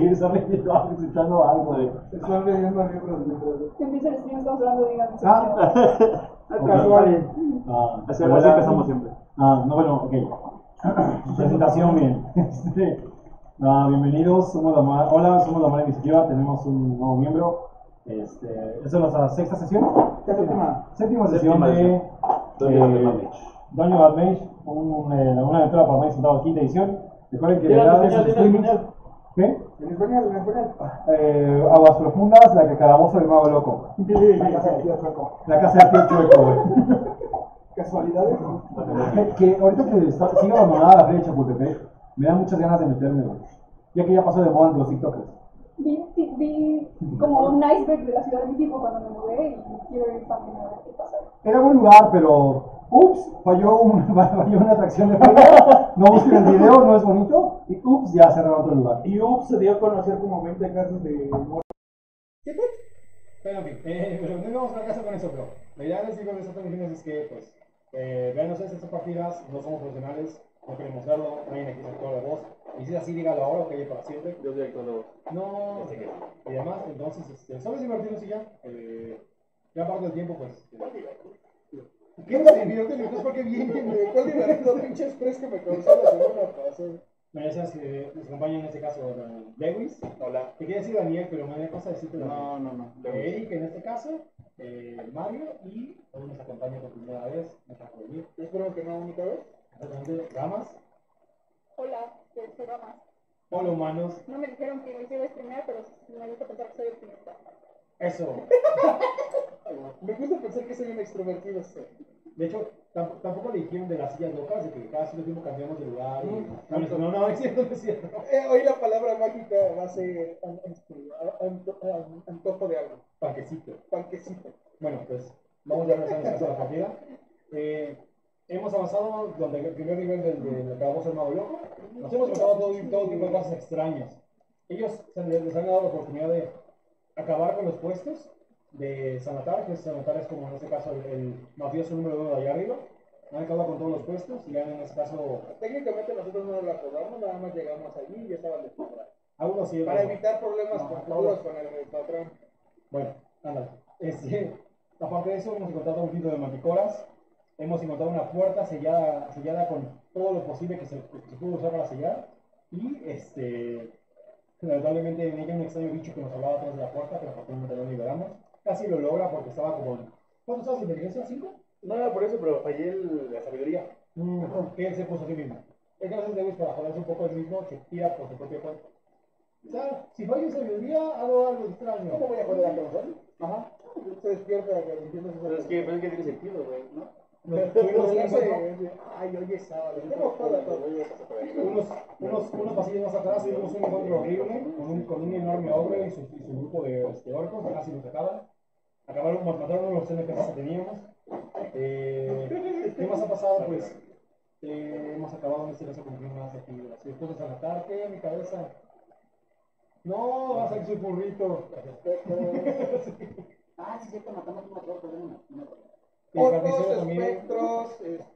están escuchando algo. Están leyendo libros Que empieza el stream, estamos hablando de Iván. Casual. Así empezamos siempre. No, bueno, ok. Presentación bien. Bienvenidos, hola, somos la Mala Iniciativa, tenemos un nuevo miembro. Esta es nuestra sexta sesión. Séptima sesión de Dungeon Bad Mage, una aventura para Mages Centavos, quinta edición. Recuerden que de verdad es ¿qué? En español. Aguas profundas, la que calabozo del mago loco. La casa del tío Chueco. La casa del tío Chueco, güey. ¿Casualidades? Que ahorita que sigue abandonada la feria de Chapultepec, me da muchas ganas de meterme, güey. Ya que ya pasó de moda entre los TikTokers. Vi como un iceberg de la Ciudad de México cuando me mudé y quiero ir también a ver qué pasa. Era buen lugar, pero ups, falló una atracción de feria. No busquen el video, no es bonito. Y ups, ya cerraron otro lugar. Y Ups se dio a conocer como 20 casos de... Pero en fin, pero no íbamos a fracaso con eso, pero la idea les digo de estas transmisiones es que, pues, vean ustedes estas partidas, no somos profesionales, no queremos verlo, nadie aquí es actor de voz, y si es así, dígalo ahora o que para siempre. Yo soy actor de voz. No, y además, entonces, solo es divertidos y ya, ya parte del tiempo, pues. ¿Qué es divertido? ¿Es porque vienen? ¿Cuál divertido pinche express que me causó la semana pasada? Me decías que nos acompaña en este caso Lewis. Hola. Te quería decir Daniel, pero me da cosa decirte Daniel. No. Eric en este caso, Mario, y hoy nos acompaña por primera vez, me trajo venir. Espero que no única vez. Exactamente, Ramas. Hola, soy Ramas. Hola humanos. No me dijeron que me hiciera streamear, pero me gusta pensar que soy optimista. Eso. Me gusta pensar que soy un extrovertido. De hecho, tampoco le dijeron de las sillas locas, de que cada cierto tiempo cambiamos de lugar. No, es cierto, no es cierto. Hoy la palabra mágica va a ser antojo de algo. Panquecito. Panquecito. Bueno, pues vamos ya a regresar a la partida. Hemos avanzado donde el primer nivel del calabozo del mago loco. Nos hemos encontrado todo tipo de cosas extrañas. Ellos les han dado la oportunidad de acabar con los puestos de Sanatar, que Sanatar es como en este caso el mafioso número 1 de allá arriba. Han acabado con todos los puestos y han en este caso... Técnicamente nosotros no lo acordamos, nada más llegamos allí y ya estaban descuadrados. Algunos sí. Para evitar problemas futuros con el patrón. Bueno, ándale. Aparte de eso, hemos encontrado un filtro de manticoras. Hemos encontrado una puerta sellada con todo lo posible que se pudo usar para sellar. Y lamentablemente en ella un extraño bicho que nos hablaba atrás de la puerta, pero afortunadamente no lo liberamos. Casi lo logra porque estaba como... ¿Cuánto estabas de inteligencia? ¿5? No era por eso, pero fallé la sabiduría. Que él se puso a sí mismo. Es que a veces debes para joderse un poco el mismo que tira por su propia cuenta. O sea, si fallo en sabiduría, hago algo extraño. ¿Cómo voy a joder a todos? Ajá. Se despierta, entiendes. Pero es que tiene sentido, güey, ¿no? Ay, hoy es sábado. Unos pasillos más atrás tuvimos un encuentro horrible con un enorme ogre y su grupo de orcos, casi nos acaban. Mataron los NPCs que teníamos. ¿Qué más ha pasado? Pues hemos acabado en este caso con más actividades. Si cosas al ataque, mi cabeza. No, vas a ser su burrito. Sí, cierto, matamos una torta, Orcos, espectros,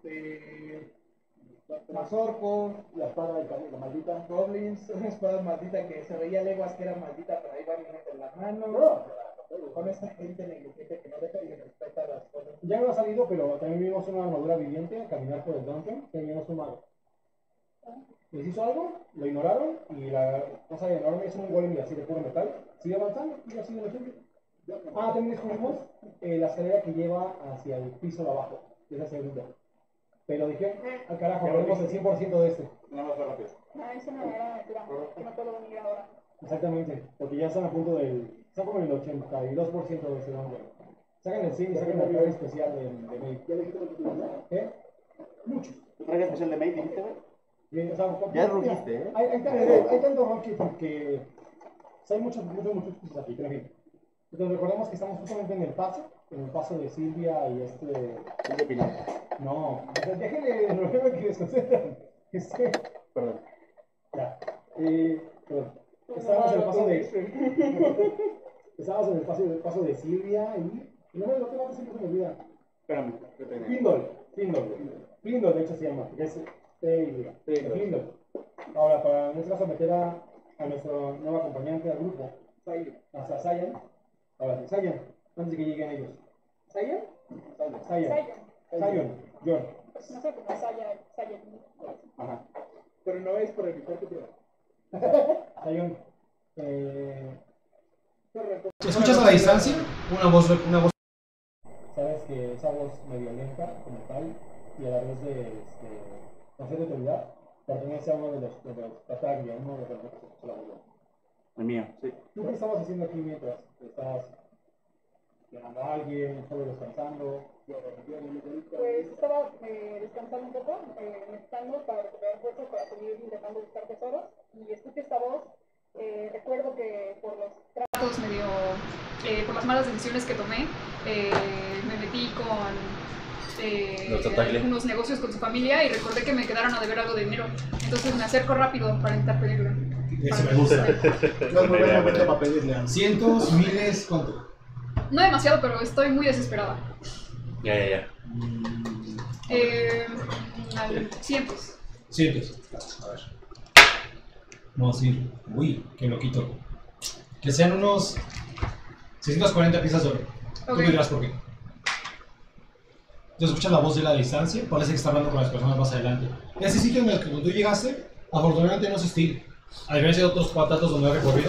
mazorcos, la espada de la maldita. goblins, una espada maldita que se veía leguas que era maldita, pero ahí van y meten las manos. Con esta gente negligente que no deja y respeta las cosas. Ya no ha salido, pero también vimos una armadura viviente a caminar por el dungeon, que vimos un mago. Les hizo algo, lo ignoraron, y la cosa enorme es un golem así de puro metal. Sigue avanzando y así de suyo. También descubrimos la escalera que lleva hacia el piso de abajo, de esa segunda. Pero dije, al carajo, ponemos el 100% de este. Nada más fue rápido. No, eso no era aventura, que no puedo venir ahora. Exactamente, porque ya están a punto están como en el 82% de ese nombre. Sacan el 100 y sacan la carga especial de Maid. ¿Ya dijiste lo que tú dices? ¿Eh? Muchos. ¿Tu traje especial de Maid, dijiste, güey? O sea, Ya rugiste, ¿eh? Hay tanto rock que hay muchos cosas aquí, pero en fin. Entonces recordemos que estamos justamente en el paso de Silvia y ¿Qué opinas? No, déjenle el problema que desconcentran. Perdón. Ya. Perdón. Estábamos en el paso de Silvia y... No me lo que más siempre se me olvida. Espérame. Pindol, de hecho se llama, porque es Pindol. Ahora, para en este caso meter a a nuestro nuevo acompañante al grupo, hasta Sayan. Ahora sí, Sayan, antes de que lleguen ellos. ¿Sayan? Sayan. John. No sé cómo Saya. Ajá. Pero no es por el corte que Sayan. ¿Escuchas a la distancia? Una voz. Sabes que esa voz medio lenta, como tal, y a la vez con cierta autoridad, pertenece a uno de los Tataglia, uno de los que se escuchó la voz. El mío, sí. ¿Tú qué estabas haciendo aquí mientras estabas llamando a alguien, solo descansando? Pues estaba descansando un poco, meditando para recuperar fuerzas para seguir intentando buscar tesoros. Y escuché esta voz. Recuerdo que por los tratos medio, por las malas decisiones que tomé, me metí con unos negocios con su familia y recordé que me quedaron a deber algo de dinero. Entonces me acerco rápido para intentar pedirle. Eso me gusta. No es muy buen momento para pedirle. Cientos, miles, ¿cuánto? No demasiado, pero estoy muy desesperada. Ya. Cientos. Cientos. A ver. Vamos a ir. Uy, qué loquito. Que sean unos 640 piezas de oro. Tú Ok. me dirás por qué. Tú escuchas la voz de la distancia, parece que está hablando con las personas más adelante. En ese sitio en el que cuando tú llegaste, afortunadamente no es hostil. A diferencia de otros patatos donde he recorrido.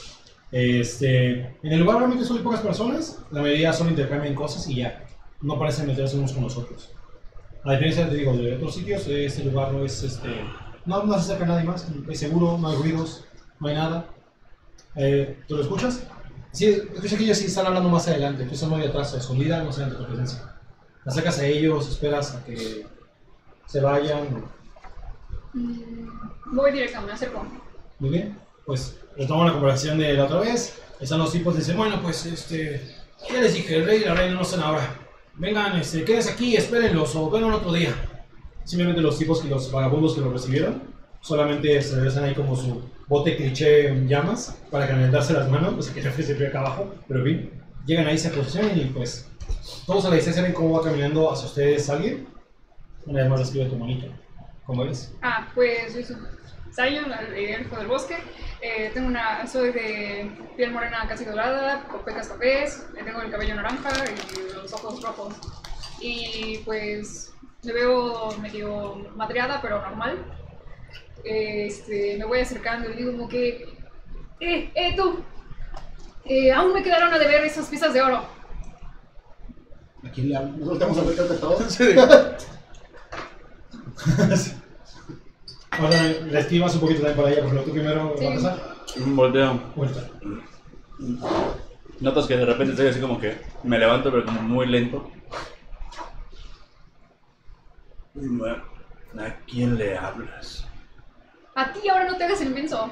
En el lugar realmente solo hay pocas personas, la mayoría solo intercambian cosas y ya. No parecen meterse unos con los otros. A diferencia, te digo, de otros sitios, este lugar no es, no se acerca a nadie más, es seguro, no hay ruidos, no hay nada. ¿Tú lo escuchas? Sí, escucha que ellos sí están hablando más adelante, tú estás muy atrás, escondida, no sé ante tu presencia. Te acercas a ellos, esperas a que se vayan. Voy directo, me acerco. Muy bien, pues retomo la conversación de la otra vez. Están los tipos y dicen, bueno, pues ya les dije, el rey y la reina no están ahora. Vengan, quédense aquí, espérenlos o vengan otro día. Simplemente los tipos y los vagabundos que lo recibieron solamente se regresan ahí como su bote cliché en llamas para calentarse las manos, pues que ya fue siempre acá abajo, pero en fin, llegan ahí, se posicionan y pues todos a la distancia ven cómo va caminando hacia ustedes alguien. Una vez más describe tu monito. ¿Cómo eres? Pues yo soy Zion, el elfo del bosque. Soy de piel morena casi dorada, con pecas cafés, tengo el cabello naranja y los ojos rojos. Y pues me veo medio madreada, pero normal. Me voy acercando y digo como que, tú, aún me quedaron a deber esas piezas de oro. ¿A quién le hablo? Nos volteamos a ver de todos. Ahora le esquivas un poquito también para allá, pero tú primero Sí. va a pasar. Volteo. Vuelta. Notas que de repente estoy así como que me levanto, pero como muy lento. ¿A quién le hablas? A ti ahora no te hagas el inmenso.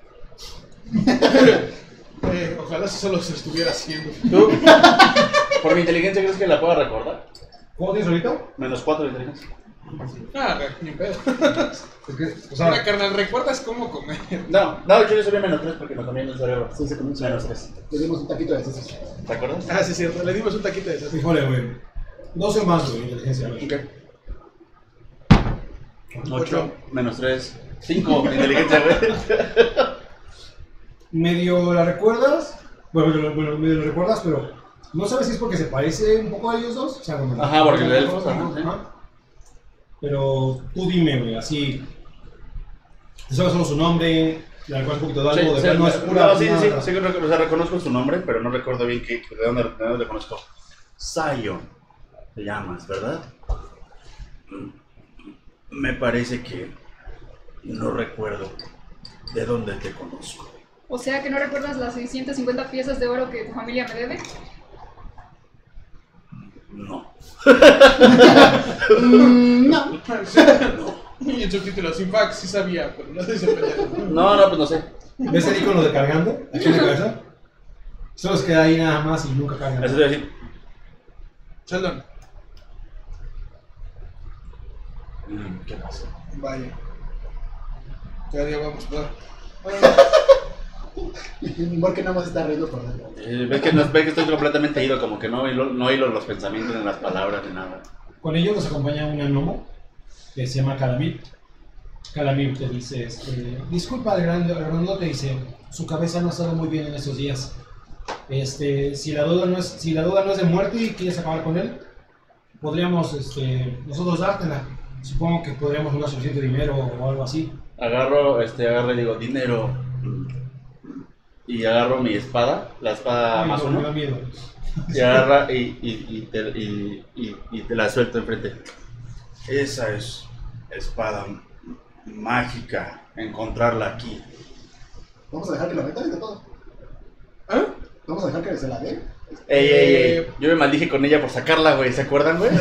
Ojalá si solo se estuviera haciendo. ¿Tú? ¿Por mi inteligencia crees que la pueda recordar? ¿Cómo tienes ahorita? -4 de inteligencia. Ni pedo. Es que, o sea, Mira, carnal, ¿recuerdas cómo comer? No, yo subí -3 porque me comí en el cerebro. Sí, se comió un -3. Le dimos un taquito de sesos. ¿Te acuerdas? Ah, sí, es cierto. Le dimos un taquito de esas. híjole, güey. 12 más, güey, inteligencia. A ver. Ok. 8 -3. 5 de inteligencia, güey. Medio la recuerdas, bueno, medio la recuerdas, pero no sabes si es porque se parece un poco a ellos dos. O sea, bueno, Ajá, porque el elfo, ajá, sí. Pero tú dime, güey, así. ¿Te sabes solo su nombre? ¿Le recuerdas un poquito de algo? Sí, De verdad no es pura. sí, nada. sí, o sea, reconozco su nombre, pero no recuerdo bien de dónde le conozco. Zion, te llamas, ¿verdad? Me parece que no recuerdo de dónde te conozco. O sea que no recuerdas las 650 piezas de oro que tu familia me debe. No. No. Y en subtítulos, sin fax, sí sabía, pero no sé si No, pues no sé. ¿Ves el icono de cargando? Aquí en la cabeza. Solo se queda ahí nada más y nunca cargan. Eso te voy a decir. Sheldon, ¿Qué pasó? vaya. Cada día vamos peor. Porque nada más está riendo por dentro. Ves que estoy completamente ido, como que no hilo los pensamientos en las palabras ni nada. Con ellos nos acompaña un gnomo que se llama Calamit. Calamir te dice, disculpa al grandote, dice, su cabeza no ha estado muy bien en estos días. Si la duda no es de muerte y quieres acabar con él, podríamos nosotros dártela. Supongo que podríamos lograr suficiente dinero o algo así. Agarro y digo, dinero. Y agarro mi espada, la espada Ay, más no, uno. me da miedo. Y agarra y te la suelto enfrente. Esa es espada mágica. Encontrarla aquí. Vamos a dejar que la meta de todo. ¿Ah? Vamos a dejar que se la dé. Ey. Yo me maldije con ella por sacarla, güey. ¿Se acuerdan, güey?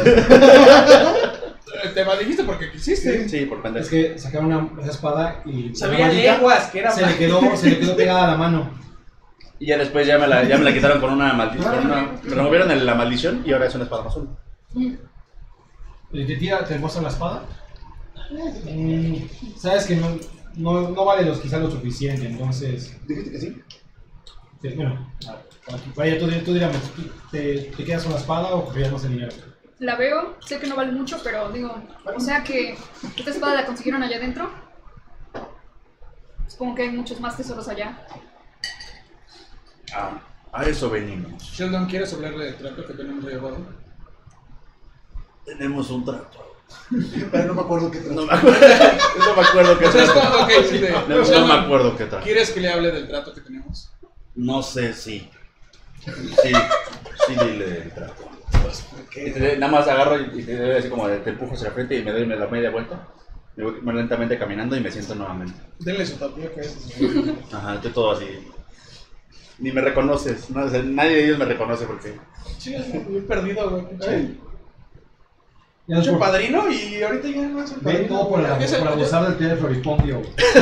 Te maldijiste porque quisiste. Sí, por pendejo. Es que sacaron esa espada y Sabía la maldita lenguas que era se le quedó pegada a la mano. Y ya después ya me la quitaron con una maldición. Me removieron la maldición y ahora es una espada más uno. Y te muestra la espada. Sabes que no vale quizá lo suficiente, entonces. Dijiste que sí. Bueno, vaya, tú dígame, ¿te quedas con la espada o queríamos el dinero? La veo, sé que no vale mucho, pero digo, o sea que esta espada la consiguieron allá adentro. Supongo que hay muchos más tesoros allá. A eso venimos. Sheldon, ¿quieres hablarle del trato que tenemos ahí abajo? Tenemos un trato. Pero no me acuerdo qué No me acuerdo qué O sea, es trato. como, ok, sí, No Sheldon, me acuerdo qué trato. ¿quieres que le hable del trato que tenemos? No sé si. Sí, dile el trato. Y nada más agarro y te doy así como te empujo hacia la frente y me doy la media vuelta. Me voy lentamente caminando y me siento nuevamente. Denle su tapioca a ese. Ajá, estoy todo así. Ni me reconoces, ¿no? O sea, nadie de ellos me reconoce porque. Sí, bien perdido, güey. Ya Mucho por- padrino y ahorita ya no es el Ven padrino. todo por abusar del pie de Floripondio.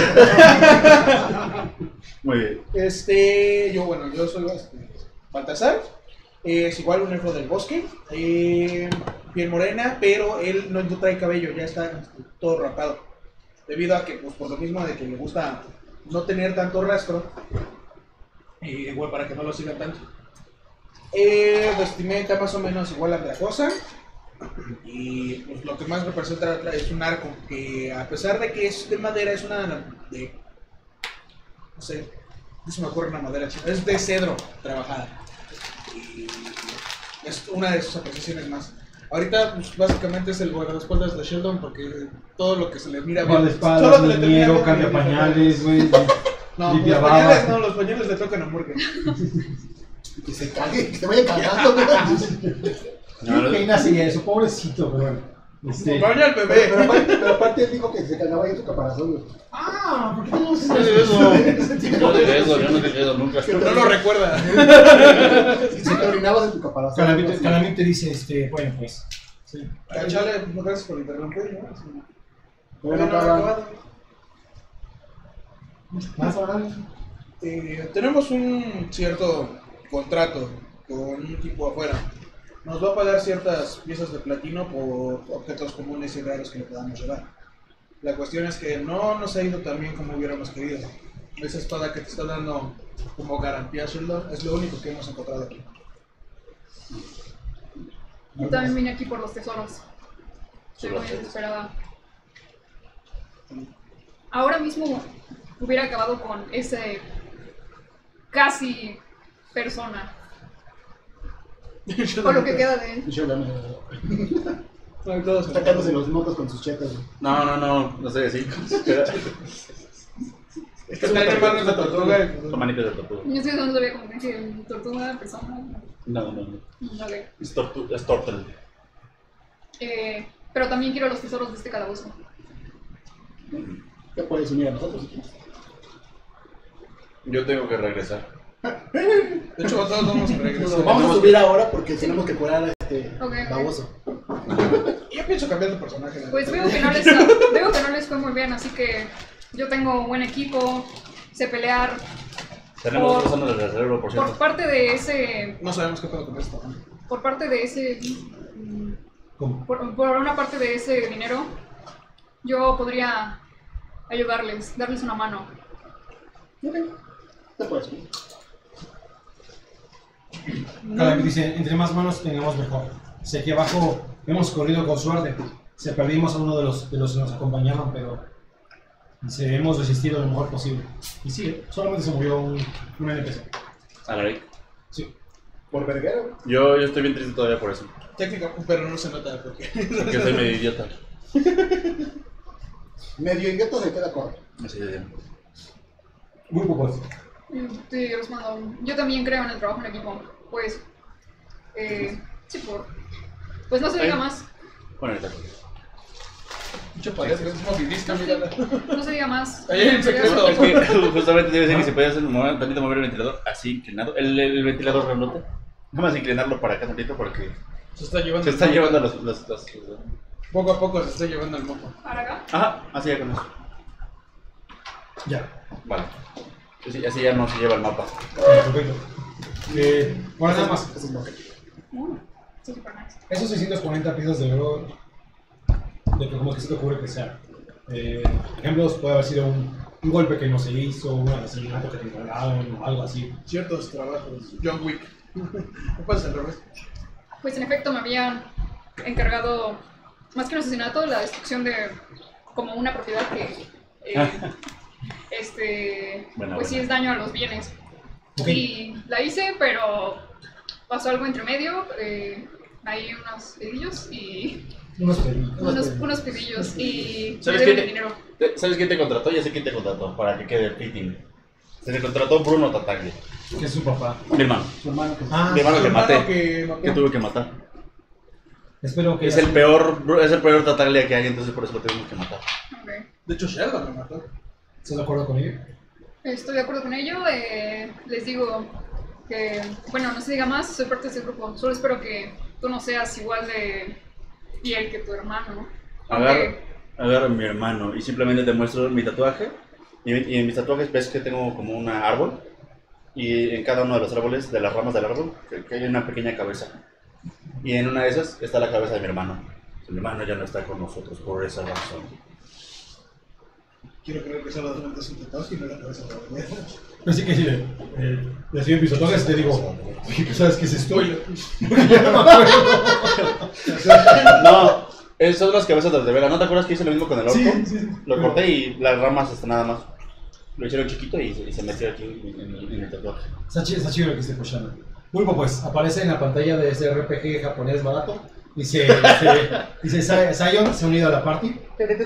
Muy bien. Yo soy Baltasar. Es igual un elfo del bosque. Piel morena, pero él no trae cabello, ya está todo rapado. Debido a que, pues por lo mismo de que le gusta no tener tanto rastro. Igual para que no lo sigan tanto. Vestimenta más o menos igual a Andrajosa. Y pues, lo que más representa es un arco que, a pesar de que es de madera, es una de. No sé, no se me ocurre una madera china. Es de cedro trabajada. Y es una de sus apreciaciones más. Ahorita, pues, básicamente es el guardaespaldas de Sheldon porque todo lo que se le mira bien. Guardaespaldas, se le termina niñero, viendo cambia bien. pañales, güey. No, limpia los pañales baba. no, los pañales le tocan a Morgan. Que se cague, que se vaya cagando, güey. ¿Qué pena sería eso? Pobrecito, pero bueno. Baña al bebé. Pero aparte él dijo que se cagaba ahí en su caparazón, güey. Ah, ¿por qué tenemos Yo no dije eso nunca. No lo recuerda. Si te orinabas en tu caparazón. Calamir te dice, bueno, pues. Sí. Chale, no, gracias por interrumpir, ¿no? Todavía no ha acaba. acabado. ¿Más ahora? Tenemos un cierto contrato con un tipo afuera. Nos va a pagar ciertas piezas de platino por objetos comunes y raros que le podamos llevar. La cuestión es que no nos ha ido tan bien como hubiéramos querido. Esa espada que te está dando como garantía, Sheldon, es lo único que hemos encontrado aquí. Yo también vine aquí por los tesoros. Estoy muy Solo sé. desesperada. Ahora mismo hubiera acabado con ese casi persona. O lo que queda de él. Todos Sacándose los mocos con sus chetas, güey. No sé así. Pero Es que está en manos de tortuga. son manitas de tortuga. Yo sé dónde sabía como que tortuga, persona. No. Ok. Es turtle. Pero también quiero los tesoros de este calabozo. Te puedes unir a nosotros si quieres. Yo tengo que regresar. De hecho, todos vamos a regresar. Vamos a subir ahora porque tenemos que curar a Ok. baboso. Yo pienso cambiar de personaje. la Pues neta. veo que no les fue muy bien, así que yo tengo un buen equipo, sé pelear. Tenemos 2 años de cerebro, por Por cierto. parte de ese, No sabemos qué puedo con esto. por parte de ese, ¿Cómo? por una parte de ese dinero, yo podría ayudarles, darles una mano. Te puedes unir. Calamir dice, entre más manos tengamos mejor. Si aquí abajo hemos corrido con suerte. Se perdimos a uno de los que nos acompañaban, pero Hemos resistido lo mejor posible. Y sí, solamente se murió un NPC. Alaric. Sí. ¿Por verguero? Yo estoy bien triste todavía por eso. Técnica, pero no se nota porque. Porque soy medio idiota. Medio idiota se queda corto. Así de bien. Grupo pues. Sí, Osmando, yo también creo en el trabajo en equipo. Pues, sí, pues no se diga más. Bueno, está. Mucho parece, es movilista, mírala. No se diga más. Ahí hay un secreto. Es que justamente debe ser que se puede hacer un tantito mover el ventilador así inclinado. El ventilador grandote. Nada más inclinarlo para acá tantito porque Se está llevando. se están llevando los. Poco a poco se está llevando el moco. ¿Para acá? Ajá, así ya con eso. Ya. Vale. Así ya no se lleva el mapa. Perfecto. Bueno, nada más. Eso es moque. Sí, super nice. Esos 640 piezas de oro, de que como que se te ocurre que sea. Ejemplos puede haber sido un golpe que no se hizo, un asesinato que te encargaron o algo así. Ciertos trabajos. John Wick. ¿Qué pasa al revés? Pues en efecto me habían encargado, más que un asesinato, la destrucción de como una propiedad que, Buena, pues sí buena. es daño a los bienes. Ok. Y la hice, pero pasó algo entre medio, hay unos pedillos y Unos pedidos. unos pedillos y ¿Sabes me qué? dieron dinero. ¿Sabes quién te contrató? Ya sé quién te contrató para que quede el fitting. Se le contrató Bruno Tataglia, Que es su papá. mi hermano. Su hermano que Ah, Mi hermano que maté, que mató. que tuve que matar. espero que Es el peor Tataglia que hay, entonces por eso lo tuvimos que matar. Ok. De hecho, Sheldon lo mató. ¿Estás de acuerdo con ello? Estoy de acuerdo con ello. Les digo que, bueno, no se diga más, soy parte de ese grupo. Solo espero que tú no seas igual de fiel que tu hermano. Agarro a mi hermano y simplemente te muestro mi tatuaje. Y en mis tatuajes ves que tengo como un árbol. Y en cada uno de los árboles, de las ramas del árbol, que hay una pequeña cabeza. Y en una de esas está la cabeza de mi hermano. Mi hermano ya no está con nosotros por esa razón. quiero creer que solo solamente es un tatuaje y no la cabeza de la verdad. Así que sí, le estoy en mis tatuajes y te digo, oye, ¿sabes qué es esto? Spoiler. Ya no me acuerdo. No, son las cabezas de las de Vega. ¿No te acuerdas que hice lo mismo con el orco? Sí. Lo corté y las ramas hasta nada más. Lo hicieron chiquito y se metió aquí en el tatuaje. Está chido lo que esté escuchando. Pulpo, pues, aparece en la pantalla de ese RPG japonés barato. Dice Zion se ha unido a la party.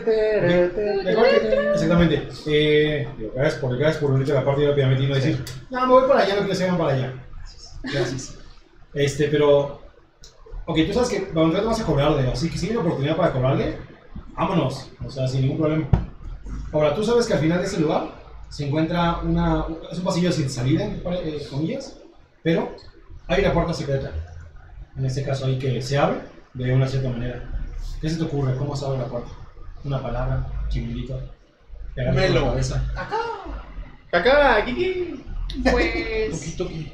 Exactamente. Gracias por unirte a la party rápidamente y no decir, no, me voy para allá, no quiero que se vayan para allá. Gracias. Pero, ok, tú sabes que cuando te vas a cobrarle, así que si hay una oportunidad para cobrarle, vámonos, o sea, sin ningún problema. Ahora, tú sabes que al final de ese lugar se encuentra es un pasillo sin salida, entre comillas, pero hay una puerta secreta. En este caso ahí que se abre de una cierta manera. ¿Qué se te ocurre? ¿Cómo se abre la puerta? Una palabra, chimilito, pegarle con la Melo. cabeza. ¡Caca! ¡Kiki! Pues, Toki.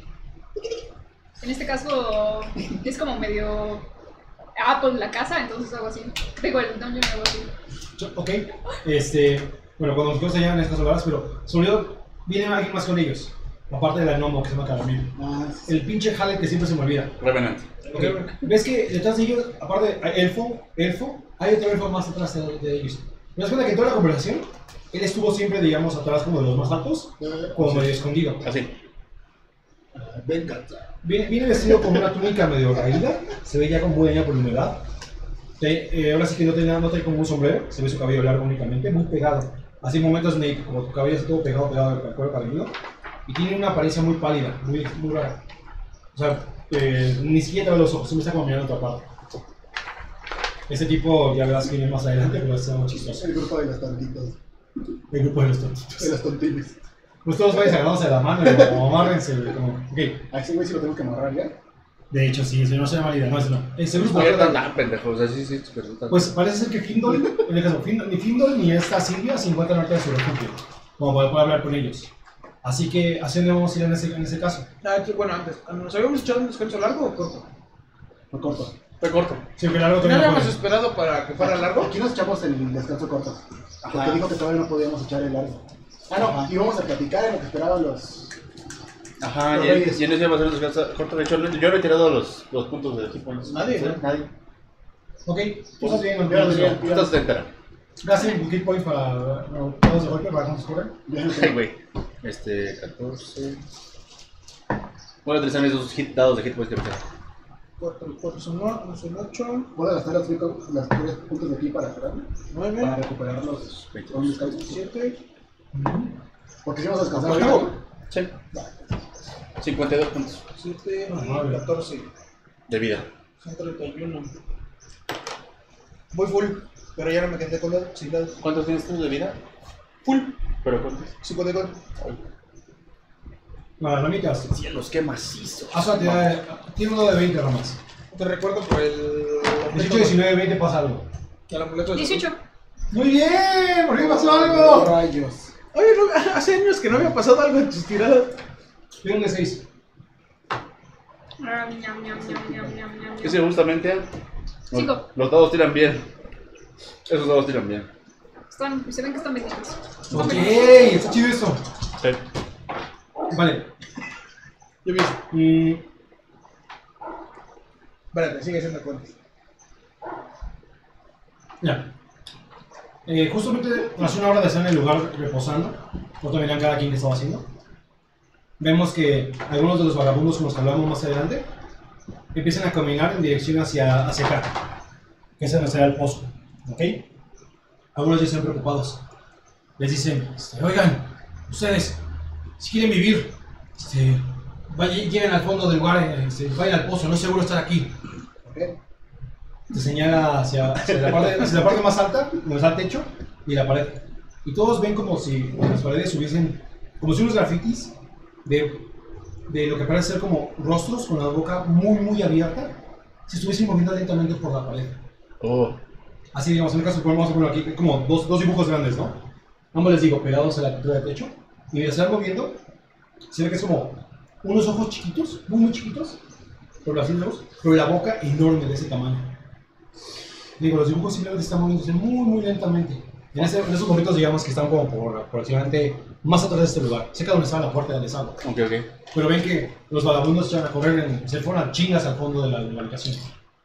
en este caso es como medio Apple la casa, entonces algo así. Digo, el dungeon algo así. Ok, bueno, cuando nosotros se llaman estas palabras, pero sobre todo viene alguien más con ellos, aparte de la gnomo que se llama Calamir. El pinche Hallet que siempre se me olvida. Revenant. Okay. ¿Ves que detrás de ellos, aparte de elfo, hay otro elfo más atrás de ellos? ¿Te das cuenta que en toda la conversación, él estuvo siempre, digamos, atrás como de los más altos, como medio escondido? Así. Venganza. Viene vestido con una túnica medio raída, se ve ya con buena por la humedad. Ahora sí que no trae como un sombrero, se ve su cabello largo únicamente, muy pegado. Así momentos como tu cabello está todo pegado al cuero cabelludo. Y tiene una apariencia muy pálida, muy rara. O sea, ni siquiera te ve los ojos, siempre está como mirando a otra parte. Este tipo ya verás que viene más adelante, pero está muy chistoso. El grupo de los tontitos. El grupo de los tontitos. De los tontines. Pues todos vayan agarrándose de la mano y como amárrense, como, ok. A ese güey sí lo tengo que amarrar ya. De hecho, sí, ese no se llama Lida, no. Ese grupo. No eres tan pendejo, o sea, sí, pero Pues parece ser que Findol, en el caso, ni Findol ni esta Silvia se encuentran ahorita en su refugio, como para poder hablar con ellos. Así que, ¿hacia dónde vamos a ir en ese caso? Bueno, antes, ¿nos habíamos echado un descanso largo o corto? No corto. fue corto. Sí, que largo ¿No todavía no habíamos puede. esperado para que fuera largo? Aquí nos echamos el descanso corto. Porque Ajá. dijo que todavía no podíamos echar el largo. No, íbamos a platicar en lo que esperaban los... Ajá, Los y reyes. en eso iba a hacer un descanso corto. De hecho, yo he retirado los puntos de equipo. Nadie, ¿no? Nadie. Ok, tú estás bien, Yo no sé. Entonces te enteras. Gasten un hit point para todos de golpe para cuando escurren. Sí, güey. 14. Voy a utilizar esos dados de hit points que me quedan. 4 son 8. ¿Puedo gastar las 3 puntos de aquí para curarme? 9. Para recuperar los 7. Porque si vamos a descansar Pues, ahorita, Sí. 52 puntos 7 Ah, y 14. de vida. Son 31. Voy full, pero ya no me quedé con los sin dados. ¿Cuántos tienes tú de vida? Full. ¿Pero cuántos? 5 de gol. No, la mitad. Cielos, qué macizo. Haz una tirada de. Tiene uno de 20 nomás. Te recuerdo por el. 18, 19, 20 pasa algo. El amuleto de 18. Muy bien, por fin pasó algo. rayos. Oye, no, hace años que no había pasado algo en tus tiradas. Tiene un de 6. Ese justamente. Cinco. Los dados tiran bien. Esos dados tiran bien. Se ven que están benditos. Ok, está chido eso. Sí. Vale. Yo vi eso. Espérate, sigue haciendo cuentas. Ya. Justamente hace una hora de estar en el lugar reposando, nosotros venían cada quien que estaba haciendo. Vemos que algunos de los vagabundos con los que hablamos más adelante empiezan a caminar en dirección hacia acá, que es donde será el pozo. ¿Ok? Algunos ya están preocupados. Les dicen, oigan, ustedes, si quieren vivir, lleguen al fondo del lugar, vayan al pozo, no es seguro estar aquí. ¿Ok? Te señala hacia la parte más alta, donde está el techo, y la pared. Y todos ven como si en las paredes hubiesen, como si unos grafitis de lo que parece ser como rostros con la boca muy, muy abierta, se estuviesen moviendo lentamente por la pared. Oh. Así, digamos, en el caso, vamos a poner aquí como dos dibujos grandes, ¿no? Ambos les digo, pegados a la pintura de techo. Y mientras se van moviendo, se ve que es como unos ojos chiquitos, muy, muy chiquitos, pero así pero la boca enorme de ese tamaño. Digo, los dibujos simplemente están moviéndose muy, muy lentamente. En esos momentos, digamos que están como por aproximadamente más atrás de este lugar, cerca donde estaba la puerta del desagüe. Ok. Pero ven que los vagabundos echan a correr, se fueron a chingas al fondo de la habitación.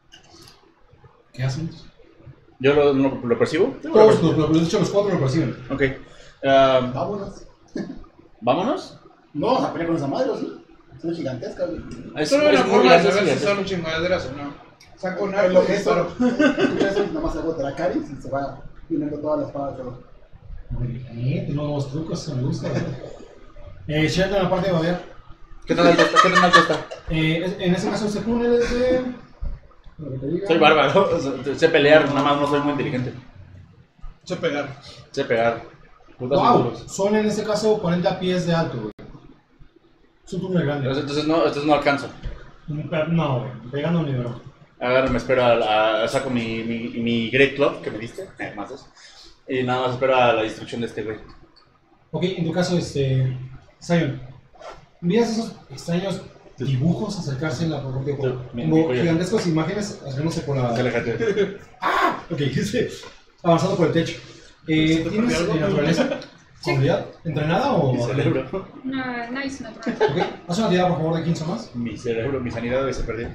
¿Qué hacen? ¿Yo lo percibo? Todos, de hecho, los cuatro lo perciben. Ok. Vámonos. ¿Vámonos? No, a pelear con esa madre, ¿sí? Son gigantescas, güey. Es Solo una muy forma de grande, saber es si son chingaderas o no. Saco un Pero arco lo y que es disparo. escucha eso, nada más hago Dracaris y se va uniendo todas las espadas. Muy bien, tengo nuevos trucos, me gusta. Sheldon, en la parte de babear. ¿Qué tan alto está? En ese caso, se pone desde. Lo que te diga. Soy bárbaro. Sé pelear, nada más no soy muy inteligente. Se pegar. Sé pegar. Putas Wow, duros. son en ese caso 40 pies de alto, güey. Es un túnel grande. Entonces no alcanzo. No, güey, pegando ni broma. Agarro, me espero saco mi Great Club que me diste, más eso. Y nada más espero a la instrucción de este güey. Ok, en tu caso, Zion, miras esos extraños dibujos acercarse en la como gigantescas imágenes haciéndose por la. Aléjate. Ok, avanzando por el techo. ¿Tienes naturaleza? ¿Habilidad? ¿Entrenada o.? Mi cerebro. No, nice, natural. Ok, haz una tirada por favor de 15 más. Mi cerebro, mi sanidad se perdió.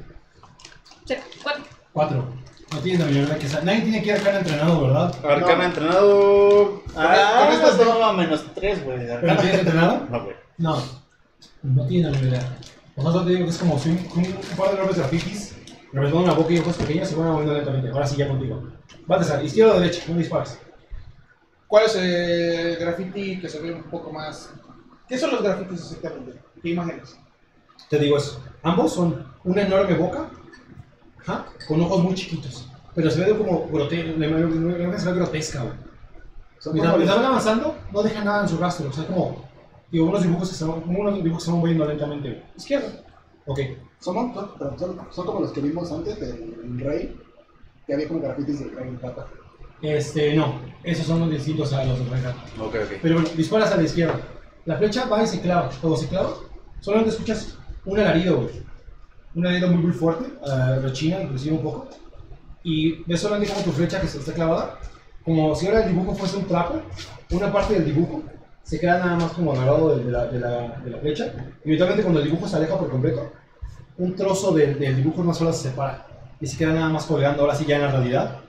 4. 4. No tienes la mayoría que nadie tiene que ir acá entrenado, ¿verdad? Arcana entrenado. con estas toma -3, güey. ¿Pero tienes entrenado? No, güey. No tiene la mayoría. O sea, solo te digo que es como si un par de enormes grafitis representando una boca y ojos pequeños se van moviendo lentamente. Ahora sí, ya contigo. Baltasar, izquierda o derecha, no disparas. ¿Cuál es el graffiti que se ve un poco más? ¿Qué son los grafitis exactamente? ¿Qué imágenes? Te digo eso. Ambos son una enorme boca, con ojos muy chiquitos. Pero se ve como grotesca, güey. Mientras van avanzando, no dejan nada en su rastro. O sea, como unos dibujos que se van moviendo lentamente, güey. Izquierda. Ok. Son como los que vimos antes del rey, que había como grafitis del rey en plata. No, esos son los distintos a los de Reinhardt. Ok. Pero bueno, disparas a la izquierda. La flecha va y se clava. Cuando se clava, solamente escuchas un alarido, güey. Un alarido muy, muy fuerte, rechina inclusive un poco. Y ves solamente como tu flecha que está clavada, como si ahora el dibujo fuese un trapo, una parte del dibujo se queda nada más como agarrado de la flecha. Inmediatamente cuando el dibujo se aleja por completo, un trozo del dibujo más solo se separa y se queda nada más colgando, ahora sí ya en la realidad,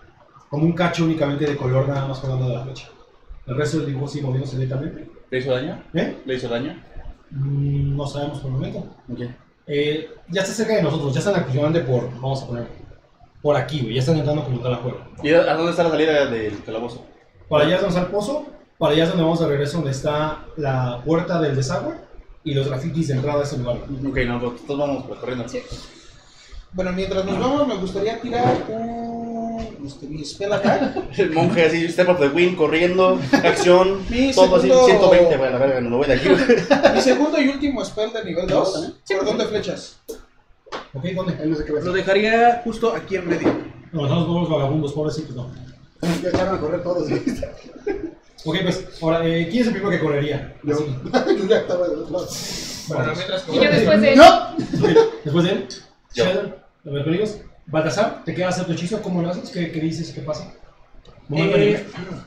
como un cacho únicamente de color nada más colgando de la flecha. El resto del dibujo sigue moviéndose lentamente. ¿Le hizo daño? ¿Eh? ¿Le hizo daño? No sabemos por el momento. Ok. Ya está cerca de nosotros, ya están aproximadamente por, vamos a poner, por aquí, güey, ya están entrando como tal a juego. ¿Y a dónde está la salida del calabozo? Para allá es donde está el pozo, para allá es donde vamos de regreso, donde está la puerta del desagüe y los grafitis de entrada a ese lugar. Ok, no, todos vamos corriendo. Sí. Bueno, mientras nos vamos, me gustaría tirar mi spell attack. El monje así, step of the wind, corriendo, acción, Mi todo así, segundo- 120, bueno, a ver, no voy de aquí. Mi segundo y último spell de nivel 2. Cordón de flechas. ¿Ok? ¿Dónde? Él no sé qué va a Lo hacer. dejaría justo aquí en medio. No, estamos como los vagabundos, pobrecitos, no. Ya echaron a correr todos. ¿Sí? Ok, pues, ahora, ¿quién es el primero que correría? Yo, Así. yo ya estaba del otro lado. Bueno, mientras que Y yo después de... ¡No! Después de él, Yo. Sheldon, a ver, amigos, Baltasar, ¿te queda hacer tu hechizo? ¿Cómo lo haces? ¿Qué dices? ¿Qué pasa? Momento anime.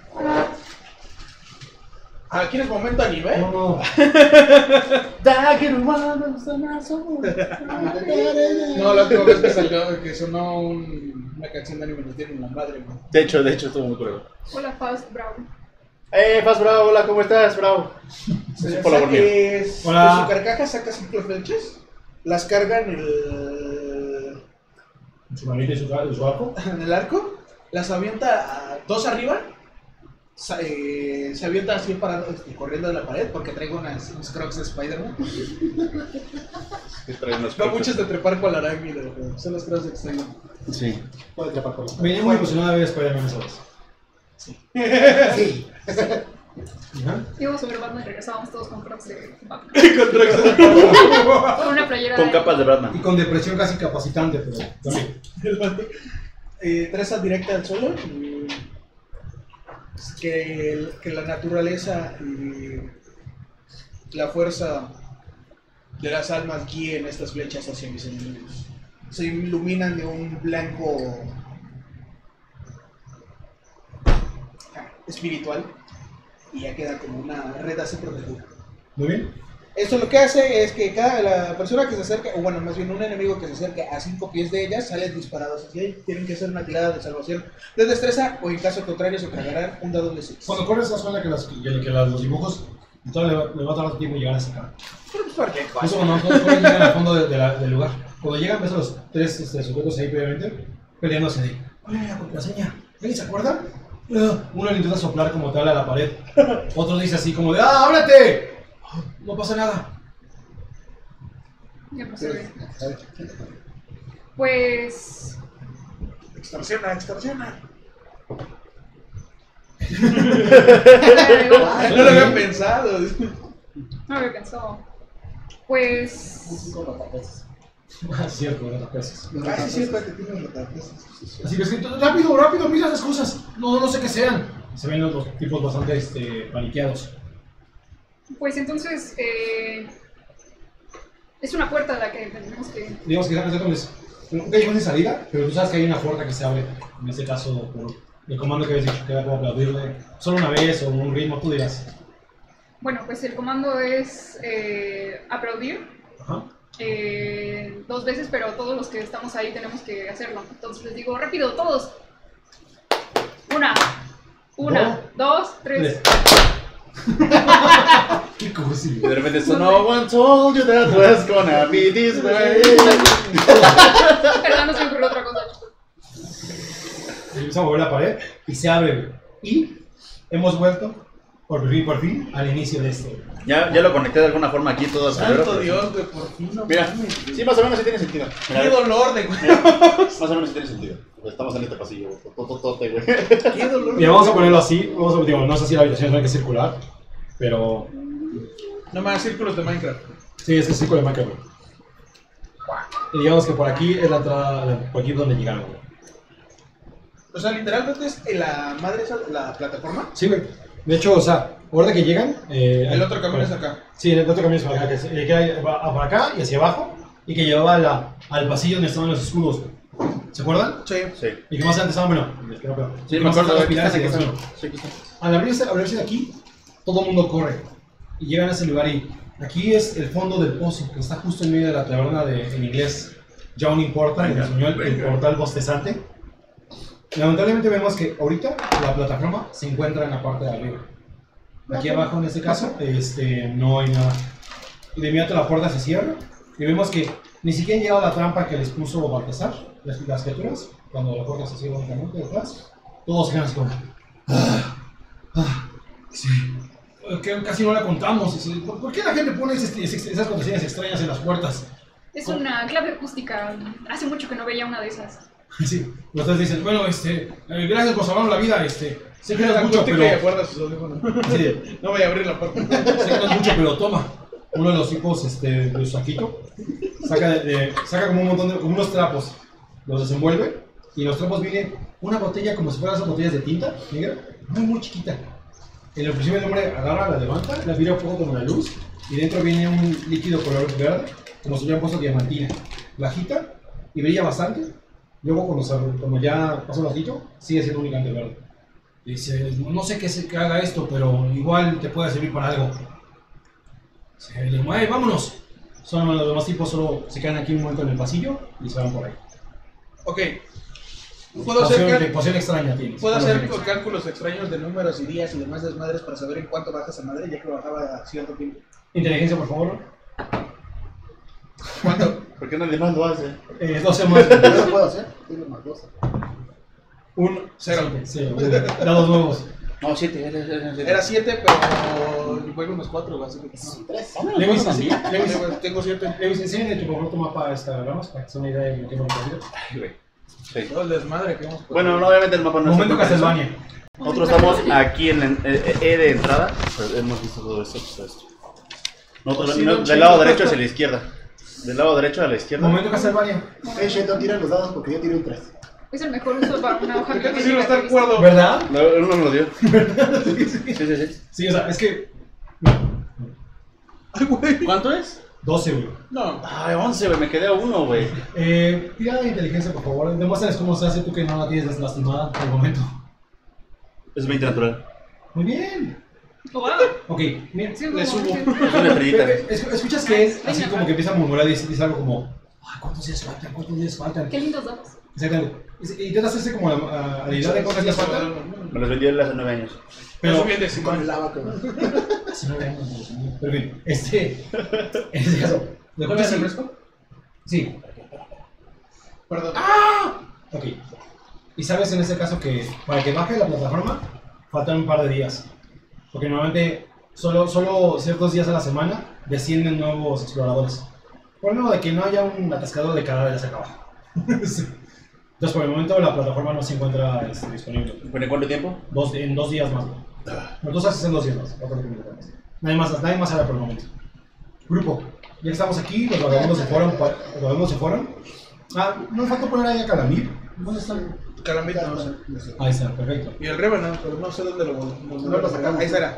¿Quieres momento anime? No, no. No, la última vez que salió, que sonó una canción de anime nos tiene en la madre, güey. De hecho, estuvo muy curioso. Hola, Fast Brown. Faz Bravo, hola, ¿cómo estás, Bravo? Por la borneo. Hola. De su carcaja saca 5 flechas, las carga en Su manita y su arco. el arco, las avienta 2 arriba, se avienta así parado, corriendo de la pared porque traigo unos crocs de Spider-Man. No muchos de trepar con la arácnido, pero son los crocs de Spider-Man. Sí. Puede trepar por la Venía muy emocionado de ver Spider-Man esa vez. Sí. Ajá. Íbamos a ver Batman y regresábamos todos con crocs de Batman. Con crocs Con una playera Con de... capas de Batman. Y con depresión casi capacitante, pero también. Treza directa al suelo. Y que la naturaleza y la fuerza de las almas guíen estas flechas hacia mis enemigos. Se iluminan de un blanco espiritual y ya queda como una red así protegida. Muy bien. Esto lo que hace es que la persona que se acerque, o bueno, más bien un enemigo que se acerque a 5 pies de ellas, salen disparados hacia ahí. Tienen que hacer una tirada de salvación de destreza, o en caso contrario se cargarán un dado de 6. Cuando corres, te das cuenta que los dibujos todavía le va a tardar tiempo llegar a esa cara. Justo cuando todos llegan al fondo del lugar. Cuando llegan, ves a los 3 sujetos ahí previamente peleándose de ¿cuál era la contraseña? ¿Alguien se acuerda? Uno le intenta soplar como tal a la pared. Otro dice así como de ¡ábrete! No pasa nada. Ya procede. Pues... Extorsiona. no No lo había pensado. lo había pensado. Pues... Cierto, buenas veces. Sí, es para que tiene retardos. Así que rápido, mira esas cosas. No sé qué sean. Se ven los tipos bastante paniqueados. Pues entonces... es una puerta a la que tenemos que... Digamos que es un callejón de salida, pero tú sabes que hay una puerta que se abre. En este caso, por el comando que habías dicho, que era como aplaudirle solo una vez o un ritmo, tú dirás. Bueno, pues el comando es aplaudir. Ajá. 2 veces, pero todos los que estamos ahí tenemos que hacerlo. Entonces les digo, rápido, todos. 1, 2, 3. Qué cursi. Y de repente eso, no one told you that was gonna be this way. Perdón, no se me ocurrió otra cosa. Se empieza a mover la pared y se abre. Y hemos vuelto, por fin, al inicio de esto. Ya lo conecté de alguna forma aquí todo Santo pero- Dios, güey, por fin no Mira, mames. sí, más o menos sí tiene sentido. Mira, Qué dolor de güey. más o menos sí tiene sentido. Estamos en este pasillo, tototote, güey. Qué dolor. Mira, vamos a ponerlo así. No sé si la habitación tiene que circular, pero No más círculos de Minecraft. sí, es el círculo de Minecraft. Y digamos que por aquí es la entrada, por aquí es donde llegaron. Güey. O sea, literalmente es la madre esa, la plataforma. Sí, güey. De hecho, o sea, ahorita que llegan... El otro camino es acá. Sí, el otro camino es para acá, que va para acá y hacia abajo, y que llevaba al pasillo donde estaban los escudos. ¿Se acuerdan? Sí. Sí. Y que más adelante estaban, bueno, es que no, pero... Sí, me más acuerdo, adelante aquí los están, pilares aquí y están. demás. Sí, aquí están. Al abrirse de aquí, todo el mundo corre. Y llegan a ese lugar y aquí es el fondo del pozo, que está justo en medio de la taberna en inglés, John Importa, en español, el portal bostezante. Lamentablemente vemos que ahorita la plataforma se encuentra en la parte de arriba. Aquí abajo, en este caso, no hay nada. Y de inmediato la puerta se cierra y vemos que ni siquiera han llegado a la trampa que les puso Baltasar, las criaturas, cuando la puerta se cierra únicamente detrás. Todos se quedan así como... sí. Que casi no la contamos. ¿Por qué la gente pone esas condiciones extrañas en las puertas? Es una clave acústica. Hace mucho que no veía una de esas. Sí, los tres dicen, bueno, gracias por salvarnos la vida, sé que no es mucho, pero... Sí. No voy a abrir la puerta. Sé que no es mucho, pero toma. Uno de los tipos de su saquito saca como un montón como unos trapos, los desenvuelve y en los trapos viene una botella como si fueran esas botellas de tinta negra, muy chiquita. En el principio el hombre agarra, la levanta, la vira un poco como la luz y dentro viene un líquido color verde, como si hubieran puesto diamantina. La agita y brilla bastante. Luego cuando ya pasa un ratito, sigue siendo únicamente verde. Y dice, no sé qué haga esto, pero igual te puede servir para algo. Se le dice, vámonos. Son los demás tipos, solo se quedan aquí un momento en el pasillo y se van por ahí. Ok. ¿Puedo hacer poción extraña tienes. ¿Puedo hacer cálculos extraños de números y días y demás desmadres para saber en cuánto baja esa madre, ya que lo bajaba a cierto tiempo? Inteligencia, por favor. ¿Cuánto? ¿Por qué nadie más lo hace? 12 más. Yo lo puedo hacer, tiene más 12. 0. Sí, dados nuevos. No, 7. Era 7, pero juego unos 4, así que... 3. Lewis, Tengo 7. Lewis, enséñale tu favor tu mapa a esta ramas para que sea una idea de lo que hemos recorrido. Sí. Todo el desmadre que hemos... Bueno, no, obviamente el mapa no Momento está tan Castlevania. Nosotros estamos aquí en de entrada, pues hemos visto todo esto. Nosotros, Sí, del lado derecho hacia la izquierda. Del lado derecho a la izquierda. Momento Castlevania. Sheldon, tira los dados porque yo tiré un 3. Es el mejor uso para una hoja Fíjate si no está que he visto. cuerdo. ¿Verdad? No, uno me lo dio. Sí. Sí, o sea, es que... Ay, güey. ¿Cuánto es? 12, güey. No. Ay, 11, güey, me quedé a 1, güey. Tira de inteligencia, por favor. Demuéstrales cómo se hace tú que no la tienes lastimada por el momento. Es 20 natural. Muy bien. Oh, wow. Ok, mira. Sí, Le subo. Es una estrellita. Escuchas que es así como que empieza a murmurar y dice algo como... Ay, ¿cuántos días faltan? ¿Cuántos días faltan? Qué lindos datos. Exactamente. Y intentas hacerse como a la idea de cuántos días faltan. Me los vendió él hace 9 años. Pero... bien de Con el lava, cabrón. Hace 9 años, Dios mío. Pero bien, en este caso... ¿De cuánto es el fresco? Sí. Perdón. Ok. Y sabes en este caso que para que baje la plataforma faltan un par de días. Porque normalmente solo ciertos días a la semana descienden nuevos exploradores. Por lo de que no haya un atascador de cadáveres acá abajo. Sí. Entonces por el momento la plataforma no se encuentra disponible. ¿En cuánto tiempo? En 2 días más. Entonces haces en 2 días más. Nadie más hará por el momento. Grupo. Ya que estamos aquí, los vagabundos se fueron. No me falta poner ahí a Calamir. ¿Dónde están? Calamita, no sé. Ahí está, perfecto. Y el Revenant, pero no sé dónde lo sacamos. Ahí estará.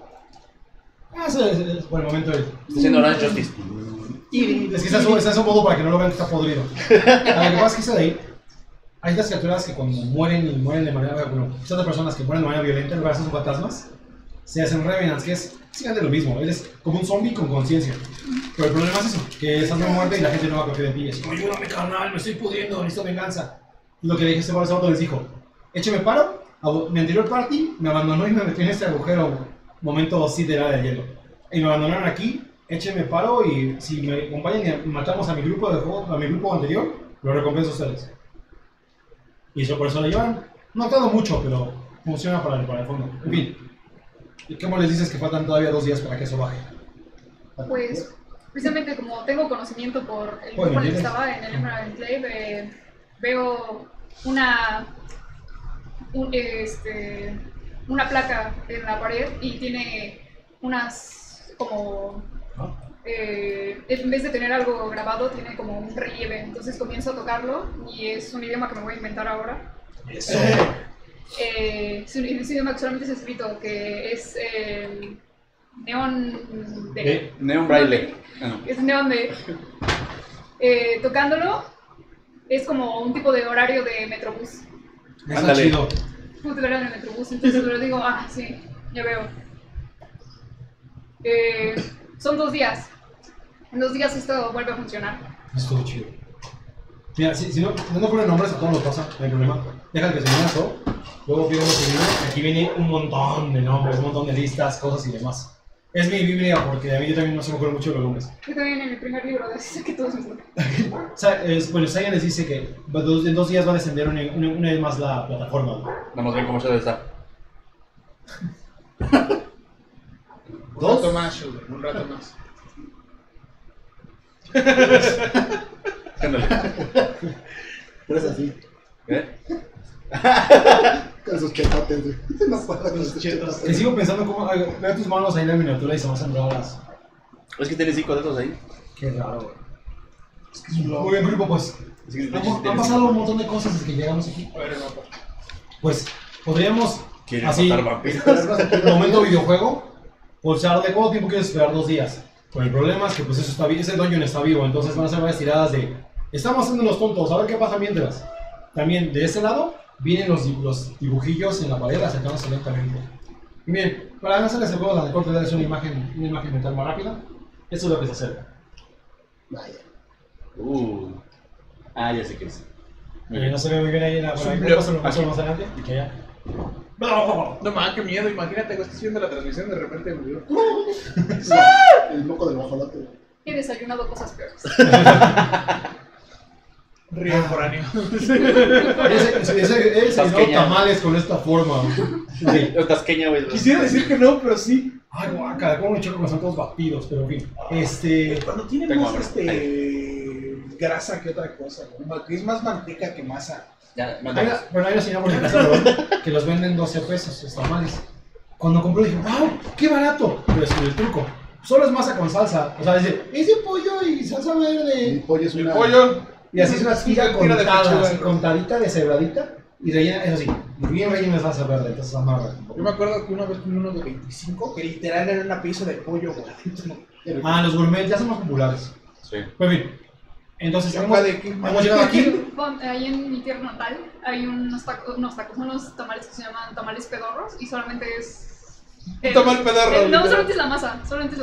Ese es por el momento el... Está haciendo Orange Justice. Es que está en su modo para que no lo vean que está podrido. Lo que pasa es que ese de ahí, hay estas criaturas que cuando mueren de manera... Bueno, estas personas que mueren de manera violenta, en lugar de ser fantasmas, se hacen Revenants, que es básicamente lo mismo. Eres como un zombie con conciencia. Pero el problema es eso, que estás de muerte y la gente no va a confiar en ti. Es como, ayúdame carnal, me estoy pudriendo, necesito venganza. Y lo que le dije este sábado les dijo, écheme paro, mi anterior party me abandonó y me metió en este agujero, momento sideral de hielo. Y me abandonaron aquí, échenme paro y si me acompañan y matamos a mi grupo de juego, a mi grupo anterior, lo recompenso a ustedes. Y eso por eso lo llevan. No ha tardado mucho, pero funciona para el fondo. En fin. ¿Y cómo les dices que faltan todavía 2 días para que eso baje? Pues, precisamente como tengo conocimiento por el Bueno, grupo en el que ¿tienes? estaba en el Emerald Enclave, veo una placa en la pared y tiene unas como... en vez de tener algo grabado, tiene como un relieve. Entonces comienzo a tocarlo y es un idioma que me voy a inventar ahora. Eso. Es un idioma que solamente es escrito, que es neón de... Neon Braille. Es neón de... tocándolo es como un tipo de horario de Metrobús. Está Ándale. chido. Un horario de Metrobús, entonces lo digo, sí, ya veo. Son 2 días. En 2 días esto vuelve a funcionar. Estuvo chido. Mira, si no ponen nombres a todos los pasa, no hay problema. Deja que se me todo. Luego pido los libros. Aquí viene un montón de nombres, un montón de listas, cosas y demás. Es mi Biblia porque a mí yo también no se me acuerdo mucho de los nombres. Yo también en el primer libro de así que todos mis nombres. Bueno, Saya les dice que en 2 días va a descender una vez más la plataforma. Vamos a ver cómo se debe estar. Un rato más, Sheldon, un rato más. Pero es así. ¿Eh? Con esos chetotes, güey. No puedo con esos chetotes. Que sigo pensando cómo. Ve tus manos ahí en la miniatura y se me hacen raras. Es que tienes 5 de esos ahí. Qué raro, güey. Es que es un lobo. Muy bien, grupo, pues. Es que Han pasado un montón de cosas desde que llegamos aquí. A ver, no, pues. Pues podríamos. ¿Quieren Así, matar vampiros? momento videojuego. Pulsar de cuánto tiempo quieres esperar, 2 días. Pero el problema es que pues eso está vivo, ese dungeon está vivo, entonces van a ser varias tiradas de estamos haciendo los tontos, a ver qué pasa mientras. También de ese lado vienen los dibujillos en la pared acercándose lentamente. Y bien, para no hacerles el juego, la de corte darles una imagen mental más rápida. Eso es lo que se acerca. Vaya. Ya sé qué es. No se ve muy bien ahí en la pared. Paso más adelante. Y que allá. No mames, qué miedo, imagínate, güey, estás viendo la transmisión de repente me veo. El moco del bajolote, güey. He desayunado cosas peores. Río foráneo. Ese no Tasqueña. tamales con esta forma. Sí. Es tasqueña, güey. Quisiera decir que no, pero sí. Ay, guaca, cómo me choco cuando están todos batidos, pero en fin. Cuando tiene Tengo más hambre. grasa que otra cosa, güey. Que es más manteca que masa. Ya, Hay una señora por mi casa que los venden 12 pesos, los tamales. Cuando compré dije, wow, qué barato. Pero es el truco. Solo es masa con salsa. O sea, dice, ese pollo y salsa El verde. pollo es El una. pollo. Y así es una tira Tira de contada, pechuga, así güey. contadita, deshebradita. Y rellena, eso sí, bien rellena de salsa verde. Entonces es más barato. Yo me acuerdo que una vez comí uno de 25 que literal era una pieza de pollo, güey. Los gourmet ya son más populares. Sí. Pues bien, entonces Chapa de qué? hemos llegado aquí. Ahí en mi tierra natal hay unos unos tamales que se llaman tamales pedorros y solamente es... Un tamal pedorro, No, literal. solamente es la masa,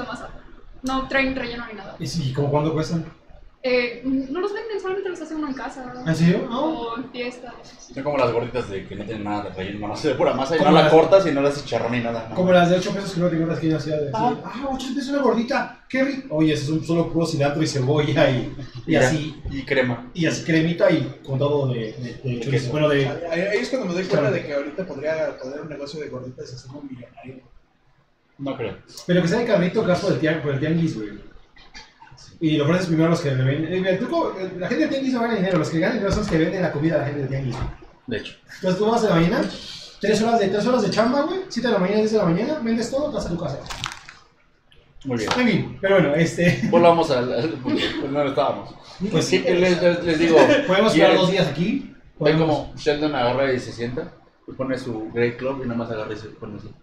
No traen relleno ni nada. ¿Y sí, como cuánto cuestan? No los venden, solamente los hace uno en casa. ¿En serio? O en fiestas. Son como las gorditas de que no tienen nada de relleno, no sé, de pura masa y no Como la las- cortas y no le haces chicharrón ni nada. ¿no? Como las de 8 pesos que no te acuerdas que yo hacía de decir, 8 pesos una gordita, qué rico. Oye, eso es un solo puro cilantro y cebolla y Ya. así, Y crema. y así cremita y con todo de chorizo. queso. Bueno, de... Ahí es cuando me doy cuenta de que ahorita podría poner un negocio de gorditas y hacerme un millonario. No creo. Pero que sea de carrito gasto por el tianguis, güey. Y lo ofreces primero a los que le venden. El truco, la gente del tianguis no gana dinero, los que ganan dinero son los que venden la comida a la gente del tianguis. De hecho. Entonces tú vas de la mañana, 3 horas de chamba, güey, 7 de la mañana, 10 de la mañana, vendes todo, te vas a tu casa. Muy bien. En fin, pero bueno, Volvamos al punto. Pues no estábamos. pues Sí, les digo. podemos esperar 2 días aquí. Ven Podemos... como Sheldon agarra y se sienta y pone su Great Club y nada más agarra y se pone así.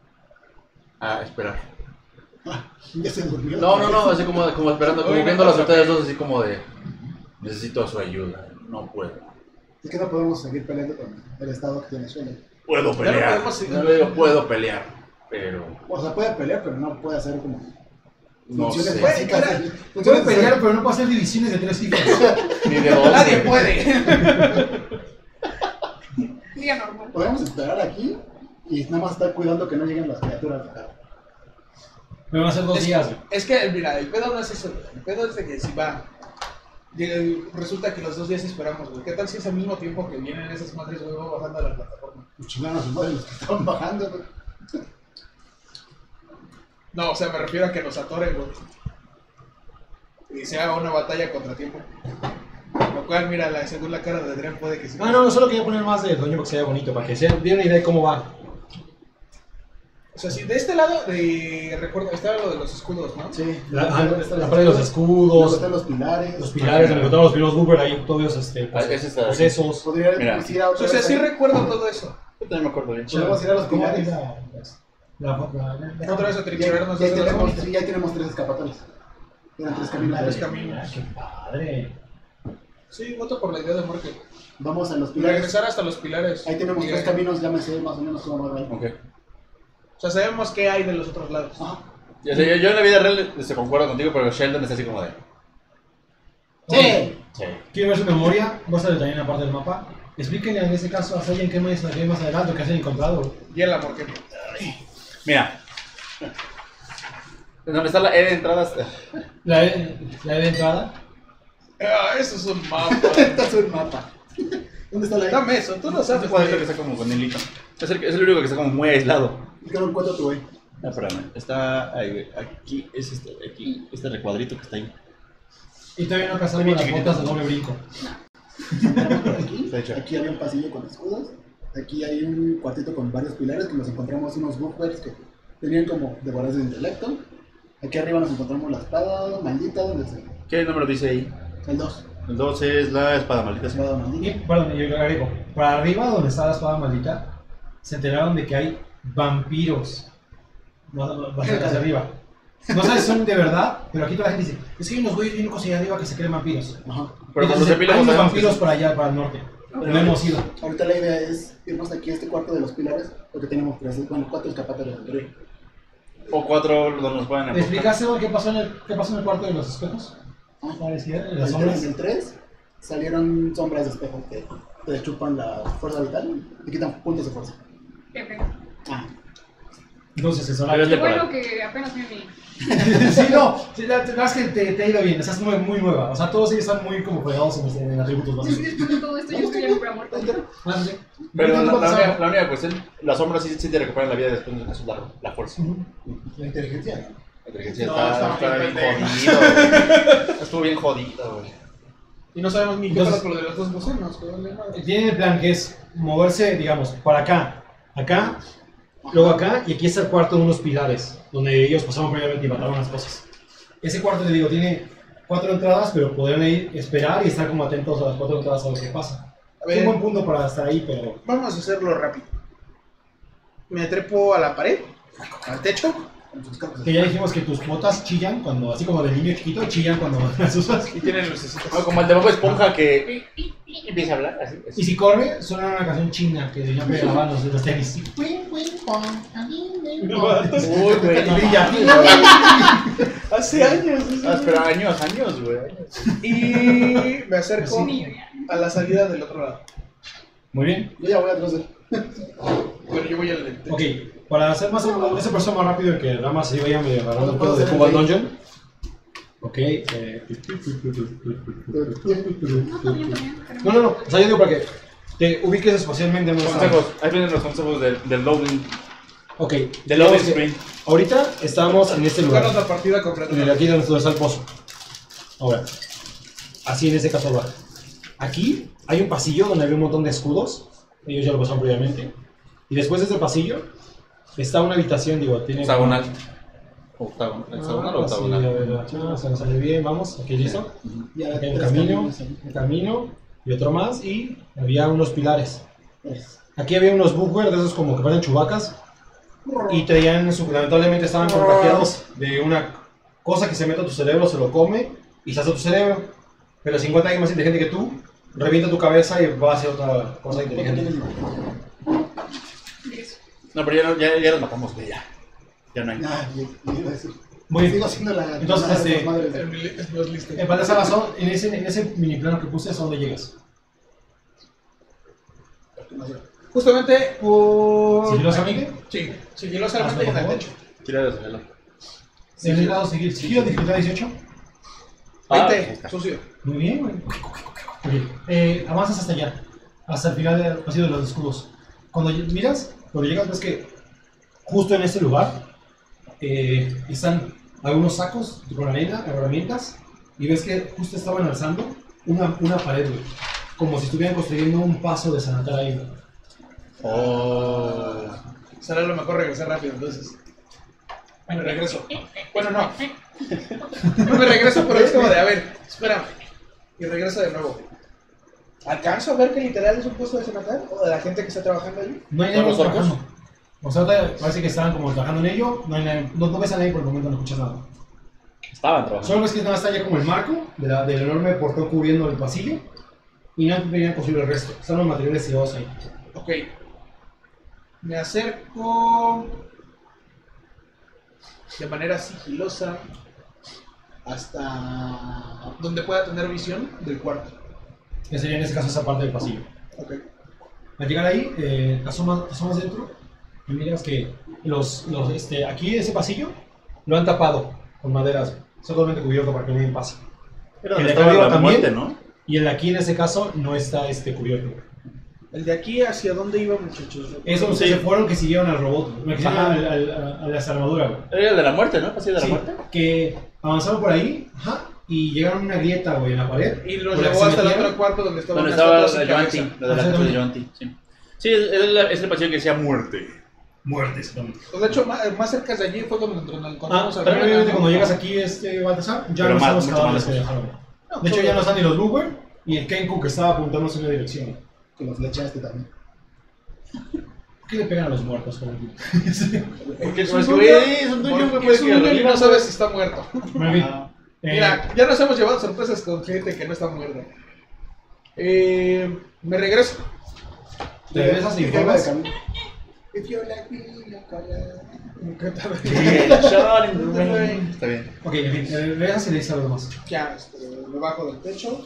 A esperar. Ya se durmió. No, así como esperando, como Oye, viendo no, las ustedes dos así como de necesito su ayuda, no puedo. Es que no podemos seguir peleando con el estado que tiene suelo. Puedo Ya no pelear. podemos seguir. No le digo puedo pelear, pero O sea, puede pelear, pero no puede hacer como no funciones sé. básicas. Puede Funciones pelear, pero no puede hacer divisiones de 3 cifras. Ni de dos. Nadie güey. puede. Día normal. Podemos esperar aquí y nada más estar cuidando que no lleguen las criaturas. Me van a hacer 2 días, güey. Es que, mira, el pedo no es eso, güey. El pedo es de que si va. Resulta que los 2 días esperamos, güey. ¿Qué tal si es al mismo tiempo que vienen esas madres, güey, bajando a la plataforma? Chingaron a sus madres los que estaban bajando, güey. No, o sea, me refiero a que nos atoren, güey. Y se haga una batalla contra tiempo. Lo cual, mira, según la cara de Adrián puede que sí. No, solo quería poner más de doño para que sea bonito, para que se den una idea de cómo va. O sea, si de este lado, recuerdo, estaba lo de los escudos, ¿no? Sí. La pared de los Luego escudos, están los pilares. los pilares, donde encontramos los pilares Goober ahí, todos Ese está- procesos. Podría Mira. ir a O sea, sí recuerdo todo eso. Yo también me acuerdo bien. Podemos ir a los ¿Cómo pilares. Otra vez a Ya, trincherarnos ya, desde la tenemos, zona. ya tenemos 3 escapatorias. Eran 3 caminos. Tres caminos. Ah, qué padre. Sí, voto por la idea de muerte. Vamos a los pilares. Regresar hasta los pilares. Ahí tenemos Y- 3 caminos, ya me sé más o menos cómo va ahí. Ok. O sea, sabemos qué hay de los otros lados. Ajá. Yo en la vida real concuerdo contigo, pero Sheldon está así como de. Sí. Sí. Quiero ver su memoria, vas a detallar en la parte del mapa. Explíquenle en ese caso a alguien qué más adelante, qué has encontrado. Y el amor que Mira. ¿Dónde está la E de entradas? La E de entrada. Eso es un mapa. Este es un mapa. ¿Dónde está la I? Dame eso, tú lo Este sabes. cuadrito que está como con hilito. Es el único que está como muy aislado. Es que no encuentro tu I. Ah, espérame. Está ahí, güey. Aquí es este recuadrito que está ahí. Y todavía no Está casamos bien las chiquitito. botas de doble brinco. Por aquí, Está hecho. aquí había un pasillo con escudos. Aquí hay un cuartito con varios pilares que nos encontramos unos buffers que tenían como devoradores de intelecto. Aquí arriba nos encontramos la espada maldita, donde se... ¿Qué número dice ahí? El 2. El 2 es la espada maldita. ¿Sí? Espada Y, maldita. perdón, yo lo agrego. Para arriba, donde está la espada maldita, se enteraron de que hay vampiros. Bastante hacia arriba. No sabes si son de verdad, pero aquí toda la gente dice: es que hay unos güeyes bien locos allá arriba que se creen vampiros. Ajá. Pero con los Entonces, hay epílogos unos sabemos que vampiros sí. por allá, para el norte. No hemos ido. Ahorita la idea es irnos aquí a este cuarto de los pilares, porque tenemos 4 escapatorios del río. O 4 donde nos pueden ¿Me enfocar. explicaste qué pasó en el cuarto de los espejos? Parecía, en las sombras. En el 3 salieron sombras de espejo que te chupan la fuerza vital y te quitan puntos de fuerza. Qué pena. Ah, Entonces, eso Pero es Qué de- bueno que apenas me uní. sí, no, sí, la verdad es que te ha ido bien, estás muy nueva. O sea, todos ellos están muy como pegados en atributos Sí, básicos. después de todo esto, yo estoy ya para muerto. Ah, sí. Pero ¿Cuánto la pasaba? única cuestión, las sombras sí te recuperan la vida después de eso, la fuerza. la inteligencia. La inteligencia No, está está bien bien jodido, güey. Estuvo bien jodido, güey. Y no sabemos ni qué Entonces- pasa con lo de las dos gusanos. que vale madre. Tienen el plan que es moverse, digamos, para acá, luego acá, y aquí está el cuarto de unos pilares, donde ellos pasaron previamente y mataron las cosas. Ese cuarto, te digo, tiene 4 entradas, pero podrían ir, esperar y estar como atentos a las 4 entradas a ver qué pasa. A Es un ver, buen punto para estar ahí, pero... vamos a hacerlo rápido. Me trepo a la pared, al techo, Que ya dijimos que tus botas chillan cuando, así como de niño chiquito, chillan cuando las usas. y tienen lucecitas. No, como el de Bob Esponja que empieza a hablar así. Y si corre, suena una canción china que se llama grabar los tenis. Uy, güey. Y brilla. Hace años. Ah, pero años, güey. Y me acerco Sí. a la salida del otro lado. Muy bien. Yo ya voy atrás de él. Pero yo voy al del techo. Ok, para hacer más ese proceso más rápido y que Rama se vaya medio agarrando el pedo de Puedo Cubal hacer el Dungeon. Ok, no, o sea, yo digo para que te ubiques espacialmente en donde Consejos, ahí vienen los consejos del loading. Ok, Del digamos loading que screen. ahorita estamos en este lugar, Jugaron la partida completa. en el aquí donde está el pozo. Ahora, así en este caso va. Aquí hay un pasillo donde había un montón de escudos, ellos ya lo pasaron previamente. Y después de ese pasillo está una habitación, digo, tiene... Hexagonal. ¿Hexagonal o Sí, a octagonal? ver, se nos sale bien, vamos, aquí listo. Ya Aquí hay un 3 camino, caminos ahí. un camino y otro más y había unos pilares. Tres. Aquí había unos buffers de esos como que parecen chubacas y traían, lamentablemente estaban contagiados de una cosa que se mete a tu cerebro, se lo come y se hace tu cerebro. Pero si encuentra alguien más inteligente que tú, revienta tu cabeza y va a hacer otra cosa ¿Cuánto inteligente. tienes? No, pero ya los matamos, güey, ya. Ya no hay. Ah, yo iba a decir. Muy bien. Sigo siendo la. Entonces, la de este, las madres. No es listo. En Palacio Razón, en ese mini plano que puse, ¿a dónde llegas? Justamente por. ¿Sigilosamente? Sí, sigilosamente en el techo. Tira de suelo. ¿En el lado seguir? ¿Sigilo dificultad 18? 20, sucio. Muy bien, güey. Ok, avanzas hasta allá, hasta el final del pasillo de los escudos. Cuando miras, cuando llegas, ves que justo en este lugar están algunos sacos con arena, herramientas, y ves que justo estaban alzando una pared, güey. Como si estuvieran construyendo un paso de sanatar ahí, güey. Oh. Será lo mejor regresar rápido, entonces. Me regreso. Bueno, no. No me regreso, pero es como de, a ver, espérame. Y regreso de nuevo. ¿Alcanzo a ver que literal es un puesto de cemental? ¿O de la gente que está trabajando ahí? No hay ¿Son nadie los orcos? trabajando. O sea, parece que estaban como trabajando en ello, no, hay nadie, no ves a nadie por el momento, no escuchas nada. Estaban trabajando. Solo ves que nada está ya como el marco del enorme portón cubriendo el pasillo y no venían posible el resto. Están los materiales tirados ahí. Ok. Me acerco de manera sigilosa hasta donde pueda tener visión del cuarto. Que sería en ese caso esa parte del pasillo. Ok. Al llegar ahí, te asomas dentro y miras que aquí ese pasillo lo han tapado con maderas, está totalmente cubierto para que nadie pase. Era El donde de estaba arriba la también. muerte, ¿no? Y el de aquí en ese caso no está cubierto. El de aquí, ¿hacia dónde iba, muchachos? Eso Sí. se fueron que siguieron al robot, que siguieron a las armaduras, güey. Era el de la muerte, ¿no? ¿El pasillo de la Sí, muerte? que avanzaron por ahí, y llegaron a una grieta, güey, en la pared. Y los por la que llevó se hasta el metieron. otro cuarto donde estaban Donde las estaba otras sin Joanti, cabeza. lo de la casa de Joanti, sí. Sí, es el pasillo que decía muerte. Muertes, exactamente. Pues de hecho, más cerca de allí fue cuando encontramos a Pero Renan, obviamente ¿no? cuando llegas aquí, Baltasar, ya Pero no más, están los mucho cadáveres más que lejos. dejaron. De hecho, ya no están ni los Boomer y el Kenku que estaba apuntándonos en una dirección. Que lo flechaste también. ¿Por qué le pegan a los muertos, por ejemplo? Porque Es un güey, es un tuyo, porque güey, es un niño y no sabes si está muerto. Bueno, en fin, Ah. Mira, ya nos hemos llevado sorpresas con gente que no está muerta. Me regreso. te regresas y Y habla de informas. camino. If you like me, no color. Me encanta ver. Está bien. Ok, en fin, regresas y le dices a los demás. Ya, me bajo del techo.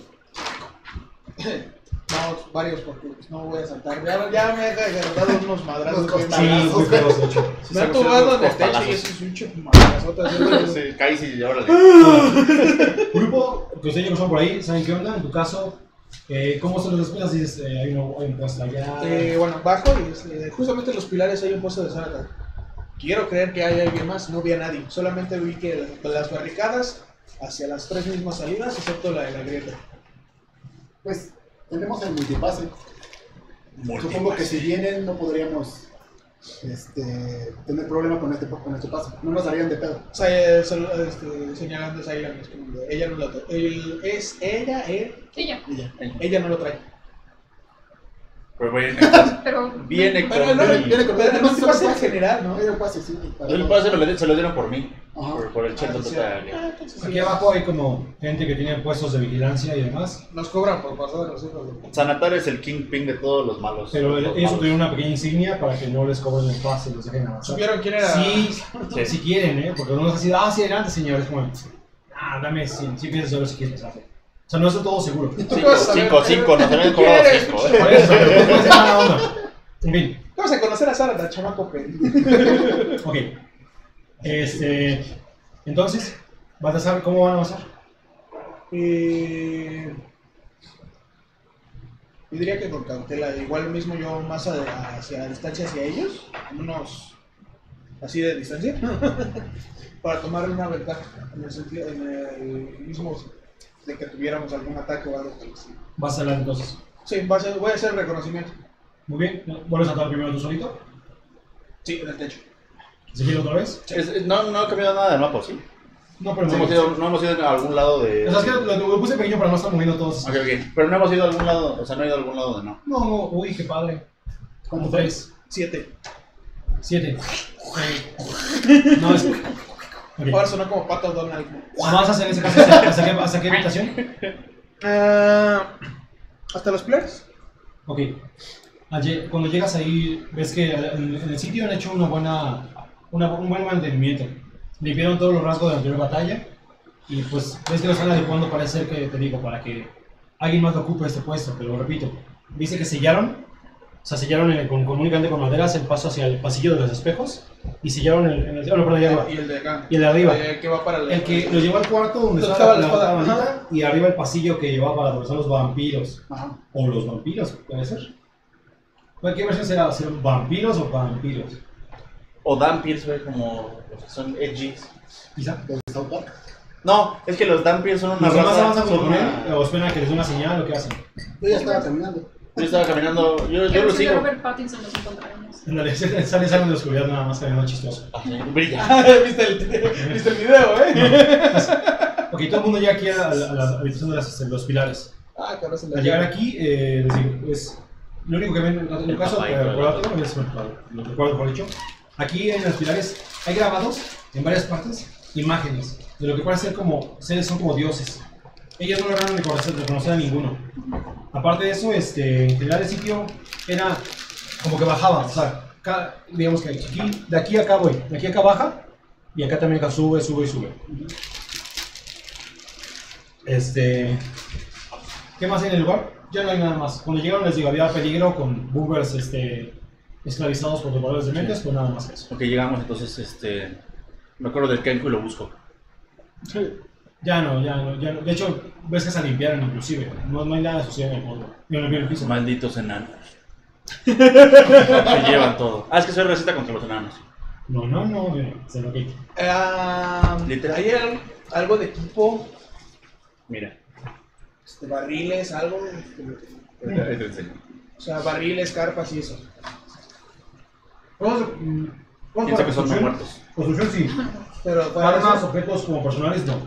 Vamos, varios porque no voy a saltar. Ya me he agarrado unos madrazos. Unos bien Sí, bravos. muy feos, de hecho. Me han tumbado en el techo y eso es un chup madrazota. Sí, caes y órale. Grupo, que ustedes ya pasaron por ahí, ¿saben qué onda? En tu caso, ¿cómo se los despedas? Dices, hay un puesto allá. Bueno, bajo y justamente en los pilares hay un puesto de Zarata. Quiero creer que hay alguien más, no vi a nadie. Solamente vi que las barricadas hacia las tres mismas salidas, excepto la de la grieta. Pues tenemos el multipase. Supongo que si vienen no podríamos tener problema con este pase. No nos darían de pedo. O sea, señalando a Zaylan, es como de, ella no lo trae. Sí, ya. Y ya. Ella no lo trae. Pero bueno, Pero. viene Pero con no, el... viene con- Pero el además, multipase solo en general, ¿no? Hay un pase, sí. para El todos. pase se lo dieron por mí. Ajá. Por el cheto sí. total. Aquí abajo hay como gente que tiene puestos de vigilancia y demás. Nos cobran por pasar los hijos de... Sanatario es el kingpin de todos los malos. Pero Los ellos malos. tuvieron una pequeña insignia para que no les cobren el pase y los dejen avanzar. ¿Supieron quién era? Sí, Sí. si quieren, porque uno es así, sí, adelante, señores. Como, dame, si piensas solo si quieres pasarte. O sea, no es del todo seguro. Cinco, nos habían cobrado ¿Quieres? 5. Por eso, pero no es mala onda. En fin, Vamos a conocer a Zarata, chamaco pendejo. ok. Entonces, Baltasar, ¿cómo van a avanzar? Yo diría que con cautela, igual mismo yo más hacia distancia hacia ellos, unos así de distancia, para tomar una ventaja en el sentido, en el mismo de que tuviéramos algún ataque o algo así. Vas adelante entonces. Sí, voy a hacer el reconocimiento. Muy bien, ¿vuelves a saltar primero tú solito? Sí, en el techo. ¿Seguir otra vez? No ha cambiado nada del mapa, ¿sí? No, pero No hemos ido a algún lado de... O sea, es que lo puse pequeño para no estar moviendo todos. Ok. Pero no hemos ido a algún lado, o sea, no he ido a algún lado de no. No, uy, qué padre. ¿Cuánto Como 3, 7. 7. No, es. Okay. Ahora sonó como Pato Donald. ¿Avanzas en ese caso hasta qué habitación? ¿Hasta los players? Ok. Cuando llegas ahí, ves que en el sitio han hecho un buen mantenimiento. Limpiaron todos los rasgos de la anterior batalla. Y pues ves que lo están adecuando, parece ser que, te digo, para que alguien más ocupe este puesto. Te lo repito. Dice que sellaron con comunicante con maderas el paso hacia el pasillo de los espejos. Y sellaron perdón, ya arriba. Y el de acá. Y el de arriba. Que va para El que lo llevó al cuarto donde Donde estaba estaba la espada, maldita, y arriba el pasillo que llevaba para donde están los vampiros. Ajá. O los vampiros, puede ser. ¿Qué versión será? ¿Serán vampiros o vampiros? O Dampiers, güey, como los que son edgys. Quizá. Los de South Park. No, es que los Dampiers son una ¿Los demás raza. avanzan Son con él? una... ¿O esperan a que les dé una señal o qué hacen? Yo ya estaba terminando. Yo estaba caminando, yo Yo lo no sé de sigo. Robert Pattinson nos encontraremos. Ándale, salen de la oscuridad nada más, caminando chistoso. Así, brilla. ¿Viste el video, Ok, todo el mundo llega aquí a la habitación de los pilares. Ah, cabrón, se Al llegar aquí, les digo, es lo único que ven en el caso, papá, recordártelo, es, lo recuerdo mejor dicho. Aquí en los pilares hay grabados en varias partes imágenes de lo que parece ser como seres, son como dioses. Ellos no lograron reconocer a ninguno. Aparte de eso, en general el sitio era como que bajaba, o sea, digamos que de aquí a acá voy, de aquí a acá baja y acá también acá sube. ¿Qué más hay en el lugar? Ya no hay nada más. Cuando llegaron les digo, había peligro con boomers esclavizados por devoradores de mentes, pues nada más que eso. Ok, llegamos entonces, me acuerdo del Kenku y lo busco. Ya no. De hecho, ves que se limpiaron inclusive. No hay nada de suciedad en el polvo. Ni en el piso. Malditos enanos. Se llevan todo. Ah, es que soy racista contra los enanos. No, se lo quito. Literal. ¿Hay algo de equipo? Mira, Barriles, algo. ahí te enseño. O sea, barriles, carpas y eso. Piensa que son no muertos. Construcción sí. Pero para Armas, eso, objetos como personales no.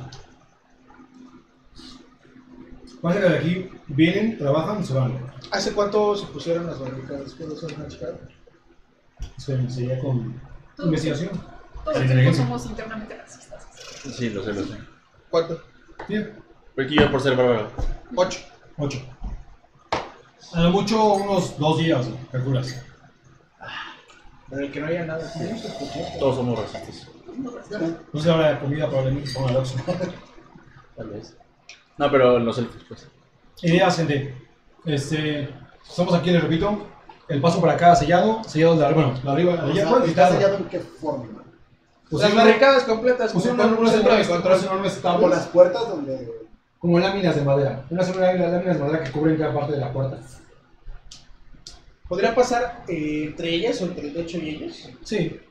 Pasa que de aquí vienen, trabajan y se van. ¿hace cuánto se pusieron las barricadas después de ser una chica? Sería con investigación. Todos Sí, los tiempos inteligencia. somos internamente racistas. Sí, lo sé. ¿Cuánto? Bien. Pero aquí yo por ser bárbaro. 8. 8. A lo mucho unos 2 días, calculas. Para el que no haya nada. ¿Sí? Todos somos racistas. No sé ahora de comida probablemente ponga el Oxxo. Tal vez. No, pero los elfos, pues. Ideas, gente. Estamos aquí, les repito. El paso para acá sellado de arriba, la arriba, O allá sea, afuera, ¿está quitado. sellado en qué forma? Las barricadas completas. Pusieron con un centro de control. enormes Como tablas, las puertas donde... como láminas de madera. Unas láminas de madera que cubren gran parte de la puerta. ¿Podría pasar entre ellas o entre el techo y ellos? Sí.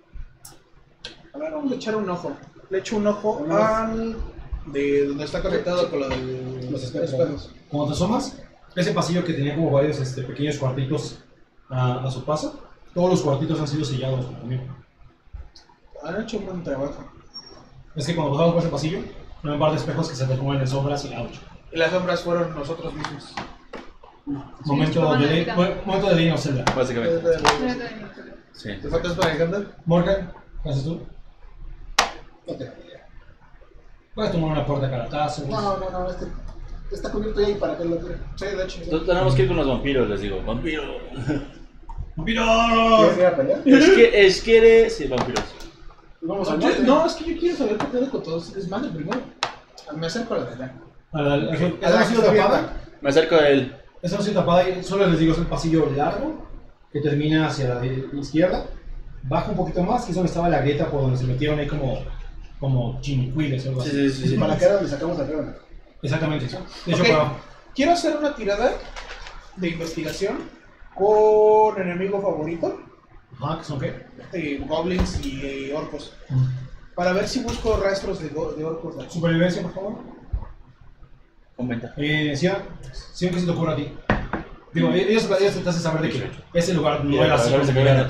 A ver, vamos a echar un ojo. Le echo un ojo al de donde está conectado con lo de Los espejos. Cuando te asomas, ese pasillo que tenía como varios pequeños cuartitos a su paso, todos los cuartitos han sido sellados también. Han hecho un buen trabajo. Es que cuando pasamos por ese pasillo, hay un par de espejos que se transforman en sombras y ouch. Y las sombras fueron nosotros mismos. Momento de Legend of Zelda. Básicamente. Sí. ¿Te faltas para Alejandro? Morgan, ¿qué haces tú? No te... Puedes tomar una puerta a caratazo. No, está cubierto ahí para que lo tire. Sí, de hecho. Entonces tenemos que ir con los vampiros, les digo. ¡Vampiro! ¡Vampiro! ¿Quieres ir a pelear? Es que eres... Sí, vampiros. Vamos al norte. No, es que yo quiero saber qué pedo con todos. Es más, primero. Me acerco a la de allá. Esa no ha sido tapada. Me acerco a él. Esa no ha sido tapada. Y solo les digo, es un pasillo largo que termina hacia la izquierda. Baja un poquito más, que es donde estaba la grieta por donde se metieron ahí como chinicuiles o algo así. Sí. Para acá era donde sacamos al Revenant. Exactamente. De hecho, Ok. Quiero hacer una tirada de investigación con enemigo favorito, ajá, ¿qué son qué? goblins y orcos, para ver si busco rastros de orcos. de aquí. Supervivencia, por favor. Comenta. Sian, ¿qué se te ocurre a ti? Digo, ellos te hacen saber de que ese lugar no era así.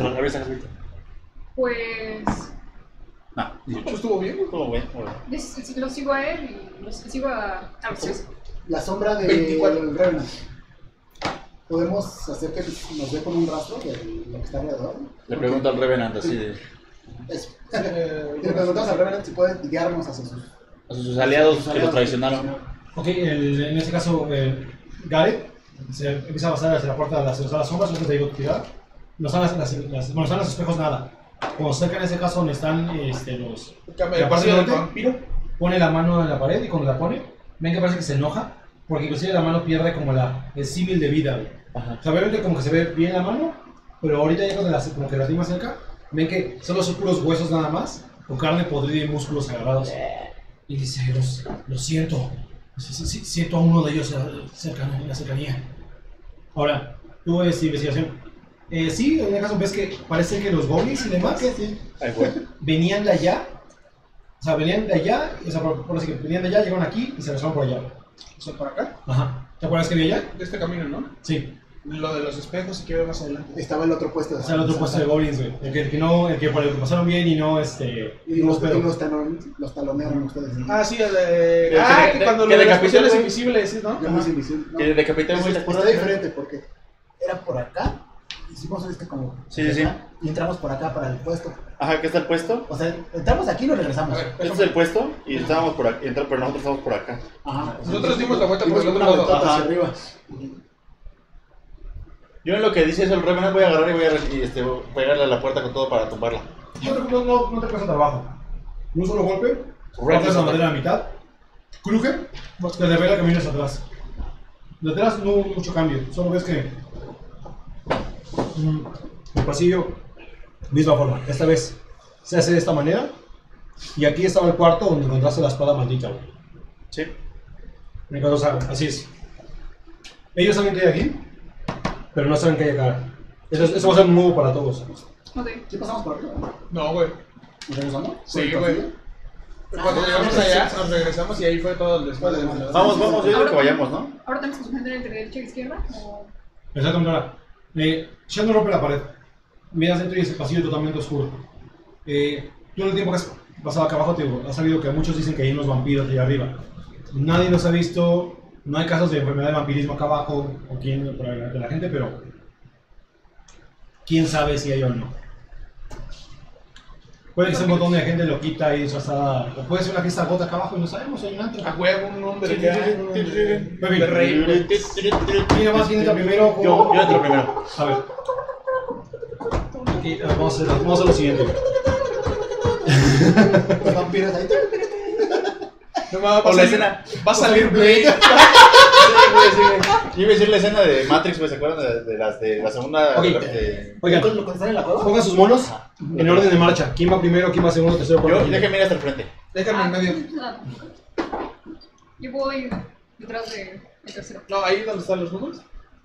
Pues No, Pues estuvo bien. todo bueno. lo sigo a él y lo sigo a los tres. La sombra del 24. Revenant. ¿Podemos hacer que nos dé con un rastro de lo que está alrededor? Le pregunto al Revenant así de... Eso. Y le preguntamos al Revenant si puede guiarnos hacia A sus aliados que lo traicionaron. Ok, en este caso, Gareth se empieza a pasar hacia la puerta de las sombras, no te digo tirar. No están bueno, están los espejos nada. Cuando cerca en ese caso donde están los... El la parte pasillo del norte, vampiro. pone la mano en la pared y cuando la pone, ven que parece que se enoja, porque inclusive la mano pierde como el símil de vida. Ajá. O sea, obviamente como que se ve bien la mano, pero ahorita ya cuando como que la tiene más cerca, ven que solo son puros huesos nada más, con carne podrida y músculos agarrados. Y dice, lo siento, siento a uno de ellos en la cercanía. Ahora, tú investigación. Sí, en el caso ves que parece que los goblins y demás sí. Ahí fue. venían de allá, o sea, venían de allá, o sea, por así que venían de allá, llegaron aquí y se regresaron por allá. O sea, por acá. Ajá. ¿Te acuerdas que vi allá? De este camino, ¿no? Sí. Lo de los espejos y que veo más adelante. Estaba el otro puesto. O sea, el otro puesto de goblins, güey. El que por el que pasaron bien y no, Y no los, pedo. los talonearon ustedes. ¿no? Ah, sí, el de... Que que cuando que lo de las decapitó, pociones güey. invisibles, ¿sí, no? Yo me hice invisible. No. Que decapité muy Está diferente porque era por acá. Hicimos como. Sí, sí. Y entramos por acá para el puesto. Ajá, ¿qué está el puesto? O sea, entramos aquí y nos regresamos. A ver, Este es el puesto y estábamos por aquí, pero nosotros estamos por acá. Ajá. Nosotros dimos la vuelta por Dimos el otro una lado. vueltota Ajá. hacia arriba. Yo en lo que dice eso el Revenant voy a agarrar y voy a pegarle a la puerta con todo para tumbarla. No te cuesta trabajo. Un solo golpe, Right, cortas la right. madera a la mitad Cruje, te revela caminos atrás. De atrás no hubo mucho cambio, solo ves que el pasillo, misma forma. Esta vez se hace de esta manera. Y aquí estaba el cuarto donde encontraste la espada maldita, güey. Sí. Entonces, así es. Ellos saben que hay aquí, pero no saben que hay acá. Eso va a ser nuevo para todos. Ok. ¿Sí pasamos por arriba? No, güey. ¿Nos regresamos? Sí, güey. Cuando llegamos allá, nos regresamos y ahí fue todo el después. Vamos, yo digo que vayamos, ¿no? ¿Ahora tenemos que suspender entre derecha e izquierda? ¿O? Exactamente, ahora. Sheldon rompe la pared. Miras dentro y es el pasillo totalmente oscuro. Tú en el tiempo que has pasado acá abajo, has sabido que muchos dicen que hay unos vampiros allá arriba. Nadie los ha visto, no hay casos de enfermedad de vampirismo acá abajo, o quién, por la gente, pero quién sabe si hay o no. Puede que sea un montón de gente loquita ahí disfrazada, o puede ser una fiesta gota acá abajo y no sabemos, hay un antro. A huevo, un hombre Sí, de Muy bien. rey, güey. ¿Quién más entra primero? Yo entro primero. A ver. Aquí, vamos a hacer lo siguiente. Los vampiros ahí. No me va a O la pasar. escena. Va a salir Blade. Sí, güey. Yo iba a decir la escena de Matrix, güey, ¿se acuerdan de la segunda? Ok. Oigan, ¿Cuando están en la cueva? pongan sus monos en orden de marcha. ¿Quién va primero, quién va segundo, tercero, Yo, cuarto? déjenme ir hasta el frente. Déjame en medio. Yo voy detrás del tercero. No, ahí donde están los números.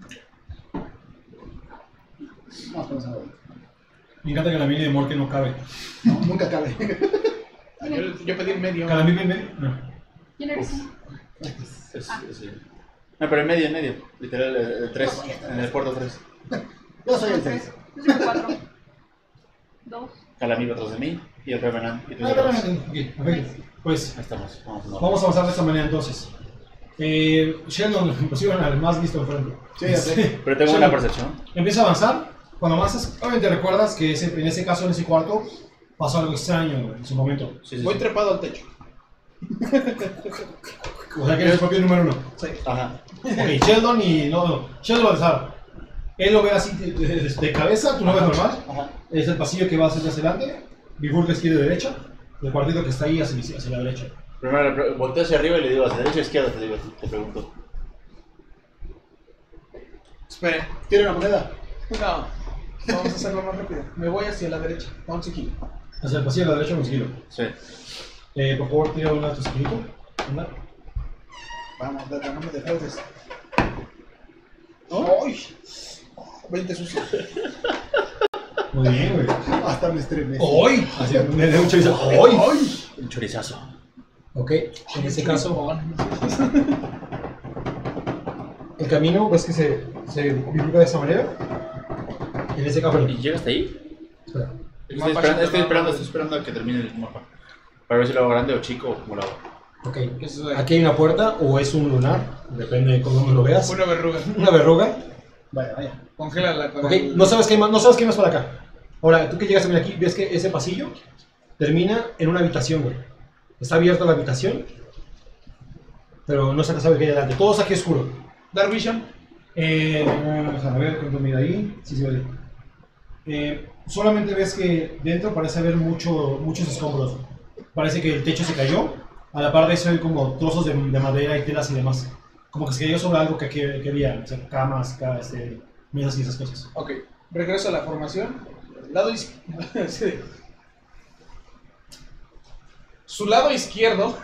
Vamos por esa. Me encanta que la mini de Morque no cabe. No, nunca cabe. Yo pedí en medio. ¿Cada mini en medio? No. ¿Quién eres? Sí. No, pero en medio. Literal, el 3. En el puerto 3. Yo soy el Tres. 6. Yo soy el 4. 2. Calamí atrás de mí y el Revenant. Y tú Ok, detrás. perfecto. Pues Ahí estamos. vamos a avanzar de esta manera entonces. Sheldon pusieron al más listo enfrente. Sí, ya sé. Pero tengo una percepción. Empieza a avanzar. Cuando avanzas, obviamente recuerdas que en ese caso, en ese cuarto, pasó algo extraño en su momento. Sí. Voy trepado al techo. O sea que eres el propio número 1. Ajá. Ok, Sheldon y... No, Sheldon va a avanzar. Él lo ve así de cabeza, tú lo ves normal. Ajá. Es el pasillo que va hacia adelante. Bifurca izquierda y derecha. El cuartito que está ahí hacia la derecha. Primero volteo hacia arriba y le digo hacia derecha o izquierda, te pregunto. Espere. ¿Tiene una moneda? No. Vamos a hacerlo más rápido. Me voy hacia la derecha. Vamos aquí. Hacia el pasillo de la derecha, un sigilo. Sí. Por favor, tira una de tus esquilitos. Anda. Vamos, Data, no me defraudes. ¡Ay! 20 sucios. Muy bien, güey. Hasta me estrené. ¡Hoy! Así me dio un chorizo. ¡Hoy! Un chorizazo. Ok, en este caso, el camino ves que se bifurca de esta manera. En este caso, ¿Y llegas hasta ahí? espera. Estoy esperando a que termine el mapa. Para ver si lo hago grande o chico o como lo hago. Ok, ¿Qué es eso de- aquí hay una puerta o es un lunar, depende de cómo lo veas. Una verruga. Una verruga. Vaya. Congélala con Ok, el- no sabes qué más para acá. Ahora, tú que llegas también aquí, ves que ese pasillo termina en una habitación, güey. Está abierta la habitación, pero no se sabe qué hay adelante. Todo está aquí oscuro. Dark Vision. Vamos a ver cuánto mira ahí. Sí, se ve. Solamente ves que dentro parece haber muchos escombros. Parece que el techo se cayó. A la par de eso hay como trozos de madera y telas y demás. Como que se cayó sobre algo que había. O sea, camas, mesas y esas cosas. Ok. Regreso a la formación. Lado izquierdo. Sí. Su lado izquierdo.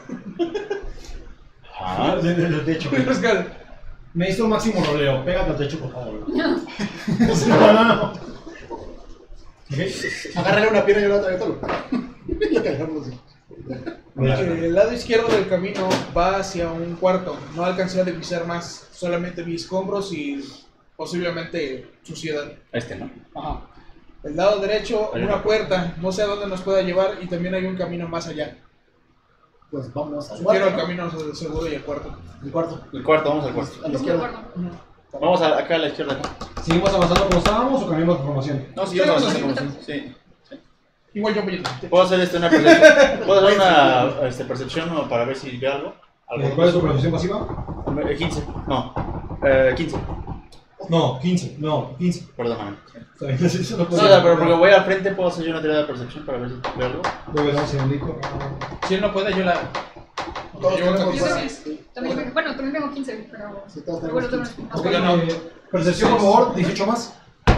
Ah, Del techo. güey. Me hizo un máximo roleo. Pégate al techo, por favor. No. Ok. Agárrale una pierna y yo la otra todo. Lo cargamos así. El lado izquierdo del camino va hacia un cuarto. No alcancé a divisar más. Solamente vi escombros y posiblemente suciedad. ¿no? Ajá. El lado derecho, Ahí una va. puerta. No sé a dónde nos pueda llevar y también hay un camino más allá. Pues vamos al Sugiero el cuarto. camino seguro y el cuarto. El cuarto. El cuarto, vamos al cuarto. A la ¿Cómo de izquierda. acuerdo? Vamos acá a la izquierda. ¿No? ¿Seguimos avanzando como estábamos o cambiamos de formación? No, sí, Sí, vamos a vamos hacer a como sí. Igual yo voy ¿Puedo hacer una percepción? ¿Puedo hacer una percepción o para ver si veo algo? ¿Cuál es tu percepción pasiva? 15. No. 15. No, 15. No, 15. Perdóname. Está bien, eso no No, puedo. pero porque voy al frente, ¿puedo hacer yo una tirada de percepción para ver si veo algo? Voy a dar un segundito. Si él no puede, yo la. Todos Yo tenemos Yo buenas. también. Sí. Bueno, también tengo 15, pero. Sí, todos Pero bueno, tenemos tengo 15. unos Ok, percepción, por favor, 18 más.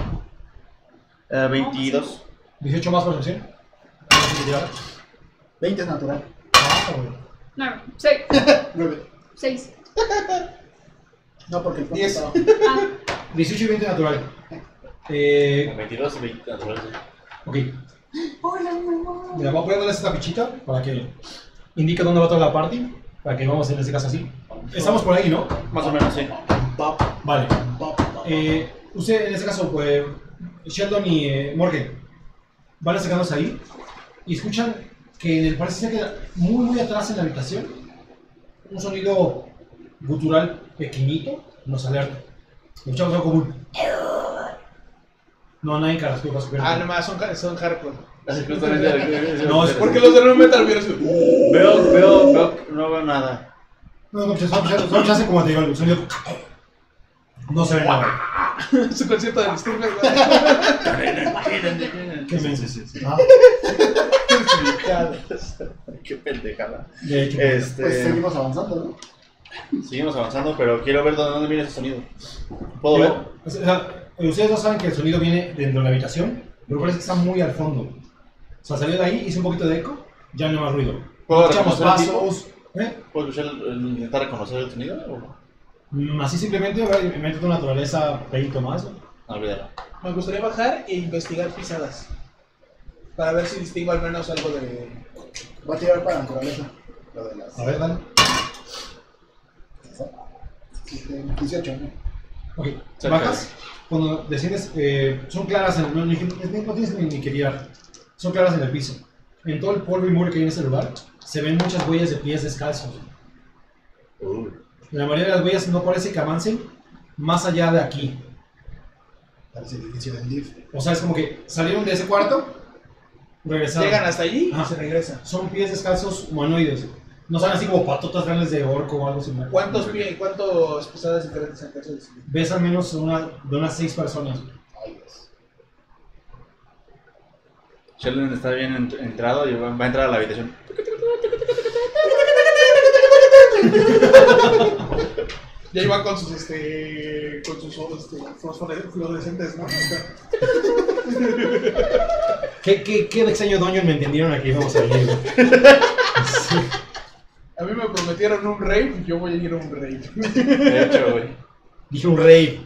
22. 18 más percepción. 20 es natural. Ah, güey. No, 6. 9. 6. No, porque el fondo 10. estaba. Ah, 18 y 20 natural. 22 y 20 naturales. Ok. Mira, voy a ponerles esta fichita para que indique dónde va toda la party. Para que vamos en este caso así. Estamos por ahí, ¿no? Más o menos, sí. Pop, Vale. pop, pop. Usted en este caso, pues, Sheldon y Morgan van acercándose ahí y escuchan que en el parece ser que muy atrás en la habitación un sonido gutural pequeñito nos alerta. Escuchamos algo como un... No, nadie carraspeó para subir. Ah, nomás son hardcore. Así justamente. No, es Porque los de no metal vieron su. Veo, no veo nada. No, solo se hace como te digo, el sonido... No se ve nada. Su concierto de Sturmer. Qué menso. Ah, Qué pendejada. de hecho. Pues seguimos avanzando, ¿no? Seguimos avanzando, pero quiero ver de dónde viene ese sonido. ¿Puedo ver? O sea, ustedes no saben que el sonido viene dentro de la habitación, pero parece que está muy al fondo. O sea, salió de ahí, hizo un poquito de eco, ya no hay más ruido. ¿Puedo Escuchamos reconocer el pasos. ¿Puedo intentar reconocer el sonido? O... Así simplemente, mete tu naturaleza 20 más. ¿No? No, olvídalo. Me gustaría bajar e investigar pisadas. Para ver si distingo al menos algo de. Voy a tirar para naturaleza. Lo de las. A ver, dale. 18, ¿no? Ok, Cerca. bajas. Cuando desciendes, son claras en el. No tienes ni que tirar. Son claras en el piso. En todo el polvo y muro que hay en ese lugar, se ven muchas huellas de pies descalzos. La mayoría de las huellas no parece que avancen más allá de aquí. Parece el inicio del lift. O sea, es como que salieron de ese cuarto, regresaron. Llegan hasta allí Ajá. y se regresan. Son pies descalzos humanoides. No son así como patotas grandes de orco o algo similar. ¿Cuántas pisadas diferentes han caso de subir? Ves al menos de unas 6 personas. Ay, Dios. Sheldon está bien entrado y va a entrar a la habitación. Ya iba con sus fluorescentes, ¿no? ¿Qué de extraño doño me entendieron aquí? Vamos a ir. Sí. A mí me prometieron un rave y yo voy a ir a un rave. De hecho, güey. Dije un rey.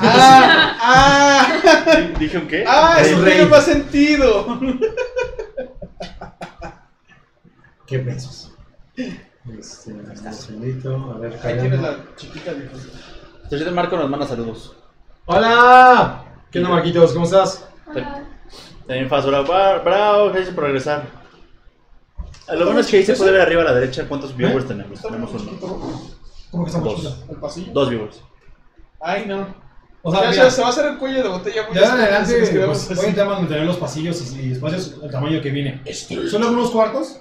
¿Dije un qué? Es Eso un tiene rave. más sentido. ¿Qué piensas? Un segundito, a ver, Ahí callando. tienes la chiquita de Entonces Marco nos manda saludos. ¡Hola! ¿Qué onda, Marquitos? ¿Cómo estás? También Faz, bravo, gracias por regresar. Lo bueno es que ahí se puede ver arriba a la derecha cuántos viewers tenemos. Tenemos uno. ¿Cómo que estamos Dos. chiquitos? ¿El pasillo? 2 viewers. Ay, no. O sea, Ya mira, se va a hacer el cuello de botella. de ahora en adelante, nos quedamos pues, así. voy a intentar mantener los pasillos y espacios al tamaño que viene. Solo algunos cuartos.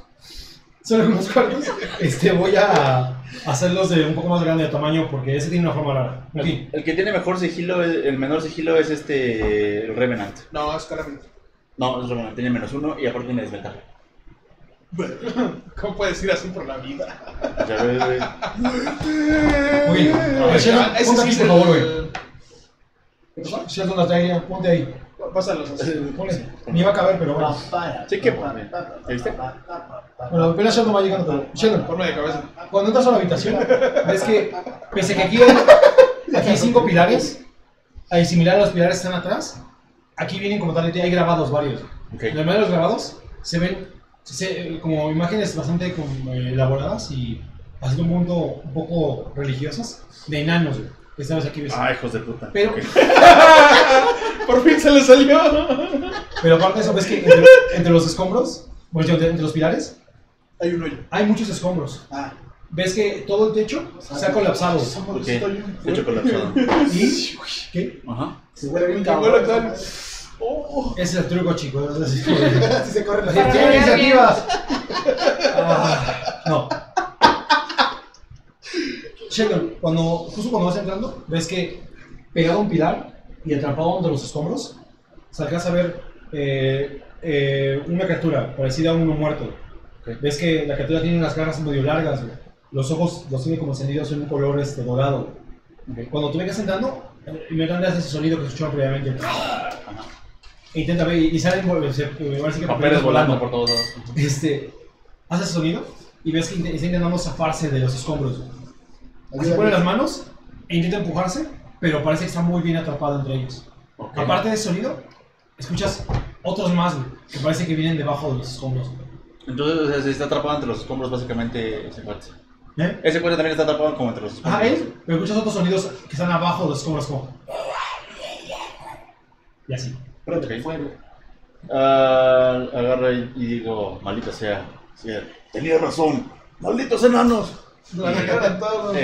Voy a hacerlos de un poco más grande de tamaño porque ese tiene una forma rara. En fin. El que tiene mejor sigilo, el menor sigilo es el Revenant. No, es claramente. No, es Revenant, tiene -1 y aparte tiene desventaja. ¿Cómo puedes ir así por la vida? Ya ves, güey. Muy bien. A ver, Sheldon, Ese ponte sí aquí, es por favor, güey. el- Sheldon, la traía, ponte ahí. Pásalos así. Ponle. Ni va a caber, pero bueno. Sí que ¿viste? Bueno, apenas Sheldon va llegando, pero Sheldon, Ponme de cabeza. cuando entras a la habitación, ves que, pese a que aquí hay 5 pilares, hay similar a los pilares que están atrás, aquí vienen como tal, hay grabados varios. Ok. La mayoría de los grabados se ven como imágenes bastante elaboradas y hasta un punto un poco religiosas de enanos, güey. Esta vez aquí ves. Ah, hijos de puta. Pero, Ok. Por fin se le salió. pero aparte de eso, ves que entre los escombros, bueno, entre los pilares, Hay un hoyo. hay muchos escombros. Ah, Ves que todo el techo se ha colapsado. ¿Por qué? Techo colapsado. ¿Y qué? Ajá. se vuelve bien Qué bueno, cabrón. tal. Oh, Ese es el truco, chicos. Es así como de- Así se corren las ¡Tiene Para iniciativas! No. Sheldon, justo cuando vas entrando, ves que pegado a un pilar y atrapado entre los escombros, se alcanza a ver una criatura parecida a uno muerto. Ok. Ves que la criatura tiene unas garras medio largas, güey, los ojos los tiene como encendidos en un color dorado. Ok. Cuando tú vengas entrando, inmediatamente hace ese sonido que escucharon previamente. E intenta ver y salen parece que Papeles volando por todos lados. hace ese sonido y ves que está intentando zafarse de los escombros. Así pone las manos e intenta empujarse, pero parece que está muy bien atrapado entre ellos. Ok. Aparte del sonido, escuchas otros más, güey, que parece que vienen debajo de los escombros. Entonces, o sea, si está atrapado entre los escombros, básicamente ese cuate. ¿Eh? Ese cuate también está atrapado como entre los escombros. Ajá, él, pero escuchas otros sonidos que están abajo de los escombros, como. Y así. Pronto, Ok. fuego. Agarro y digo, maldita sea. Sí, tenía razón. ¡Malditos enanos! Lo agarran todos.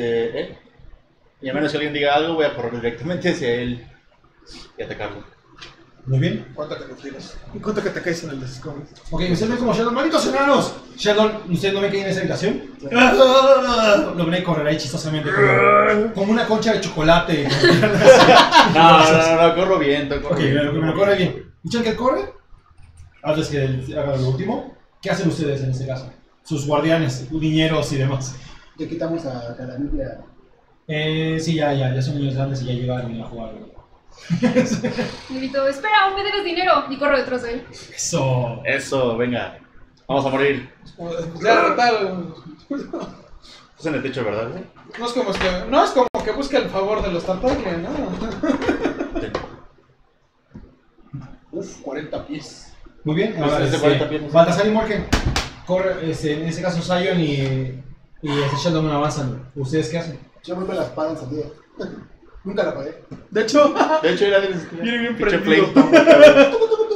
Y a menos que alguien diga algo, voy a correr directamente hacia él y atacarlo. Muy bien. ¿Cuánto que te tiras? ¿Y cuánto que te caes en el descombo? Ok, usted ve como Sheldon, ¡malditos enanos! Sheldon, ¿usted no ve que hay en esa habitación? Lo ven ahí correr ahí chistosamente, como una concha de chocolate. No, corro bien, Ok, me lo corre bien. ¿Escuchan que él corre? Antes que él haga lo último, ¿qué hacen ustedes en este caso? Sus guardianes, niñeros y demás. Ya quitamos a Calamita. Sí, ya son niños grandes y ya llegaron a jugar. Y grito, espera, aún me debes dinero. Y corro detrás de él. Eso. Venga. Vamos a morir. Ya, tal. Estás en el techo, ¿verdad, güey? No es como que busque el favor de los Tartaglia, ¿no? Uf, 40 pies. Muy bien, Pues ahora es de 40 pies. Baltasar y Morgan corre, en este caso Zion y Sheldon avanzan. ¿Ustedes qué hacen? Yo vuelvo la espada encendida. Nunca la apagué. De hecho, era viene bien pinche prendido. flame.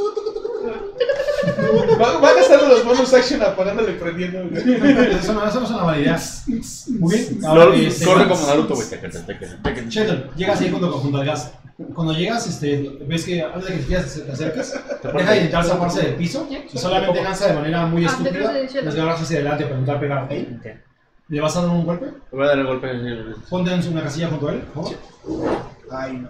Van a estar los bonus action apagándole y prendiendo. Eso no es una mala idea. Muy bien, ahora Corre como Naruto, güey. Sheldon, llegas ahí junto al gas. Cuando llegas, ves que antes de que te acerques, deja de intentar zafarse del piso y solamente lanza de manera muy estúpida detrás de Sheldon. las garras hacia adelante para intentar pegar. ¿Le vas a dar un golpe? Le voy a dar el golpe. Ponte en una casilla junto a él, por favor. Ay, no.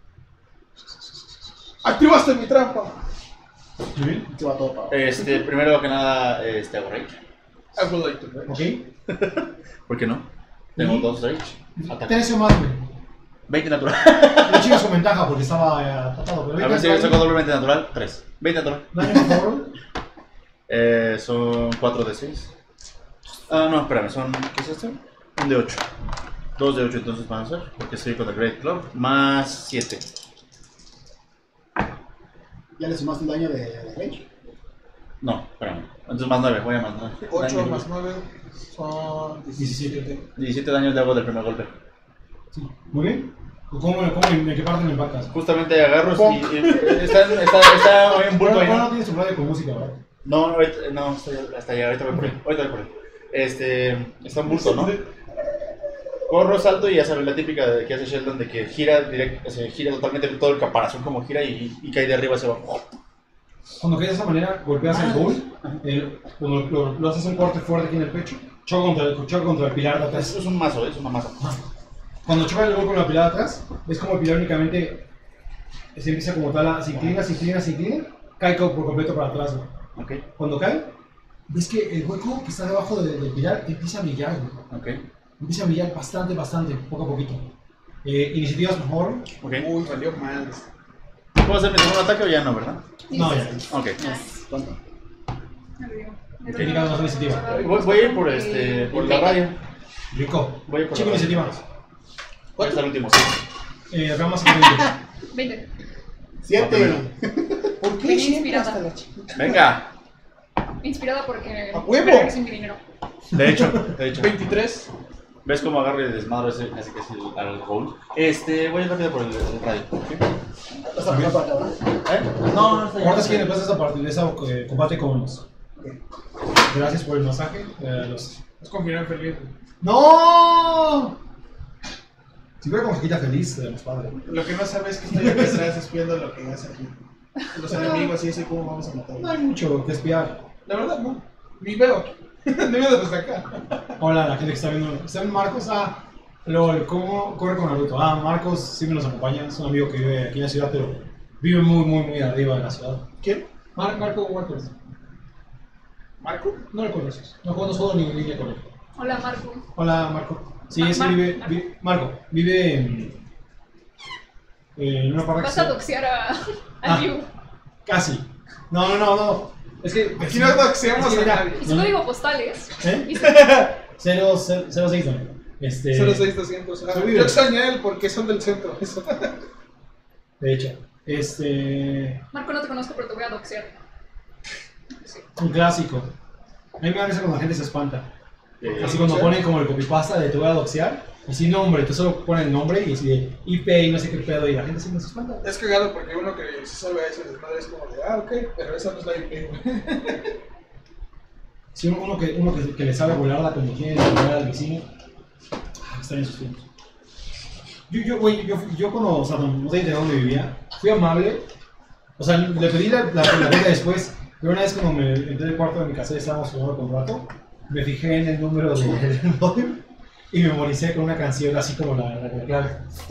Activaste mi trampa. Muy bien. Se va todo para Primero que nada, hago rage. I would like to know. Ok. ¿Por qué no? Tengo 2 rage. Ataque. Tenés un más, güey. 20 natural. Lo chicas con ventaja porque estaba atado. Pero A ver si saco doblemente natural. 3. 20 natural. Daño, por favor. Son 4 de 6. No, espérame, ¿qué es esto? Un de 8. 2 de 8 entonces van a ser, porque estoy con el Great Club. Más 7. ¿Ya le sumaste un daño de range? No, espérame. Entonces más 9, voy a más 9. 8 más 9 son 17. 17 daños le hago del primer golpe. Sí. Muy bien. ¿En qué parte me impactas? Justamente agarro y está en bulto ahí. No ¿No? tienes tu radio con música, ¿verdad? No, hasta allá, ahorita voy por él. Está en bulto, ¿no? Corro, salto y ya sabes la típica que hace Sheldon de que gira totalmente todo el caparazón como gira y cae de arriba hacia abajo. Cuando caes de esa manera, golpeas el bowl, cuando lo haces un corte fuerte aquí en el pecho, choca contra el pilar de atrás. Es un mazo, es una masa. Cuando choca el bowl con la pilar de atrás, es como el pilar únicamente se empieza como tal, se inclina, cae por completo para atrás, güey. Ok, Cuando cae, ves que el hueco que está debajo del pilar empieza a brillar, güey. ok, Empieza a brillar bastante, poco a poquito. Iniciativas, por favor. ok. Uy, salió mal. ¿Puedo hacer mi segundo ataque o ya no, verdad? No, ya. Ok. ¿Cuánto? Técnica de iniciativa. Voy a ir por la radio. Rico. Voy a ir por Chico, la radio. iniciativa. Voy a estar el último, sí. Acá más o 20. 7. ¿Por qué Venía siempre inspirada. hasta la chica? Venga. Inspirada porque ¡A huevo! me regresé mi dinero. De hecho. 23. ¿Ves cómo agarro y desmadro ese, así que es al goal? Voy a ir rápido por el radio. ¿Okay? ¿Vas a poner para acá, verdad? No está Ahora sí que después de esta partida, de combate con los. Gracias por el masaje. Es con final feliz. ¡No! Si fuera con quita feliz de los padres. Lo que no sabes es que estoy aquí atrás espiando lo que hace aquí. Los enemigos y eso y cómo vamos a No matarlos. hay mucho que espiar. La verdad, no. Ni veo. Ni veo desde acá. Hola, la gente que está viendo. ¿Está viendo Marcos? LOL, ¿cómo corre con Naruto? Marcos siempre nos acompaña. Es un amigo que vive aquí en la ciudad, pero vive muy arriba de la ciudad. ¿Quién? Marco Walters. ¿Marco? No lo conoces. No conozco ni línea con él. Hola, Marco. Hola, Marco. Sí, es que vive, Marco, vive en una parte que Vas a doxear a Liu. Casi. No. Es que Aquí no doxeamos a nadie. ¿Y su código postal es? ¿Eh? 006 no. 06200. Soy vive. Yo extrañé a él porque son del centro. Eso. De hecho, Marco, no te conozco, pero te voy a doxear. un clásico. A mí me da risa cuando la gente se espanta. Así cuando ponen como el copypasta de te voy a doxear, y sin nombre, tú solo pones el nombre y así de IP y no sé qué pedo, y la gente se espanta. Es cagado porque uno que se sabe a ese desmadre es como de, ok, pero esa no es la IP, güey. Si uno que le sabe volar la condición y volar al vecino, están en sus tiempos. Yo cuando, o sea, no sé de dónde vivía, fui amable, o sea, le pedí la cuenta después, pero una vez cuando me entré al cuarto de mi casa y estábamos jugando el contrato, me fijé en el número del modem y memoricé con una canción así como la clave.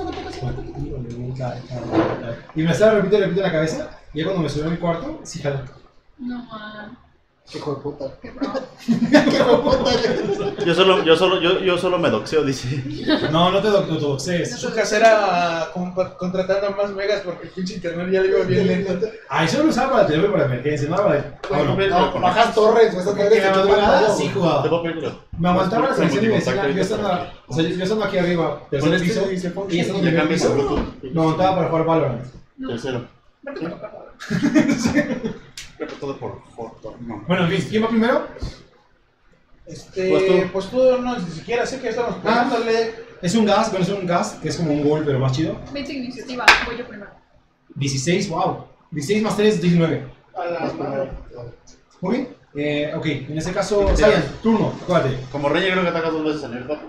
Y me estaba repitiendo en la cabeza, y ya cuando me subí a mi cuarto, sí jaló. No, man. Qué hijo de puta. Qué bravo. Qué hijo de puta. Yo solo me doxeo, dice. No te doxees. Su casera contratando más megas porque el pinche internet ya le iba bien lento. Eso lo usaba para teléfono para emergencia, no para... No, bajas torres, güey. Estas madres Que me que madrugada chupan sí todo. jugaba. Me aguantaba la selección y me decía, yo estando aquí arriba, tercer piso, y estando en Le primer cambias a piso, Bluetooth. me aguantaba para jugar Valorant. Tercero. Marco te toca. Creo que todo por foto. No. Bueno, en fin, ¿quién va primero? Pues tú no, ni siquiera sé que estamos pegándole. Es un gas, que es como un gol, pero más chido. 20 iniciativa, voy yo primero. 16, wow. 16 más 3 es 19. A la madre. Muy bien. Ok, en ese caso, Saiyan, turno, acuérdate. Como Rey creo que ataca 2 veces en el top.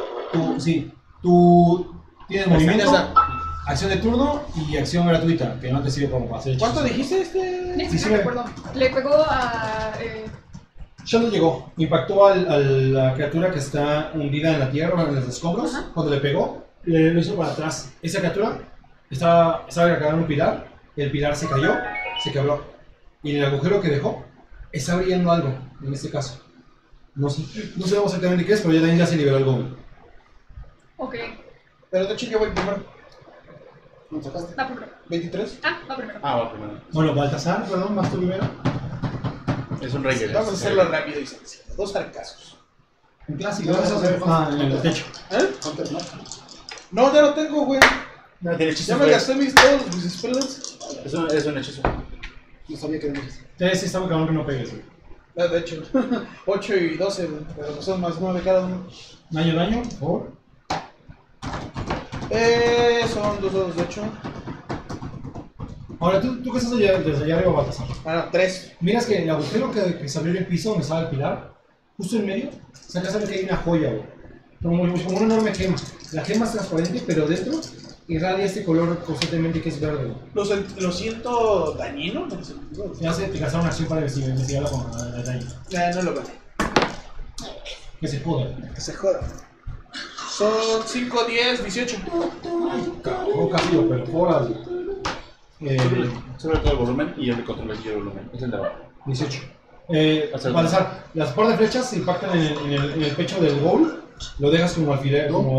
Tú tienes movimiento, Esa. acción de turno y acción gratuita, que no te sirve como para hacer hechizos. ¿Cuánto dijiste Sí, me recuerdo. Le pegó a. Shadow llegó, impactó a la criatura que está hundida en la tierra, en los escombros. Ajá. Cuando le pegó, lo hizo para atrás. Esa criatura estaba cargada en un pilar, el pilar se cayó, se quebró. Y en el agujero que dejó, está brillando algo, en este caso. No sabemos exactamente qué es, pero ya se liberó el gol. Ok, Pero de hecho yo voy primero. ¿Cuánto sacaste? va primero. 23. Va primero. Va primero. Bueno, Baltasar, perdón, vas tú primero. Es un Rey. Vamos a hacerlo rápido y sencillo. 2 arcasos. Un clásico, en el techo. ¿Cuánto no? No, ya lo tengo, güey. No, tiene hechizo. Ya me gasté todos mis spells. Es un hechizo. No sabía que era eso. Ustedes sí están cabrón que no pegues, güey. De hecho, 8 y 12, pero son más 9 cada uno. Daño, por favor. Son 2 dados de 8. Ahora, tú que estás desde allá arriba, Baltasar. Bueno, 3. Miras que el agujero que se abrió en el piso donde estaba el pilar, justo en medio, sabes que hay una joya, güey. Como una enorme gema. La gema es transparente, pero dentro irradia este color constantemente que es verde, güey. Lo siento dañino. Ya se te gastaron una acción para investigarlo con el daño. No lo vale. Que se joda. Que se joda. Son 5, 10, 18. Cabrón, casi lo perforas, güey. Sube todo el volumen y el de control el volumen. Es el de abajo. 18. Baltasar, las par de flechas se impactan en el pecho del ghoul. Lo dejas como alfiler, como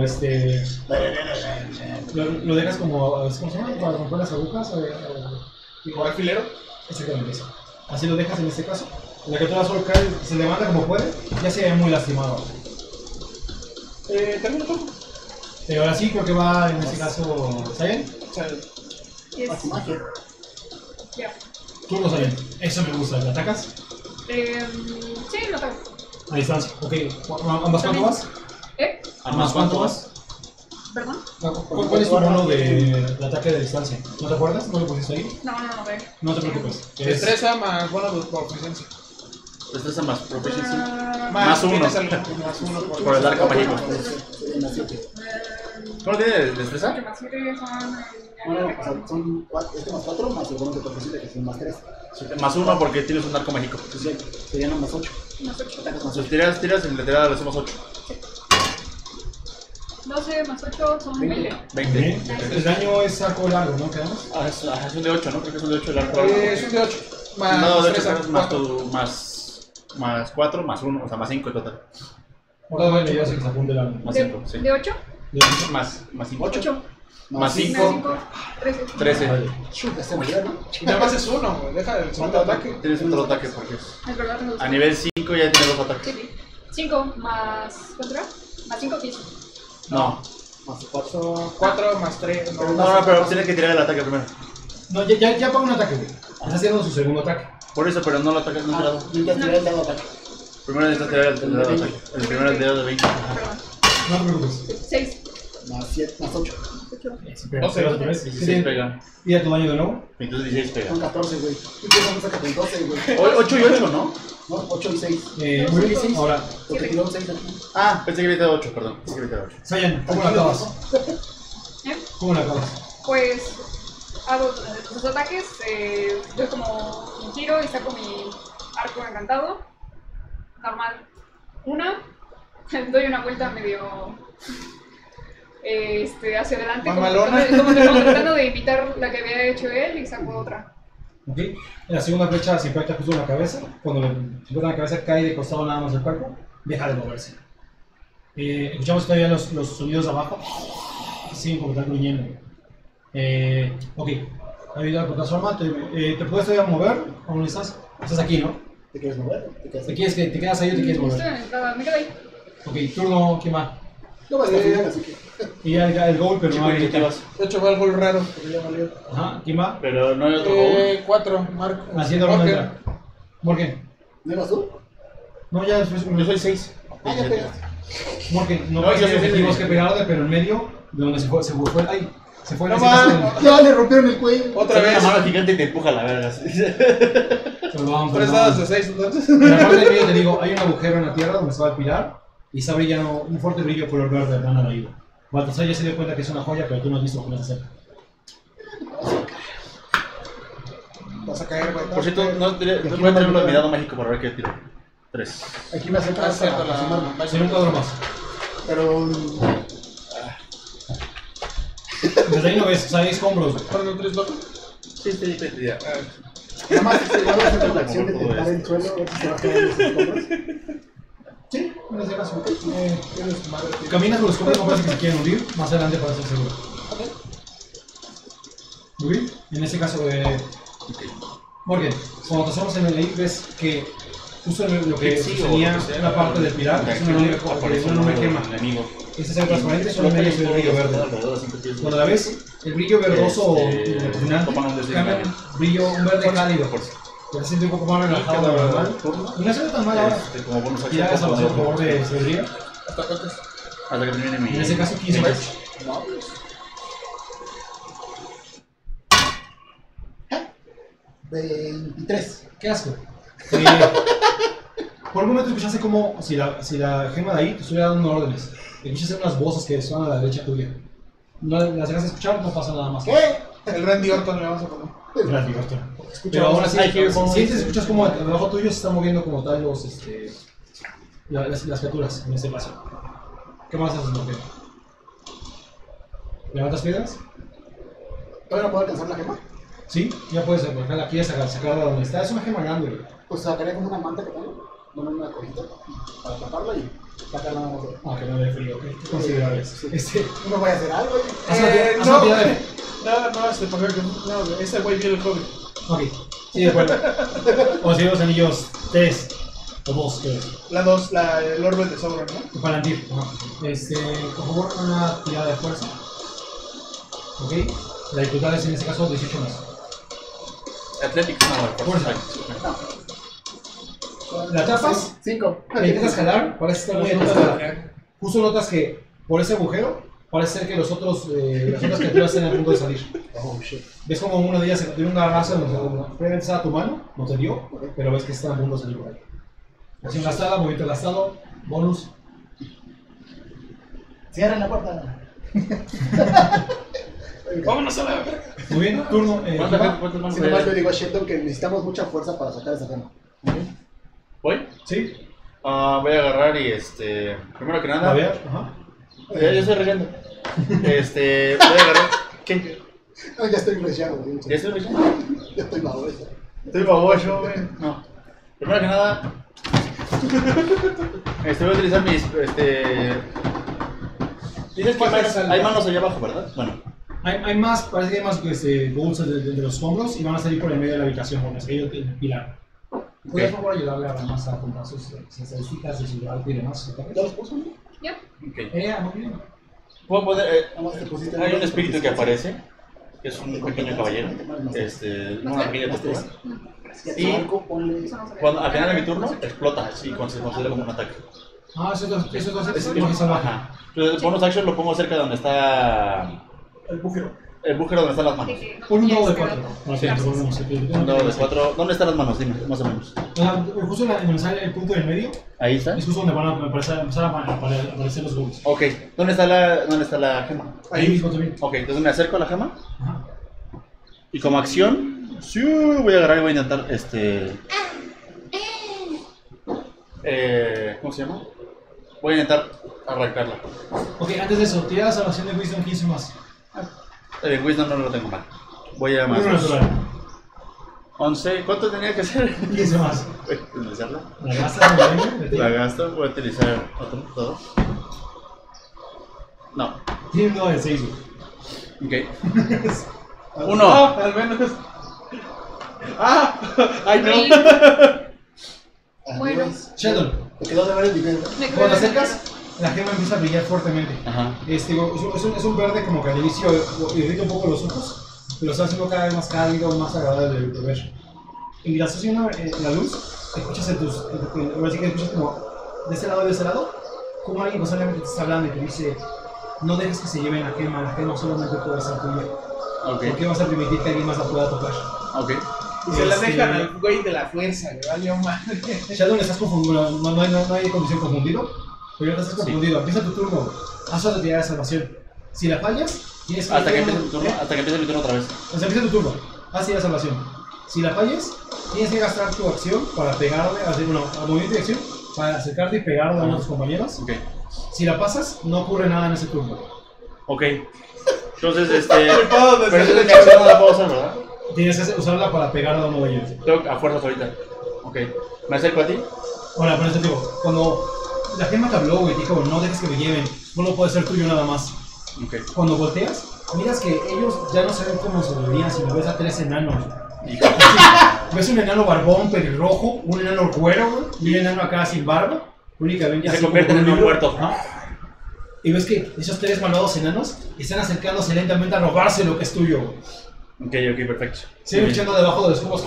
Lo dejas como. ¿Cómo se llama? Para romper las agujas. ¿O alfilero? Exactamente eso. Así lo dejas en este caso. La criatura solo cae, se levanta como puede, ya se ve muy lastimado. Termino todo. Pero ahora sí creo que va en este caso Saiyan. O sea, Yes. A tu magia. Ya. Turno Saiyan. Eso me gusta. ¿Le atacas? Sí, lo ataco. A distancia. Ok. ¿Ambas cuánto vas? ¿Ambas cuánto vas? ¿Perdón? ¿Cuál es tu mono de ataque de distancia? ¿No te acuerdas? ¿No lo pusiste ahí? No, ve. No te preocupes. destreza más bueno por presencia. Destreza más proficiency. Más 1. uno. Más 1 Por el arco mágico. Sería una 7. ¿Cómo tiene destreza? Que más 7 son. No, o sea, son 4, más 4 más el bonus de proficiente que son más 3. Más 1 porque tienes un arco mágico. Entonces serían más 8. Más 8. Entonces tiras y le tiras le sumas 8. 12 más 8 son 20. 20. El daño es arco largo, ¿no? ¿Quedamos? Es un de 8, ¿no? Creo que es un de 8 el arco. Es un de 8. No, de 8 destreza, más 4, más 4, más 1, o sea, más 5 en total. Ahora le llevas que se apunte la. Más 5, sí. ¿De 8? Más 5. 8. Más 5. 5, 13. 13. Chuta, se murió, ¿no? Y nada más es uno, güey. Deja el segundo ataque. Tienes otro ataque porque Es verdad, tengo 2. a nivel 5 ya tienes 2 ataques. 5 más. ¿Cuánto era? Más 5, 15. No. Más 4. Son 4 más 3. No, pero tienes que tirar el ataque primero. No, ya paga un ataque, güey. Está haciendo su segundo ataque. Por eso, pero no lo atacas, no tirado. Necesitas tirar el dado de ataque. Primero necesitas tirar el dado de ataque. El primero el dedo de 20. Perdón. No te preocupes. 6. Más 7, más 8. 8. Sí, pero 12, otra vez. 16 pega. Y a tu daño de nuevo. Entonces 16 pega. Son 14, güey. ¿Y qué pasa que con 12, güey? 8 y 8, ¿no? No, 8 y 6. Muy bien. Ahora, Porque tiró un 6 aquí. Ah, pensé que había tirado 8, perdón. Pensé que había tirado 8. Sayan, ¿cómo la acabas? ¿Eh? ¿Cómo la acabas? Pues hago los ataques, doy como un giro y saco mi arco encantado. Normal. Doy una vuelta medio hacia adelante, Mamalona. como tratando de imitar la que había hecho él y saco otra. Ok. La segunda flecha se impacta justo en la cabeza. Cuando le impacta en la cabeza cae de costado nada más el cuerpo. Deja de moverse. Escuchamos todavía los sonidos de abajo. Siguen como están gruñendo. Ok. Ayuda con transforma. ¿Te puedes todavía mover? ¿Dónde estás? Estás aquí, ¿no? ¿Te quieres mover? ¿Te quedas ahí o te quieres Estoy mover? en la entrada, me quedo ahí. Ok, turno, ¿quién va? No va a estar así que. Y ya el gol, pero Chico, no hay iniciativas. De hecho, va algo raro, pero ya valió. Ajá, ¿quién va? Pero no hay otro gol. 4, Marco. Haciendo ronda entra. Morgan. ¿No ibas tú? No, ya después. Yo soy 6. Ah, ya pegaste. Morgan, no No, hay yo soy objetivos seis. que pegarle, pero en medio, de donde se fue ay, se fue No ese caso mames. Ya le rompieron el cuello. Otra Una vez. mano gigante y te empuja a la verga. pero vamos, 3 dados de 6, entonces. En la parte del medio te digo, hay un agujero en la tierra donde estaba el pilar y está brillando un fuerte brillo color verde emana de ahí. Baltasar ya se dio cuenta que es una joya, pero tú no has visto cómo se hace. Vas a caer, güey. Por cierto, no voy a tener un mirado mágico para ver qué tiro. 3. Aquí me Ah, acercas cierto, para aproximarme. la. Sin un cuadro más. Pero. Desde ahí no ves, o sea, hay escombros. ¿Fueron 3 locos? Sí, sí, ya. Nada más igual vas a hacer la acción de tentar el suelo, a ver si se va a caer los escombros. Sí, en ese caso. Tienes tu madre, tío. Caminas por los escombros, no parece que se quieren hundir, más adelante para estar seguro. Muy bien, en ese caso, Morgan, cuando te asomas en el ahí ves que justo en lo que Sí, o tenía lo que sea, una parte del pilar es una enorme gema. enemigo. Esta es transparente, solo medio es el brillo verde. Cuando la ves, el brillo verdoso predominante cambia en brillo, un verde cálido. Te sientes un poco más relajado de lo normal. Y no se ve tan mal ahora. Como bonus Y hagas a acción, por favor de sabiduría. Hasta cuántos. hasta que termine mi. En ese caso, 15 más. No, pues. 23. Qué asco. Por un momento escuchaste como si la gema de ahí te estuviera dando órdenes. Escuchaste unas voces que suenan a la derecha tuya. No las dejas escuchar, no pasa nada más. ¿Qué? El Randy Orton le vamos a poner. Gracias, Gastón. Pero ahora sí, sientes, escuchas como debajo tuyo se están moviendo como tal las criaturas, en este caso. ¿Qué más haces, Morgan? ¿Levantas piedras? ¿Todavía no puedo alcanzar la gema? Sí, ya puedes sacarla aquí, sacarla de donde está. Es una gema grande, güey. Pues sacaré como una manta que tengo, no una cojita, para taparla y sacarla nada más. Ah, que no dé frío, ok. Qué considerable. No voy a hacer algo. Haz una tirada de... No, ese güey vio el hobby. Ok, sí, de acuerdo. O si los anillos 3 o 2, creo. La 2, el Orbe de Sauron, ¿no? Palantir. Por favor, una tirada de fuerza. Ok, la dificultad es en este caso 18 más. Athletics, no, Fuerza. La tapas, 5. la intentas jalar, parece estar muy atascada. Justo notas que por ese agujero parece ser que las otras criaturas están a punto de salir. Oh shit. Ves como una de ellas tiene un garrazo donde previamente estaba tu mano, no te dio, pero ves que están a punto de salir por ahí. Acción gastada, movimiento gastado, bonus. Cierra la puerta. Vámonos a la verga. Muy bien, turno. ¿Cuántas manos Si nomás le hay? digo a Sheldon que necesitamos mucha fuerza para sacar esa gema. ¿Voy? Sí, Voy a agarrar y primero que a nada. ver, ajá. Ya estoy relleno. Voy a agarrar. ¿Qué? No, ya estoy relleno, güey. ¿Ya estoy relleno? Ya estoy baboso. Estoy baboso, güey. No. Primero que nada, Voy a utilizar mis. Dices que hay manos allá abajo, ¿verdad? Bueno. Hay más, parece que hay más bolsas de los hombros y van a salir por el medio de la habitación, porque es que ellos tienen pilar. ¿Puedes por favor ayudarle a Ramás a comprar sus estadísticas de su arte y demás? ¿Ya los puso? Ya. Okay. Muy bien. ¿Puedo poner, Nomás te pusiste hay un espíritu que aparece, que es un pequeño caballero, una pequeña tortuga. Y arco, ponle. Cuando, al final de mi turno, explota y se considera como un ataque. Es magia salvaje. Ajá. Entonces, el bonus action lo pongo cerca de donde está. El búfero. El bújero donde están las manos. Pon un dado de 4. Un dado de 4. ¿Dónde están las manos? Dime, más o menos. Justo en donde sale el punto del medio, Ahí está. es justo donde van a empezar a aparecer los goles. Ok. ¿Dónde está la gema? Ahí mismo también. Ok, entonces me acerco a la gema. Ajá. Y como acción, sí, voy a agarrar y voy a intentar ¿cómo se llama? Voy a intentar arrancarla. Ok, antes de eso, tira la salvación de Wisdom 15 más. Wisdom no lo tengo mal. Voy a más. Uno natural. 11. ¿Cuánto tenía que hacer? 15 más. Voy a utilizarla. La gastas en el daño. La gasto. Voy a utilizar otro. Todo. No. Tiene un dado de 6, güey. Ok. 1. Al menos. ¡Ay, no! Bueno. Sheldon, Te quedó de ver el video. cuando te acercas, la gema empieza a brillar fuertemente. Ajá. Es un verde como que al inicio irrita un poco los ojos, pero está haciendo cada vez más cálido, más agradable de ver. Y mientras estás viendo la luz, escuchas ahora sí que escuchas como de ese lado y de ese lado, como alguien constantemente te está hablando y te dice: no dejes que se lleven la gema solamente puede ser tuya. Ok. ¿Por qué vas a permitir que alguien más la pueda tocar? Ok. Y se la dejan al güey de la fuerza, le valió madre. Sheldon, estás confundido, no hay condición confundido, pero ya estás confundido. Empieza tu turno, haz otra tirada de salvación. Si la fallas, tienes que... Hasta que empiece mi turno, hasta que empiece mi turno otra vez. O sea, empieza tu turno, haz tirada de salvación. Si la fallas, tienes que gastar tu acción para pegarle, a movimiento y acción, para acercarte y pegarle a tus compañeros. Ok. Si la pasas, no ocurre nada en ese turno. Ok. Entonces, pero entonces mi acción no la puedo usar, ¿verdad? Tienes que usarla para pegarle a uno de ellos. Tengo a fuerzas ahorita. Ok. ¿Me acerco a ti? Ahora, por eso te digo, cuando la gema te habló, güey, dijo: no dejes que me lleven, no puede ser tuyo nada más. Ok. Cuando volteas, miras que ellos ya no se ven como se veían, sino ves a 3 enanos. Hijo. Ves un enano barbón, pelirrojo, un enano cuero, güey, y un enano acá sin barba. Únicamente Y se así convierten como en con un libro. muerto. Ajá. Y ves que esos 3 malvados enanos están acercándose lentamente a robarse lo que es tuyo, güey. Ok, perfecto. Siguen luchando debajo de los cubos.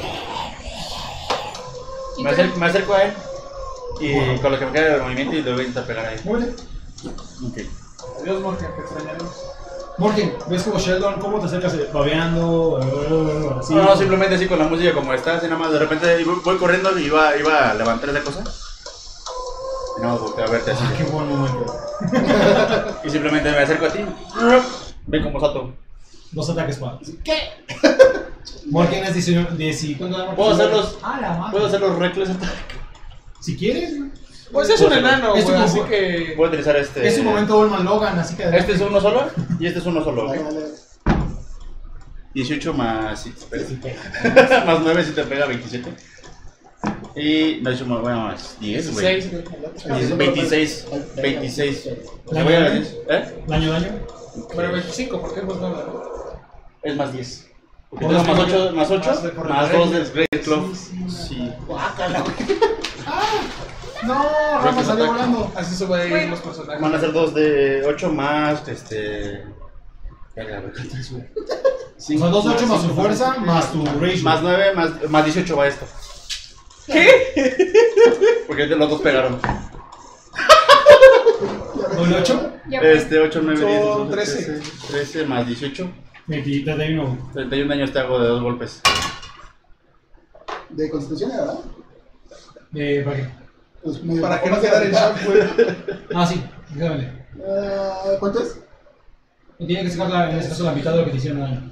Me acerco a él y con lo que me queda de movimiento y le voy a intentar pegar ahí. Muy bien. Ok. Adiós, Morgan, te extrañaremos. Morgan, ¿ves como Sheldon, cómo te acercas babeando? Así, No, simplemente así con la música como está, así nada más de repente voy corriendo y iba a levantar esa cosa. Y nada más volteo a verte así. Ah, qué buen momento. Y simplemente me acerco a ti. Ven como salto. 2 ataques para. ¿Qué? Morgan es 19. ¿Cuánto da? Puedo hacerlos. Ah, la madre. Puedo hacer los reckless attack. Si quieres, güey. Pues es un enano, Es güey, un así poco- que. Voy a utilizar este. Es un momento Olman Logan, así que. Este es uno solo y este es uno solo. ¿ok? Dale. 18 más. Si te pega. Más 9 si te pega 27. Y. No, bueno, más 10, güey. 16, güey. 26. 26. ¿La Voy a daño? decir, ¿eh? Daño. Pero 25, porque es más nueva, ¿no? Es más 10. Porque ¿Cómo tengo es que más 8, Más de por más el 2 rey. del Great Club. Sí. No, Rafa salió volando. Así se van a ir los personajes. Van a ser 2 de 8 más. Son 2 de 8 más su fuerza, más tu rage. Más 9, más 18 va esto. ¿Qué? Porque los dos pegaron. ¿Doble 8? Ya 8, 9, 10, Son 11, 13. 13 más 18. 31. 31 daños te hago de 2 golpes. De constitución, ¿verdad? ¿Para qué? Pues Para que no quedara en shock, güey. Ah, sí, déjame. ¿Cuánto es? Tiene que sacar en este caso la mitad de lo que te hicieron daño.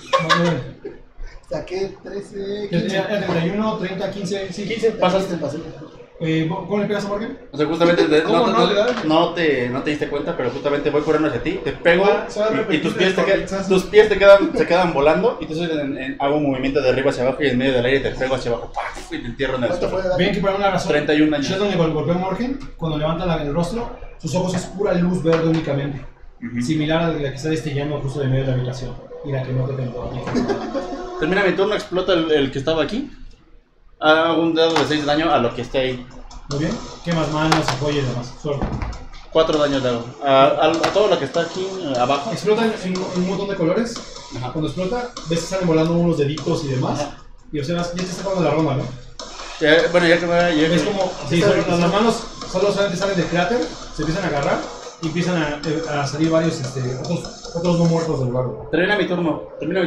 Saqué 13. Era 31, 30, 15, sí. 15, pasaste. Pasé. ¿Cómo le pegas a Morgan? O sea, justamente ¿Cómo no le das? no te diste cuenta, pero justamente voy corriendo hacia ti, te pego Se va a y repetir tus pies, el corrientazo. se quedan volando y entonces hago un movimiento de arriba hacia abajo y en medio del aire te pego hacia abajo. ¡Pah! ¡puf! Y te entierro en el ¿Cuánto fue de suelo. daño? Ven que por alguna razón, 31 años. Sheldon le golpea a Morgan, cuando levanta el rostro, sus ojos es pura luz verde únicamente. Ujú. Similar a la que está destellando justo de medio de la habitación. Y la que no te tengo aquí. Termina mi turno, explota el que estaba aquí. Hago un dado de 6 de daño a lo que esté ahí. Muy bien. Quemas manos, apoyo y demás. Suerte. 4 daños le hago. A todo lo que está aquí abajo. Explota en un montón de colores. Ajá. Cuando explota, ves que salen volando unos deditos y demás. Ajá. Y observas, ya te está acabando la ronda, ¿no? Bueno, ya que me. Es como, sí, las manos solamente salen del cráter, se empiezan a agarrar y empiezan a salir varios otros no muertos del lugar. Termina mi turno.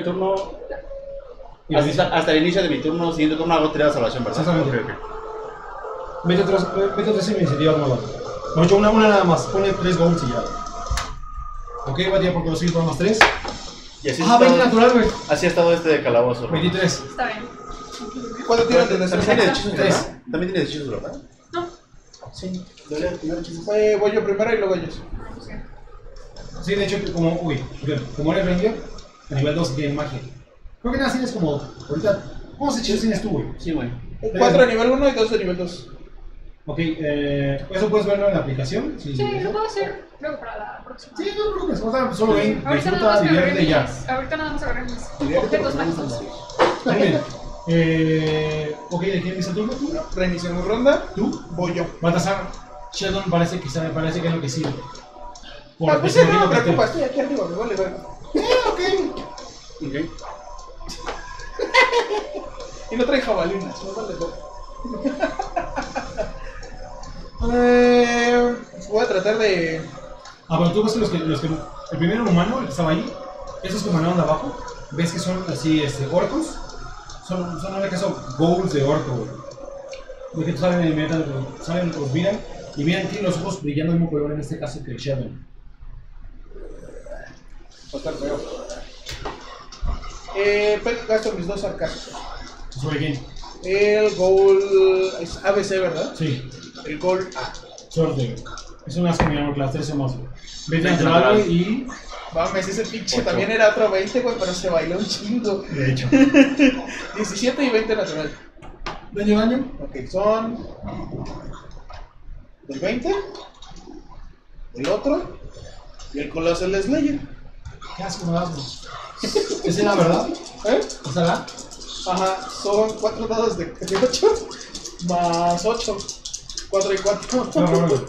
Y Hasta el inicio de mi turno, siguiente turno hago tirada de salvación, ¿verdad? Exactamente. Ok, ok. Mete tres iniciativas nuevas. No, yo una nada más, pone 3 goals y ya. Ok, voy a tirar porque los 5 más 3. Y así, Ah, 20 natural, güey. así ha estado este de calabozo. 23. Está bien. ¿Cuánto tiras de También destreza? tiene hechizos, Tres. ¿verdad? También tiene hechizos, ¿verdad? Sí, debería tener hechizos. Voy yo primero y luego ellos. Sí, de hecho, como eres ranger, a nivel 2 tiene magia. Creo que nada tienes como, ahorita, ¿cuántos hechizos tienes tú, güey? Sí, güey. 4 de nivel 1 y 2 de nivel 2. Ok, eso puedes verlo en la aplicación. Sí, lo puedo hacer luego para la próxima. Sí, no te preocupes, o sea, solo ven, Ahorita nada disfruta, más agarré divierte y ya. ahorita nada más agarré mis Diviértete objetos porque vamos a mágicos. andar. Muy bien. Ok, ¿de quién empieza el turno? ¿Tú? Reiniciamos ronda. ¿Tú? Voy yo. Baltasar, Sheldon parece que es lo que sirve. Pues sí, no me preocupa, estoy aquí arriba, me vale ver. Ok. Ok. Y no trae jabalinas, me vale ver. Voy a tratar de. Pero tú ves que el primer humano, el que estaba ahí, esos que emanaron de abajo, ves que son así, orcos. Son en el caso, ghouls de orco, güey. Ves que salen, los miran, y miran tienen los ojos brillando del mismo color en este caso que el Sheldon. Va a estar feo. Gasto mis 2 arcanos. ¿Sobre quién? El gol es ABC, ¿verdad? Sí, El gol A. suerte. Es una asco clase 13 más, güey. Vete a 20 natural, natural. güey, y... Mames, ese pinche Ocho. también era otro 20, güey, pero se bailó un chingo. De hecho. 17 y 20 natural. ¿Daño? Ok, son. Del 20, el otro y el Colossal Slayer. ¿Qué asco me das, güey? ¿Esa es la verdad? ¿Eh? ¿Esa la? Ajá, son 4 dados de 8 más 8. 4 y 4. No.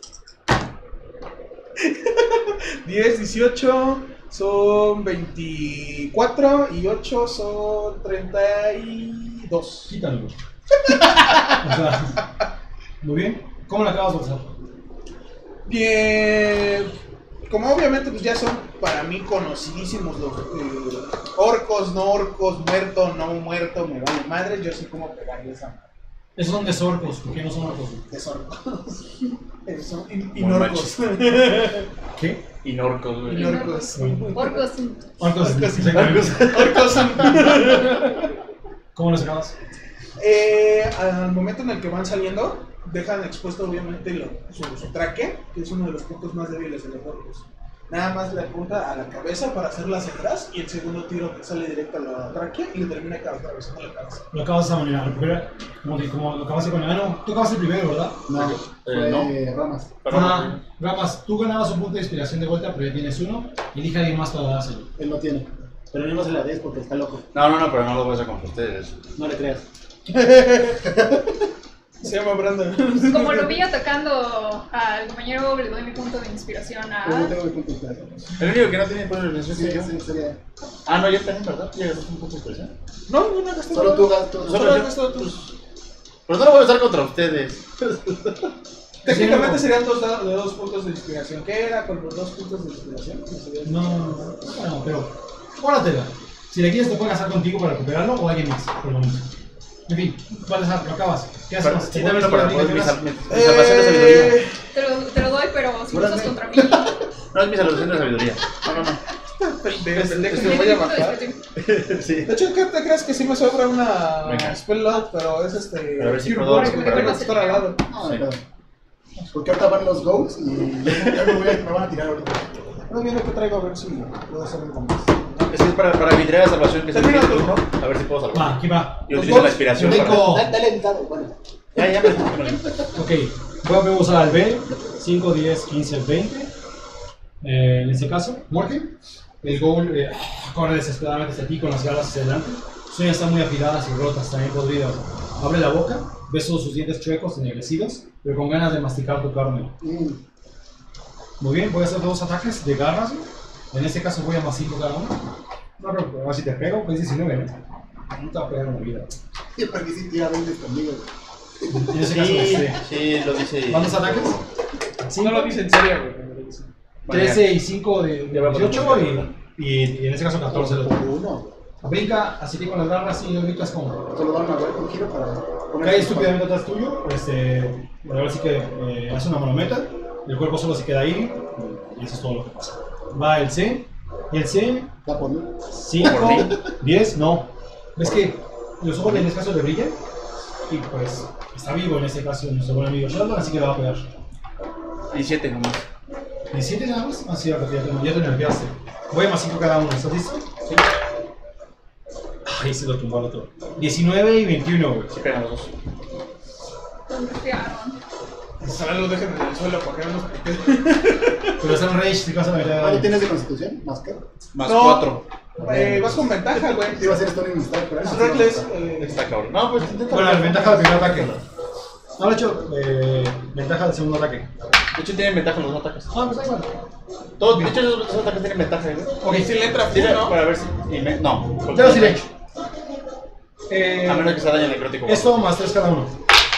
10, 18, son 24 y 8 son 32. Quítalo, güey. O sea, muy bien. ¿Cómo la acabas de usar? Bien, como obviamente pues ya son para mí conocidísimos los orcos, no orcos, muerto, no muerto, me vale madre, yo sé cómo pegarle esa madre. Esos son desorcos, ¿por qué no son orcos? Es orcos. Son Muy inorcos. ¿Qué? Inorcos, güey. Inorcos. Orcos. Orcos. Orcos. ¿Cómo los acabas? Al momento en el que van saliendo, dejan expuesto obviamente su tráquea, que es uno de los puntos más débiles de los orcos. Nada más le apunta a la cabeza para hacerla hacia atrás y el segundo tiro que sale directo a la tráquea y le termina atravesando la cabeza. Lo acabas de esa manera. El primero, como lo acabaste con la mano. Tú acabaste el primero, ¿verdad? No, fue no. ramas. Ah, Ramas, tú ganabas un punto de inspiración de vuelta, pero ya tienes uno. Elige a alguien más para dárselo. Él lo tiene. Pero no se la des porque está loco. No, pero no lo voy a hacer con ustedes. No le creas. Se llama Brandon. Como lo vi atacando al compañero, le doy mi punto de inspiración Yo no a... tengo mi punto de inspiración. El único que no tiene punto de Sí, inspiración soy yo. sí, sería. Ah, no, ya también, ¿verdad? Ya gastaste un punto de inspiración. No gasté Solo nada. tú gastas. Solo yo, has gastado tú. Pero no lo voy a usar contra ustedes. Técnicamente serían 2 puntos de inspiración. ¿Qué era con los 2 puntos de inspiración? No, pero guárdatela. Si la quieres, te puedes casar contigo para recuperarlo o alguien más, por lo menos. En fin, Baltasar, lo acabas. ¿Qué Pero, haces? sí, dámelo para poder poder mi salvación de sabiduría. Te lo doy, pero si lo usas contra mí... No es mi salvación de sabiduría. No. Pendejo, voy a bajar. Sí. De hecho, ¿qué te crees que sí me sobra una Venga. spell lot? Pero es Pero a ver si Cure puedo Wounds, recuperar. porque tengo que estar al lado. No, Sí. pero. Porque ahorita van los goats y ya me van a tirar ahorita. No viendo qué traigo a ver si puedo hacer algo más. Es que es para mi tarea de salvación que se me Termina quede tu turno. A ver si puedo Va, salvar. aquí va. Yo utilizo la inspiración para... Rico. Dale el dado, bueno. Ya me... Ok, voy a usar al B, 5, 10, 15, 20. En este caso, Morgan. El Ghoul corre desesperadamente hacia ti con las garras hacia adelante. Sus uñas están muy afiladas y rotas, también podridas. Abre la boca, ves todos sus dientes chuecos, ennegrecidos, pero con ganas de masticar tu carne. Muy bien, voy a hacer 2 ataques de garras. En este caso voy a más 5 cada uno. No, pero a ver si te pego, pues 19, ¿no? No te va a pegar en la vida. Sí, porque sí tira 20 conmigo. En ese caso, Sí, lo dice... ¿cuántos ataques? No lo dice en serio, güey. No lo dice. 13 y 5 de Ya va a poner 18 un y en ese caso 14 los Por uno. brinca así que con las garras y lo ubicas como Solo dan una vuelta, un giro para poner. cae estúpidamente atrás tuyo, ahora sí que hace una manometa, el cuerpo solo se queda ahí y eso es todo lo que pasa. Va el C, y el C, Va por mí. 5, 10, no. Ves que los ojos en este caso le brillan y pues está vivo en este caso nuestro buen amigo Sheldon, así que le va a pegar. 17 nomás. 17 nada más, así ya te nerviaste. Voy a más 5 cada uno, ¿estás listo? Sí. Ahí se lo tumbó al otro. 19 y 21, güey. Sí pegan los dos. Ojalá lo dejen en el suelo para que no nos piquen. Pero está en rage, si pasa la mitad de ¿Cuánto daño. tienes de constitución? ¿Más qué? Más No. 4. Vas con ventaja, güey. Iba a ser Stone Strike, pero Es Reckless. Está cabrón. No, pues intenta... Bueno, la ventaja del primer ataque. No, de hecho, ventaja del segundo ataque. De hecho tienen ventaja los dos ataques. Ah, pues da igual. Todos, de hecho esos dos ataques tienen ventaja, güey. Ok, Si le entra full, Tira ¿no? para ver si... No. porque- ya lo diré. A menos que sea daño necrótico. Esto más 3 cada uno.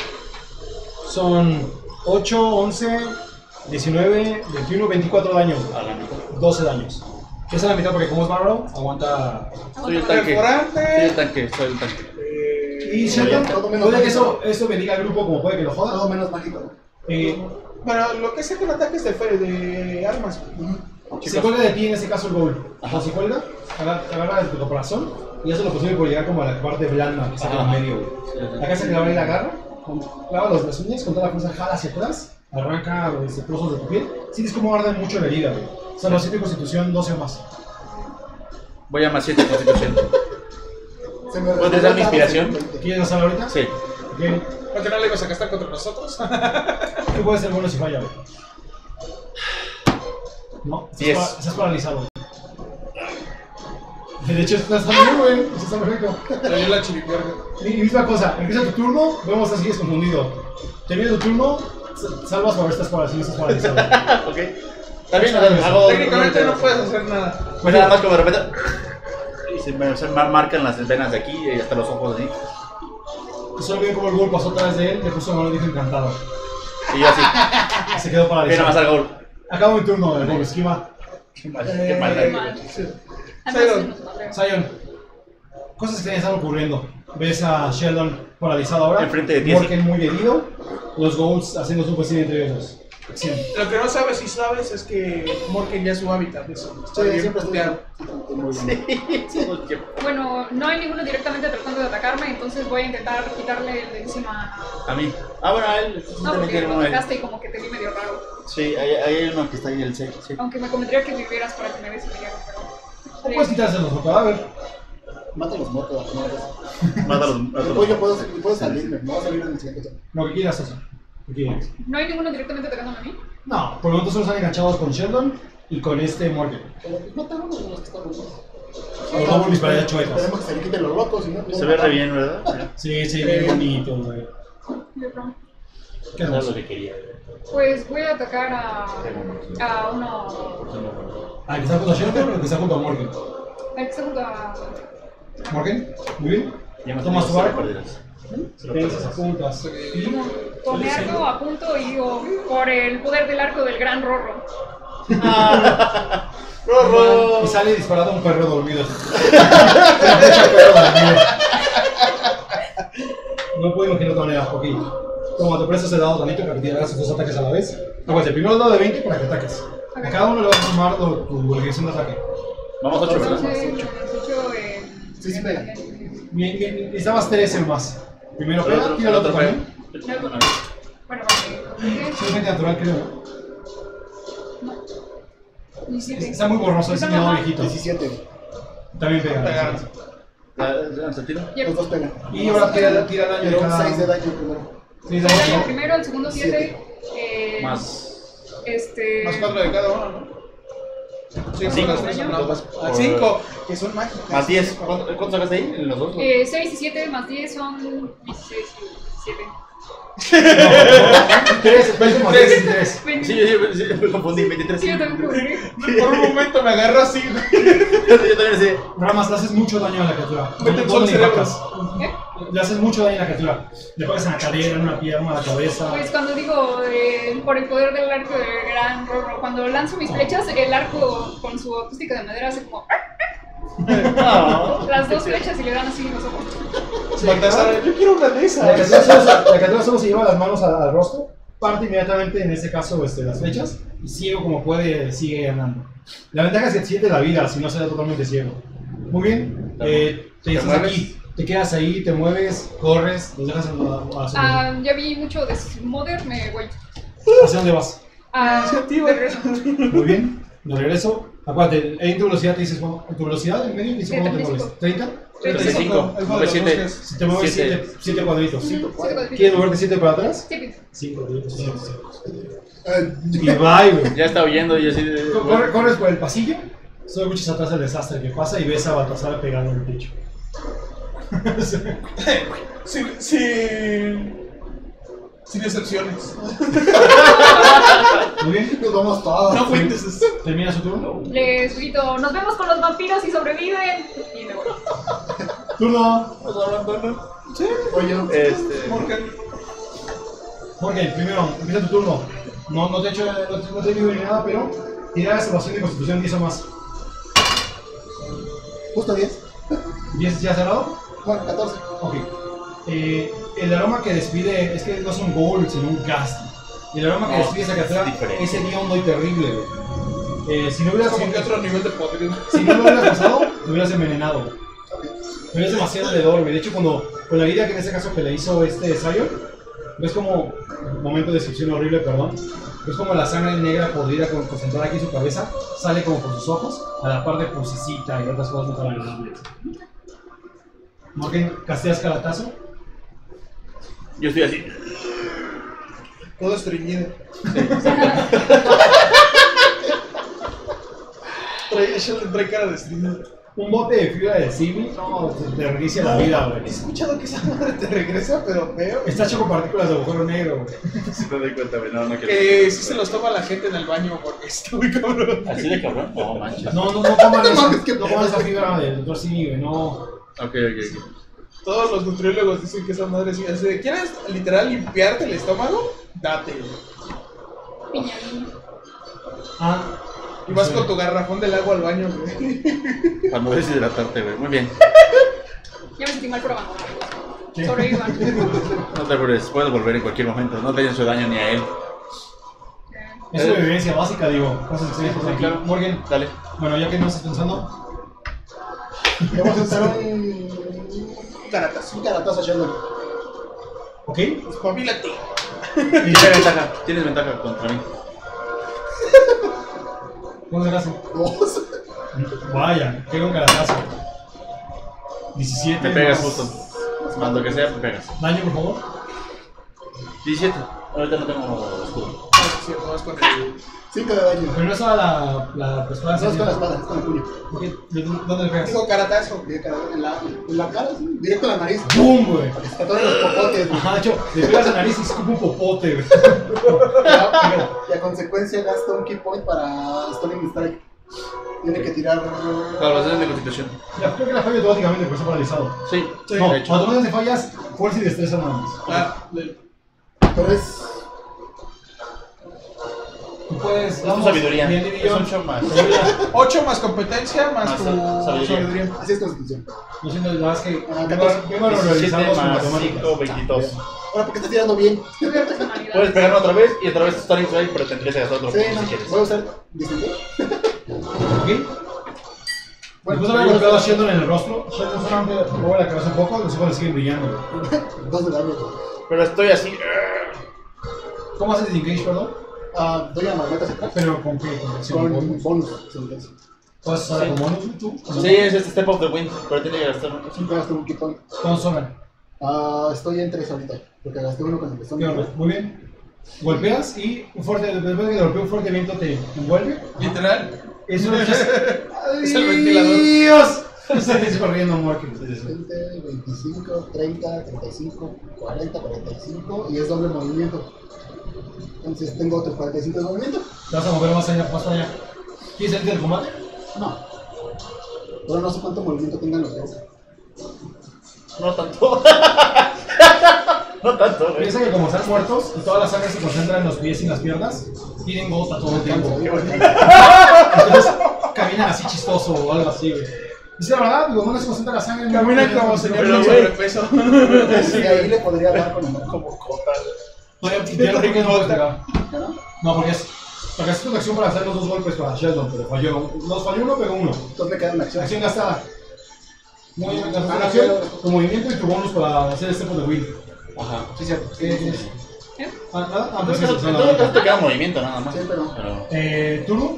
Son 8, 11, 19, 21, 24 daños. A la mitad. 12 daños. Esa es la mitad porque como es bárbaro, aguanta. Soy el tanque. Perforante. Soy el tanque. Y Sheldon, todo menos puede que mágico. eso bendiga al grupo como puede que lo joda. Todo menos mágico. Bueno, lo que sé con ataques de armas. Se cuelga de ti en este caso el gol. O se cuelga, agarra de tu corazón y hace lo posible por llegar como a la parte blanda que está en Ajá. medio. Güey. Acá se clava y la agarra, clava las uñas, con toda la fuerza jala hacia atrás, arranca trozos de tu piel. Sientes como arde mucho la herida, güey. Salvo 7 constitución, 12 o más. Voy a más 7 constitución. Se me ¿Puedes dar mi inspiración? ¿Quieres hacerlo ahorita? Sí. Ok. Porque no le ibas a gastar contra nosotros. ¿Qué puede ser bueno si falla, güey? No, Diez. estás paralizado. De hecho, estás bien, güey. Eso está perfecto. Pero yo la chiripiorga. Y misma cosa, empieza tu turno, vemos que sigues confundido. Termina tu turno, salvas para ver si estás paralizado. Ok. Está bien, hago... Técnicamente no puedes hacer nada. Pues nada más como de repente... Y se marcan las venas de aquí y hasta los ojos de ahí. Solo veo como el gol pasó atrás de él, le puso la mano y dijo encantado. Y yo así. Se quedó Viene más paralizado. al gol. Acabo mi turno, el gol esquiva. Qué mal. Zion, cosas extrañas están ocurriendo. Ves a Sheldon paralizado ahora. Enfrente de ti, Morgan muy herido. Los Ghouls haciendo su vecino entre ellos. Acción. Lo que no sabes y sabes es que Morgan ya es su hábitat. Eso. Está Sí, bien siempre puteado. Bueno, no hay ninguno directamente tratando de atacarme, entonces voy a intentar quitarle de encima. A mí. Ah, bueno, a él. No, porque Tiene lo uno ahí. atacaste y como que te vi medio raro. Sí, hay uno que está ahí, el 6. Sí. Aunque me convendría que vivieras para que me des pero. ¿Cómo puedes quitárselos por cadáver? Mata los motos, no Mátalos. Después yo puedo salirme, no va a salir en el siguiente. Lo que quieras, eso. ¿Qué quieres? ¿No hay ninguno directamente atacándome a mí? No, por lo tanto solo están enganchados con Sheldon y con este Morgan. Pero pues mata a uno de los que están locos. Los dos mis paradas chuecas. Tenemos que se le quiten los locos, si no. Se ve re bien, ¿verdad? Sí, sí, bien bonito, güey. ¿Qué Eso es hacemos? lo que quería. Pues voy a atacar a uno. ¿Al que está junto a Sheldon o al que está junto a Morgan? Al que está junto a. Morgan, muy bien. Ya me Tomas tu arco, Se lo piensas, perderás. apuntas y... Con mi arco apunto y digo, por el poder del arco del gran Rorro. ¡Rorro! Y sale disparado un perro dormido. Un perro dormido. No puedo imaginar otra manera, ok. Toma, te prestas el dado tanito para que tiraras sus dos ataques a la vez. Aguanta, el primero dado de 20 para que ataques. A cada uno le vas a sumar tu elección de ataque. Vamos 8, ¿verdad? Entonces, hemos hecho el. Sí, sí, pega. Bien, necesitabas 13 o más. Primero El pega, otro, tira el el otro otro fue. también. Bueno, vale. Es gente natural, creo. No. 17. Está muy borroso, es Está señor normal. viejito. 17. También pega. Pegaron. ¿Se tira? Yep. Los dos pegan. Y ahora tira daño de Pero cada 6 de daño primero. 6 de El daño. primero, el segundo 7. Más. Más 4 de cada uno, ¿no? Sí, Cinco. las tres son Daño. ambas. 5, que son mágicas. Más 10. ¿Cuánto sacaste ahí? ¿En los dos? 6 y 7 más 10 son 16 y 7. 3, 20 más 10 y 3. Sí, me confundí. 23. Sí, yo también me confundí. Por un momento me agarró así. Yo también sé. Ramas, le haces mucho daño a la criatura. Mete el ¿Dónde sol le cerebros. impactas? ¿Eh? Le haces mucho daño a la criatura. Le pegas en la cadera, en una pierna, en la cabeza. Pues cuando digo por el poder del arco de Gran Rorro, cuando lanzo mis flechas, el arco con su acústica de madera hace como las dos flechas y le dan así los ojos. Baltasar, yo quiero una de La esas. criatura solo se lleva las manos al rostro, parte inmediatamente, en este caso, las flechas, y ciego como puede, sigue andando. La ventaja es que siente la vida, si no será totalmente ciego. Muy bien, te estás mueves? aquí, te quedas ahí, te mueves, corres, los dejas a su... Ya vi mucho de Smother, me voy. ¿Hacia dónde vas? De regreso. Muy bien, de regreso. Acuérdate, en tu velocidad te dices, bueno, en tu velocidad en medio te dice cuándo te mueves. 30. 35. El juego de los 7. bosques. Si te mueves Siete. 7 cuadritos. Siete cuadritos. ¿Quieres moverte 7 para atrás? Sí, 5 cuadritos. Y bye, güey. Ya está oyendo y así de. Corres por el pasillo, solo escuchas atrás el desastre que pasa y ves a Baltasar pegando en el techo. Sin excepciones. Muy bien, Nos vamos todos. No fuentes. termina su turno. les grito, nos vemos con los vampiros y sobreviven. Y me voy. Turno. Oye, Morgan. Jorge, primero, empieza tu turno. No te he hecho, no te he dicho ni nada, pero tira salvación de constitución 10 o más. justo 10. ¿10 ya cerrado? Bueno, 14. Ok. El aroma que despide es que no es un ghoul, sino un ghast. Y el aroma que No, despide esa criatura es diferente. es hediondo y terrible, güey. Si no hubieras Como que otro nivel de poder. Si no lo hubieras pasado, te hubieras envenenado. Pero es demasiado hedor, güey. De hecho, con la herida que en este caso que le hizo Zion, ves como, momento de descripción horrible, perdón, ves como la sangre negra podrida concentrada aquí en su cabeza sale como por sus ojos, a la par de pusicita y otras cosas no agradables. Morgan, casteas caratazo. Yo estoy así. Todo estreñido. Trae cara de estreñido. Un bote de fibra de Simi, no, te reinicia la vida, He güey. escuchado que esa madre te regresa, pero veo Está hecho con partículas de agujero negro, güey. Si te doy cuenta, güey. No quiero. que sí se los toma la gente en el baño porque está muy cabrón. ¿Así de cabrón? No manches. No coman esa, mames, qué no coman esa fibra del doctor Simi, güey, no. Ok. Todos los nutriólogos dicen que esa madre sí hace. ¿Quieres literal limpiarte el estómago? Date, güey. Piñanín. Ah. Y vas sí. con tu garrafón del agua al baño, güey. Para no deshidratarte, güey. Muy bien. Ya me sentí mal por abandonarlos. Sí. Sobrevivan. No te preocupes, puedes volver en cualquier momento. No te hayan hecho daño ni a él. Es sobrevivencia básica, digo. Cosas que se Sí, aquí. claro. Morgan, Dale. bueno, ya que no estás pensando, Vamos a usar un caratazo a Sheldon. ¿ok? Espabilate. Tienes ventaja. Tienes ventaja contra mí. ¿Cómo se hace? 2. Vaya, qué buen caratazo. 17. Me pegas más- justo. Cuando que sea, me pegas. Daño, por favor. 17. Ahorita no tengo escudo. Sí, vas con el. 5 de daño. Pero no estaba la espada. No es con la espada, es con el puño. Ok, ¿dónde le pegas? Dijo caratazo. En la cara, sí, directo en la nariz. ¡Bum, güey! Hasta todos los popotes. Ajá, de hecho, le pegas la nariz y escupe un popote, güey. Y a consecuencia gasta un key point para Stunning Strike. Tiene que tirar. Salvaciones de constitución. Creo que la falla automáticamente porque está paralizado. Sí, No, de hecho. automáticamente fallas, fuerza y destreza nada más. Ah, Pero es. Tú puedes. Es tu sabiduría. Bien, Es 8 más. 8 más competencia más Más tu sabiduría. sabiduría. Así es constitución. No siento, la verdad es que. Ah, 14. Vengo a 17 realizarlos con más matemáticas. 5, 22. Ahora, ¿por qué estás tirando bien? Tuve personalidad. Puedes pegarme otra vez y otra vez Stunning Strike, pero tendrías que gastar otro Sí, punto no. si quieres. Voy a usar distinto. ¿Ok? Bueno, Después de haber golpeado a Sheldon en el rostro, Sheldon solamente mueve la cabeza un poco, los ojos le siguen brillando. 2 de daño. Pero estoy así. ¿Cómo haces disengage, perdón? Doy a Marmeta hacia atrás. Pero con qué? Con acción. Con bonus. Sentencia. ¿Puedes usar como bonus tú? Sí, es este Step of the Wind, pero tiene que gastar un. Siempre gasté un kit. ¿Cuántos sobran? Estoy en 3 ahorita, porque gasté uno con el pistón. ¿Qué onda? Muy bien. Golpeas y después de que golpea un fuerte viento te envuelve. Literal. Es un hechizo. Es el ventilador. ¡Dios! Estás corriendo, Morky. 20, 25, 30, 35, 40, 45 y es doble movimiento. Entonces tengo otros 45 de movimiento. Te vas a mover más allá, más para allá. ¿Quieres salir del combate? No. Pero no sé cuánto movimiento tengan los dos. No tanto. No tanto, güey. Piensa que como están muertos y toda la sangre se concentra en los pies y en las piernas, tienen gota todo el tiempo. Entonces caminan así chistoso o algo así, güey. Dice la verdad, digo, no se concentra la sangre. Camina como señor Pero, con güey. sobrepeso. Sí, ahí le podría dar con el Como cotas. No, porque es. Porque es tu acción para hacer los dos golpes para Sheldon, pero falló. Nos falló uno, pegó uno. Entonces me queda una acción. Acción gastada. Muy bien, gastaste una acción, tu movimiento y tu bonus para hacer el step of the wind. Ajá. Sí, cierto. ¿Qué tienes? ¿Eh? Nada, En pues todo eso, caso te queda movimiento nada más. Sí, pero. ¿Turno?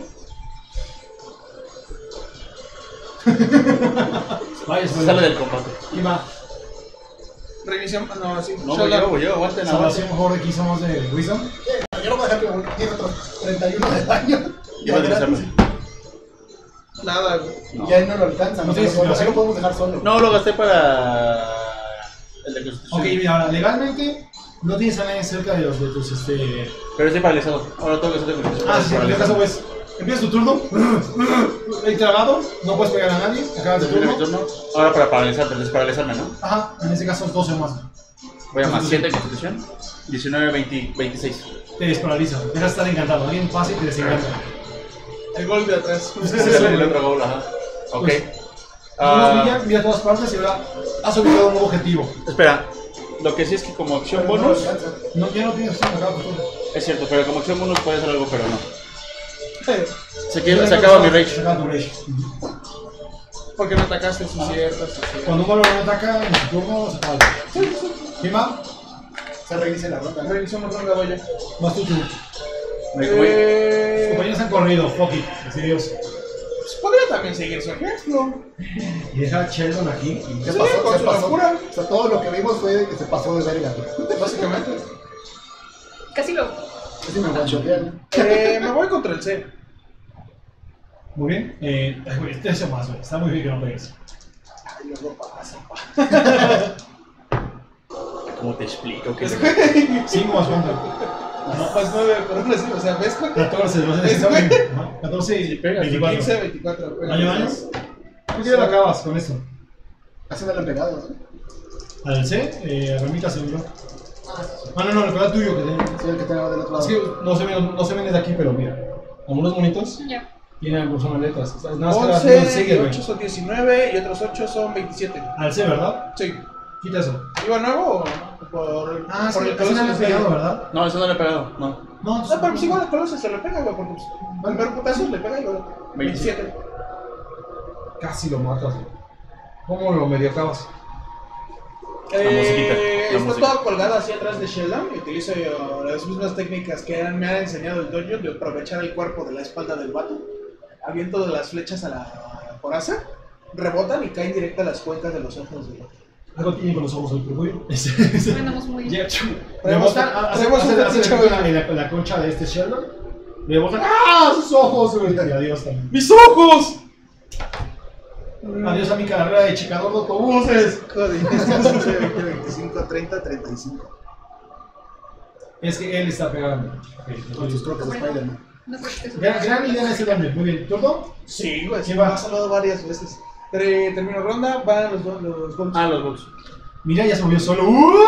Vaya, Sale del combate. ¿Quién va? Revisión. No, sí. No, Sheldon. voy yo, aguanten, Salvación mejor de aquí somos de Wisdom. Yo no voy a dejar que tiene otros 31 de daño. Yo voy a utilizarlo. Nada, güey. No. Ya él no lo alcanza. ¿No No, tienes lo inspiración? podemos dejar solo. No, lo gasté para el de constitución. Ok, mira, ahora, legalmente no tienes a nadie cerca de los de tus Pero estoy paralizado. Ahora tengo que hacer de constitución. Ah, sí, en este caso pues, empiezas tu turno, el tragado, no puedes pegar a nadie, acabas de Termino mi turno. turno. Ahora para paralizarte, desparalizarme, ¿no? Ajá, en este caso es 12 o más. Voy a más 7 de constitución. 19, 20, 26. Te desparaliza, dejas de estar encantado, alguien pasa y te desencanta. El gol de atrás. El otro gol, ajá. Ok. Pues, mira a todas partes y ahora has ubicado un nuevo objetivo. Espera. Lo que sí es que como acción No lo bonus. alcanza. No, ya no tienes opción, acabas de turno. Es cierto, pero como acción bonus puede hacer algo, pero no. Se acaba mi Se rage. acaba tu rage. Porque no atacaste, sí, cierto. Sí, cierto. Cuando un valor no ataca en su turno, se acaba el rage. ¿Quién va? Se reinicia la ronda. Revisión ronda voy yo. Vas tú. Tus Me- compañeros han corrido, fuck it, decididos. Pues podría también seguir su ejemplo. Y dejar a Sheldon aquí. ¿Qué Sí, pasó? con Se su pasó. locura. O sea, todo lo que vimos fue que se pasó de verga. Básicamente. Casi lo. Así me guanchotean. Me voy contra el C. Muy bien. Ay, güey, este es más, güey. Está muy bien que no pegues. Ay, luego pasa. ¿Cómo te explico? Que 5 más cuánto. Más 9, pero no sé, o sea, ¿ves cuánto? 14, no sé si está bien. ¿No? 14 y 24. 15, 24. bueno, ¿Año, año? ¿Por qué ya lo acabas con esto? Así me lo han pegado, ¿no? Al C, remita seguro. Ah, no, el cuadro tuyo que te... Soy el que tengo del otro Es lado. que no se ven desde aquí, pero mira. Algunos monitos Ya. tienen algunas son letras. O sea, nada más que 11 las y sigue, 8 güey. son 19 y otros 8 son 27. Al C, ¿verdad? Sí. Quita eso. ¿Iba nuevo o por, Ah, por sí, el casi no le Colossus? has pegado, ¿verdad? No, eso no le he pegado, no. No, No, pero pues igual el Colossus se le pega, güey, porque pues, el primer putazo le pega igual. 27. casi lo matas, güey. ¿Cómo lo medio acabas? musiquita, la Está música. todo colgado hacia atrás de Sheldon y utilizo las mismas técnicas que me ha enseñado el dojo de aprovechar el cuerpo de la espalda del vato. Aviento de las flechas a la coraza, rebotan y caen directo a las cuencas de los ojos del vato. Algo tiene con los ojos el perjuicio. Andamos muy. Ya, Traemos- rebotan, traemos un fetiche, en la concha de este Sheldon. Le botan, ¡ah! ¡Sus ojos! güey! Y adiós también. ¡Mis ojos! Adiós a mi carrera de checador de autobuses. 20, 25, 30, 35. Es que él está pegando. Con sus croques de Spider-Man. No sé qué es. Gran idea en ese daño. Muy bien. ¿Turno? Sí, güey, sí ¿Quién me va? ha salvado varias veces. Termino ronda, van los golpes. Ah, los gols. Mira, ya se movió solo.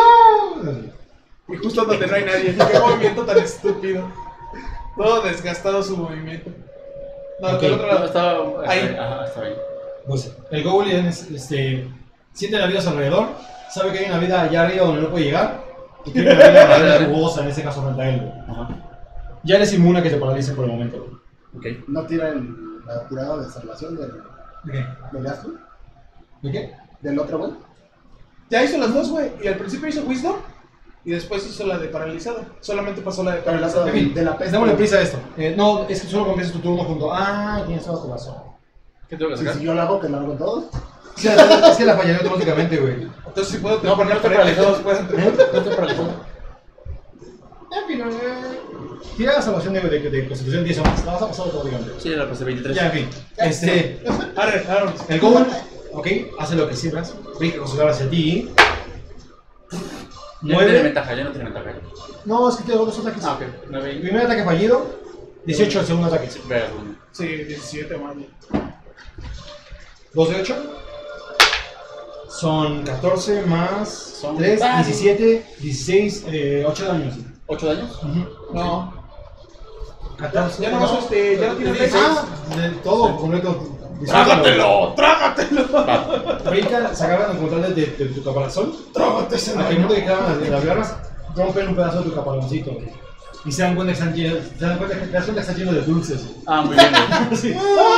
Y justo donde no hay nadie. Qué movimiento tan estúpido. Todo desgastado su movimiento. No, Ok, del otro lado. Estaba Ahí. Ajá, estaba ahí. Pues el Goblin siente la vida a su alrededor. Sabe que hay una vida allá arriba donde no puede llegar. Y tiene una vida jugosa, en ese caso frente a él, güey. Ajá. Ya eres inmune a que te paralicen por el momento, güey. Ok. No tira la tirada de salvación ¿De qué? del astro. ¿De qué? Del otro, güey. Ya hizo las dos, güey. Y al principio hizo Wisdom. Y después hizo la de paralizado. Solamente pasó la de Pero el paralizado. astro En fin, de la peste. démosle prisa a esto. No, es que solo comienzas tu turno junto. Ah, tienes toda tu razón. ¿Qué tengo que Si sacar? yo lo hago, que lo hago con todos. Es que la fallaría automáticamente, güey. Entonces si puedo No, pero no estoy paralizado. No estoy paralizado. En fin, tira la salvación de constitución 10 o más. La vas a pasar automáticamente. Sí, la pasé 23. Ya, en fin. El Goblin, ok, hace lo que siembras. Brinca con su garra hacia ti. Ya no tiene 9. ventaja, ya no tiene ventaja. No, es que te doy 2 ataques. Ah, ok. 9 Primer ataque fallido. 18 el segundo ataque. Veas, Sí, 17 más. 2 de 8. Son 14 más Son 3, 17, 16, 8 daños. 8 daños. No. 14. Ya no vas ya no tienes reflex. De todo completo. ¡Trágatelo! ¡Trágatelo! Brinca, se agarran como tal de tu caparazón. Trágatese. A que no te quedan las garras, rompen un pedazo de tu caparazoncito. Y se dan cuenta que están llenos, está lleno de dulces. Ah, muy bien, güey. Sí.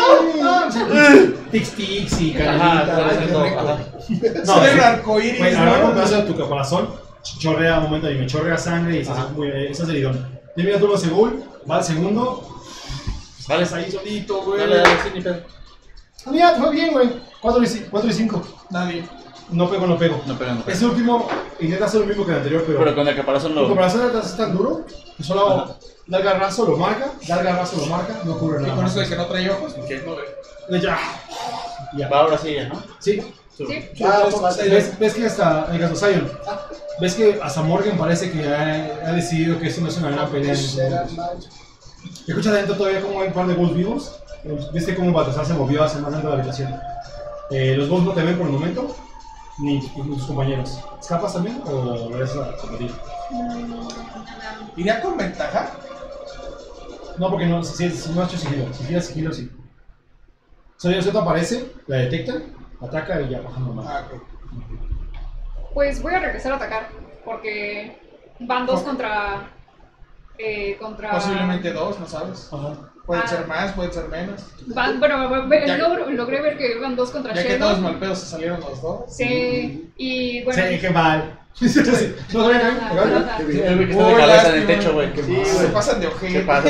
Tix tix y Ajá, canelita. ajá. No, Sale el sí. arcoíris, Pues ¿no? agarra un pedazo de tu caparazón, chorrea un momento y me chorrea sangre y estás heridón. Termina turno según, va al segundo. Vale. Estás ahí solito, güey. Dale, dale, sí, ni pedo. Ah, mira, te fue bien, güey. 4 y 5. Nadie. No pego, no pego. No pega, no pega. Ese último intenta hacer lo mismo que el anterior, Pero con el caparazón tu lo. caparazón es tan duro que solo da el garrazo, lo marca, no cubre Y nada. con más. eso de que no trae ojos, que no ve. Ya. Ya. Va, ahora sí, ¿no? Sí. Sí. ¿Ves que hasta, en el caso de Zion, ves que hasta Morgan parece que ha decidido que esto no es una gran pelea? Escuchas adentro todavía como hay un par de bulls vivos. Viste cómo Baltasar se movió hacia más dentro de la habitación. Los bulls no te ven por el momento, ni tus compañeros. ¿Escapas también o lo ves a combatir? ¿Iría con ventaja? No, porque no, si no has hecho sigilo. Si tiras sigilo, sí. Soy te aparece, la detectan, ataca y ya baja normal. Ah, ok. Pues voy a regresar a atacar, porque van dos contra... Posiblemente 2, no sabes. Ajá. Pueden Ah. ser más, pueden ser menos. Van, bueno, Ya- logré ver que van dos contra Ya que todos Sheldon. malpedos se salieron los dos. Sí, y bueno... Sí, qué mal. No, no, Nada. Sí, el güey que está Oh, de cabeza en el lástima. techo, güey. Qué Sí, mal. Se güey. pasan de ¿Qué ojete. pasa?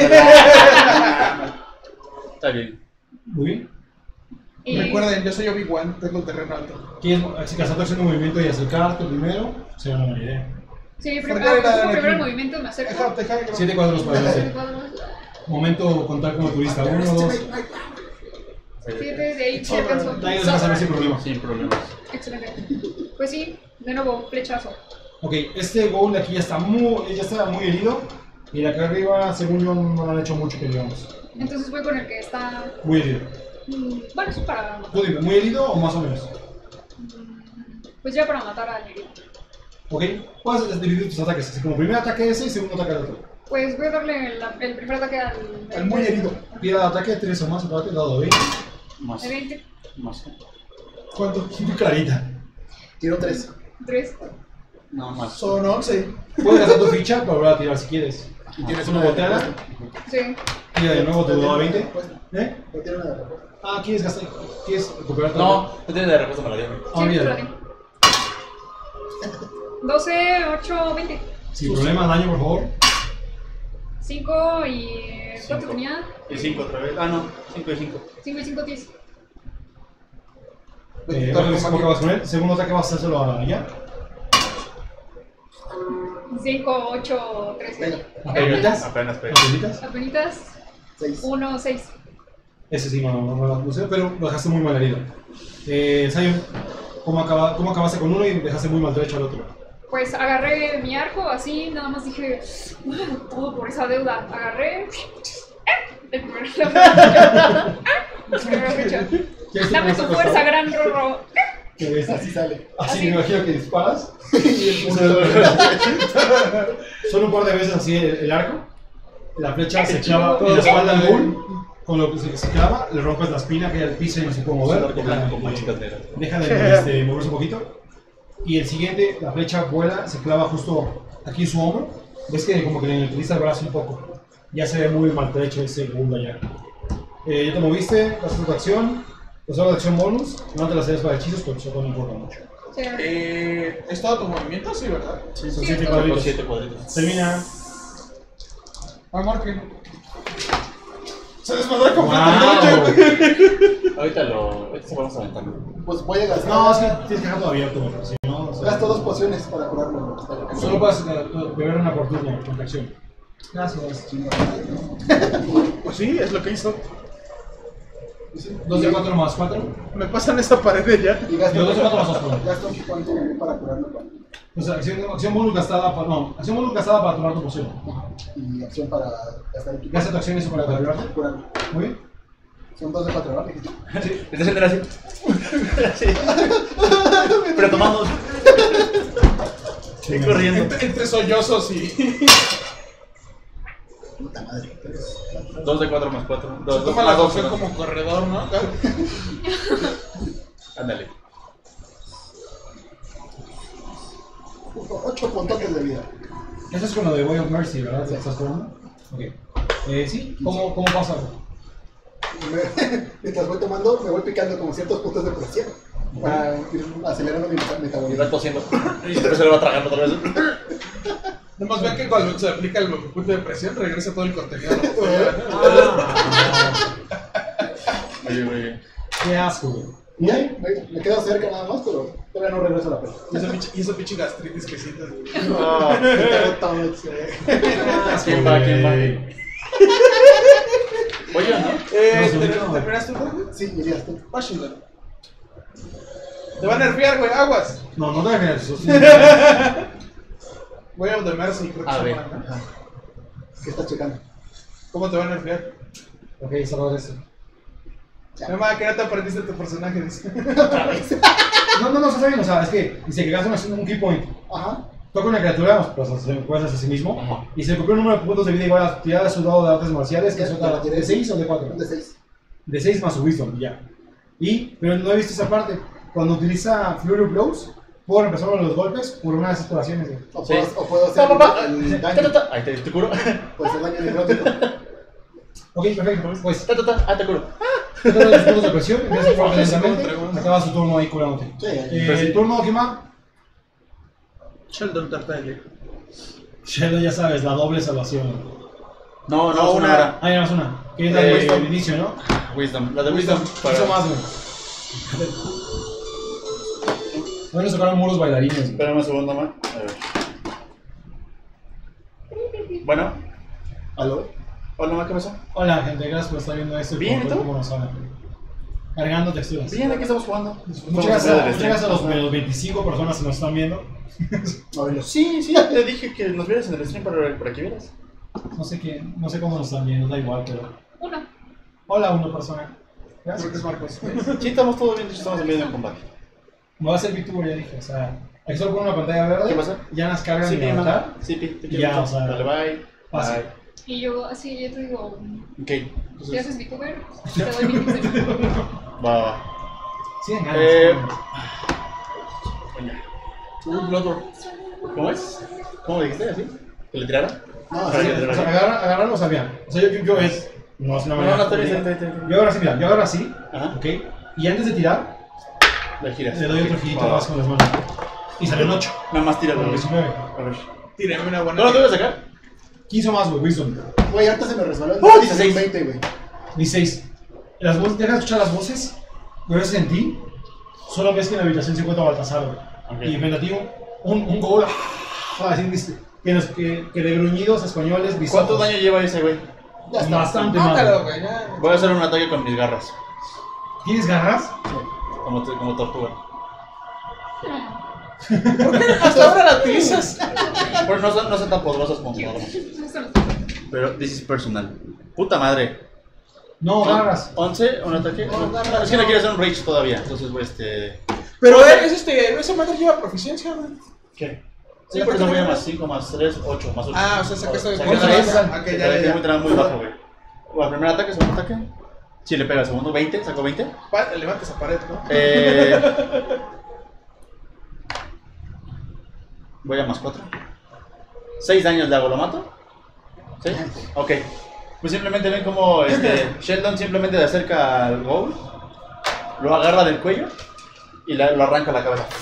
Está bien. Muy bien. Y- Recuerden, yo soy Obi-Wan, tengo el terreno alto. Si Casato haciendo un movimiento y acercarte primero, sería una buena idea. Sí, ¿Por qué primero era primero el aquí? movimiento, me acerco. Deja, 7 cuadros para Siete adelante. cuadros. Momento contar como turista. 1, 2. 7 de ahí, sí alcanzo. Ahí nos vas a ver sin problema. Sin problemas. Excelente. Pues sí, de nuevo, flechazo. Ok, este gol de aquí ya está muy herido. Y la que arriba, según yo, no lo han hecho mucho que digamos. Entonces voy con el que está... Muy herido. Bueno, es para... Tú dime, ¿muy herido o más o menos? Pues ya para matar al herido. Ok, puedes dividir tus ataques. Así como primer ataque ese y segundo ataque al otro. Pues voy a darle el primer ataque al... El muy herido. Pida ataque 3 o más, ataque dado de 20. Más. De 20. Más. ¿Cuánto? Muy clarita. Tiro 3. 3. No, más. Son 11. Puedes gastar tu ficha para volver a tirar si quieres. Y tienes Una una de volteada. respuesta. Sí. Tira de nuevo tu dado de 20. ¿Eh? ¿Eh? Tiene una de respuesta. Ah, ¿quieres gastar? ¿Quieres recuperar tu No, no tiene de respuesta, me la dio. Ah, Sí, mira. te lo di. 12, 8, 20. Sin problema, daño, por favor. 5 y... ¿Cuánto Cinco. tenía? Y 5 otra vez. Ah, no. 5 y 5. 5 y 5, 10. ¿Cómo acabas con él? Segundo ataque vas a hacerlo allá. 5, 8, 13. ¿Apenitas? Apenas pega. ¿Apenitas? Apenitas. 6. 1, 6. Ese sí, no sé, pero lo dejaste muy mal herido. Zion, ¿cómo acabaste con uno y dejaste muy maltrecho al otro? Pues agarré mi arco, así, nada más dije, todo por esa deuda. Agarré. El primer la primera fecha. Dame tu fuerza, gran Rorro. Que es Así sale. así, Así. me imagino que disparas. Solo un par de veces así el arco. La flecha se clava en la espalda del bull. Con lo que se clava, le rompes la espina, cae al piso y no se puede mover. Con manchitas negras. Deja de moverse un poquito. Y el siguiente, la flecha vuela, se clava justo aquí en su hombro. Ves que como que le utiliza el brazo un poco. Ya se ve muy maltrecho ese mundo allá. Ya te moviste, vas a tu acción. Pues ahora de acción bonus. No te las haces para hechizos, pero eso no importa mucho. Sí. ¿Es todo tu movimiento? Sí, ¿verdad? Sí, son Sí, 7 es todo. Con cuadritos. 7 cuadritos. Termina. Amor, que se desmadró ¡Wow! completamente. Ahorita lo se vamos a aventar. Pues voy a gastar. No, es que tienes que dejarlo abierto, güey. Si no, o sea, Gasto 2 pociones para curarlo. solo puedes beber una por turno con acción. Gracias. Pues sí, es lo que hizo. 2 de 4 más 4. Me pasan esa pared de ya. Y gasto Yo 2 de 4 más 2, perdón. gasto un punto para curarlo. O sea, acción bonus gastada para. No, acción bonus gastada para tomar tu poción. Y acción para gastar equipo. Gasta tu acción eso para curarte. Curarlo. Muy bien. Son 2 de 4, ¿verdad? Sí. Estás en así. Sí. Pero tomando. Sí, Corriendo. Entre sollozos y. Puta madre. 2 de 4 más 4. Se 2 toma más la 2. poción como corredor, ¿no? Ándale. 8 puntos de vida. Eso es con lo de Way of Mercy, ¿verdad? ¿Te estás jugando? Ok. Sí, ¿cómo pasa? Mientras voy tomando, me voy picando como ciertos puntos de presión. Para ir acelerando mi Y va metabolismo. tosiendo. Y después se lo va tragando otra vez. Nomás ven que cuando se aplica el punto de presión, regresa todo el contenido. Oye, güey. Qué asco, güey. Y ahí me quedo cerca nada más, pero todavía no regreso a la pelea. Y esa pinche gastritis que sientes. Ah, ¿Quién va? ¿Quién va? Oye, ¿no? ¿Terminaste el juego? Sí, irías tú. Washington. Te va a nerfear, güey, aguas. No, no te dejes eso. Voy a The Mercy, creo que A se ver. llama, ¿no? ¿Qué estás checando? ¿Cómo te va a nerfear? Ok, salvar eso. Mi mamá, que ya te aprendiste tu personaje, dice. No, está bien, o sea, es que dice que gastas un key point. Ajá. Toca una criatura, pues se puede hacer a sí mismo, Ajá. y se cumple un número de puntos de vida igual a tirar su dado de artes marciales, que Ya, es ya, ya, de 6 o de 4. De 6. De 6 más su wisdom, ya. Pero no he visto esa parte. Cuando utiliza Flurry of Blows, puedo empezar uno de los golpes por una de esas curaciones. Güey. Sí. O puedo hacer el daño. Ahí te curo. Pues el daño necrótico. Ok, perfecto. Pues, Ah, te curo. te todos los puntos de presión, empiezas a jugar lentamente, pregunta. acaba su turno ahí curándote. Sí, El turno, ¿quién va? Sheldon Tartaglia. Sheldon, ya sabes, la doble salvación. No, No, una una. hora. Ah, ya más una, que es la del inicio, ¿no? Wisdom. La de Wisdom. Hizo más, güey. Bueno, sacaron muros bailarines. Güey. Espérame un segundo más. A ver. Bueno. ¿Aló? Hola, ¿qué pasó? Hola, gente, gracias por estar viendo esto. Bien, ¿y tú? Cómo nos hablan. Cargando texturas. Bien, aquí estamos jugando. Muchas gracias a los 25 personas que nos están viendo. A ver, Sí, te dije que nos vieras en el stream para que vieras. No sé quién, no sé cómo nos están viendo, da igual, pero. Uno. Hola, una persona. Creo que es Gracias. Marcos. Sí, estamos todo bien, de hecho estamos en medio de combate. Me va a ser VTuber, ya dije. O sea, aquí solo pongo una pantalla verde. ¿Qué pasa? Ya las cargan Sí, y pi, levantar. mamá. Sí, pi, te Ya, quiero mucho. o sea, Dale, bye. pasa. Bye. Y yo, así, yo te digo, Ok, ¿qué entonces. haces VTuber? Te doy mi pixel. Va. Sí, en ganas. Eh, Venga. Un Bloodborne. ¿Cómo es? ¿Cómo dijiste así? ¿Que le tirara? No, Para sí, que le O sea, tirara. agarrarlo sabían. O sea, yo es. No es una No, manera. no, está bien, está bien. Yo agarro así, mira. Yo agarro así. Ajá. Ok. Y antes de tirar, Le giras. le doy otro Ok, girito va. más con las manos. Y sale un 8. Nada más tíralo. Con 19. A ver. Tírame una buena. ¿No lo te voy a sacar? 15 más, güey, Wisdom. güey, ahorita se me resbaló. ¡Oh, Hice 16! 20, güey. 16. Las voces, deja de escuchar las voces, pero es en ti. Solo ves que en la habitación se encuentra Baltasar, güey. Ok. Y frente a ti un gol. Así, que de gruñidos españoles. ¿Cuánto daño lleva ese güey? Ya está. Bastante mal. Mátalo, güey, ya. Voy a hacer un ataque con mis garras. ¿Tienes garras? Como tortuga. Hasta ahora la utilizas. Bueno, no son tan poderosas como mis armas. Pero this is personal. Puta madre. No, garras. 11, un ataque. Es que no quiero hacer un rage todavía. Entonces, Pero esa madre lleva proficiencia, güey. ¿Qué? Sí, Sí, porque porque voy a no- más 5, más 3, 8, más 8. Ah, o sea, sacaste de Sacaste tres. de- Ah, que ya, ya, Muy, ya. muy bajo, güey. Bueno, primer ataque, segundo ataque. Sí, le pega. Segundo, 20, saco 20. Levanta esa pared, ¿no? Voy a más 4. 6 daños le hago, ¿lo mato? ¿Sí? Ok. Pues simplemente ven como Sheldon simplemente le acerca al Ghoul, lo agarra del cuello y lo arranca la cabeza.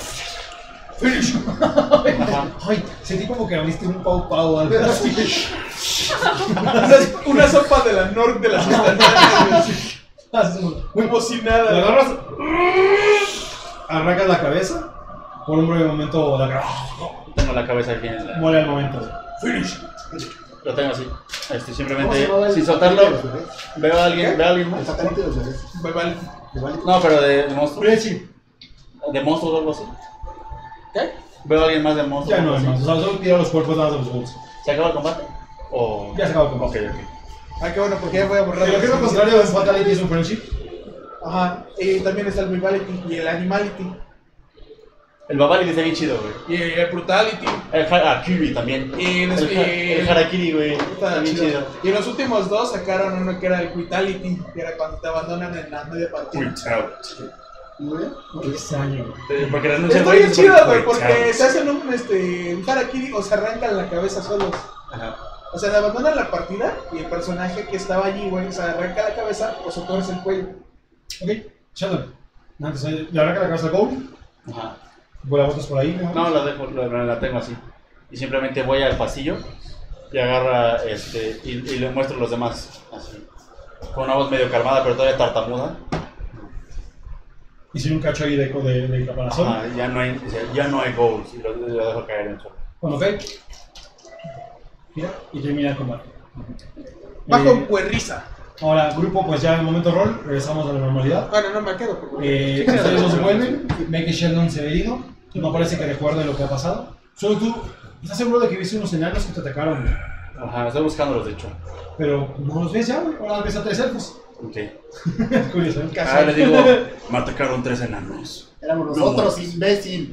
Ajá. Ay, sentí como que abriste un pau pau o algo así. Una sopa de la norte de las instantâneas. Como si Lo nada. agarras, arrancas la cabeza, por un breve momento Tengo la cabeza aquí en la... muere el momento. Finish. Lo tengo así. ¿Cómo se Simplemente, llamaba el sin satélite de soltarlo, los bebés? veo a alguien El más. satélite de los bebés. Bye, vale. ¿De Vale? No, pero de monstruos. Frenchy. ¿De monstruos o algo así? ¿Qué? Veo a alguien más de monstruos. Ya no o hay algo más, así. o sea, solo tira los cuerpos nada de los bulls. ¿Se acaba el combate? ¿O...? Ya se acabó el combate. Ok. Ah, qué bueno, porque ya voy a borrar. Pero que lo contrario de Fatality es un friendship. Ajá. Y también está el Vivality y el Animality. El Babali está bien chido, güey. Y el Brutality. El Harakiri también. Y El Harakiri, güey. Está bien chido. Y en los últimos dos sacaron uno que era el Vitality, que era cuando te abandonan en la media partida. ¿Muy bien? Qué extraño. Porque renuncia Está bien chido, güey, porque se hacen un Harakiri o se arrancan la cabeza solos. Ajá. O sea, te abandonan la partida y el personaje que estaba allí, güey, se arranca la cabeza o se torce el cuello. Ok, Sheldon. Antes le arranca la cabeza al Gold. Ajá. Vuela botas por ahí. No, la dejo, la tengo así. Y simplemente voy al pasillo y agarra y le muestro a los demás. Así. Con una voz medio calmada, pero todavía tartamuda. Y sin un cacho ahí de caparazón. Ajá, ya no hay goals. Y lo dejo caer en el suelo. Cuando cae, gira y termina el combate. Bajo Puerriza. Ahora, grupo, pues ya en el momento rol, regresamos a la normalidad. Bueno, no me quedo. Ustedes los vuelven, ven que Sheldon se ve herido, no parece que recuerde lo que ha pasado. Solo tú, ¿estás seguro de que viste unos enanos que te atacaron? Ajá, estoy buscándolos, de hecho. Pero no los ves ya, güey, ahora ves a 3 elfos. Ok. Es curioso, ¿eh? Ah, les digo, me atacaron 3 enanos. Éramos nosotros, imbécil.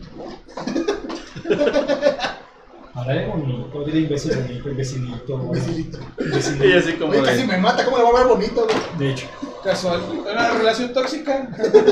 Ahora es bonito, dile imbécil bonito, imbécilito. Imbécilito. Y así como Oye, casi de... me mata, ¿cómo le va a ver bonito, güey? De hecho, Casual. Una relación tóxica.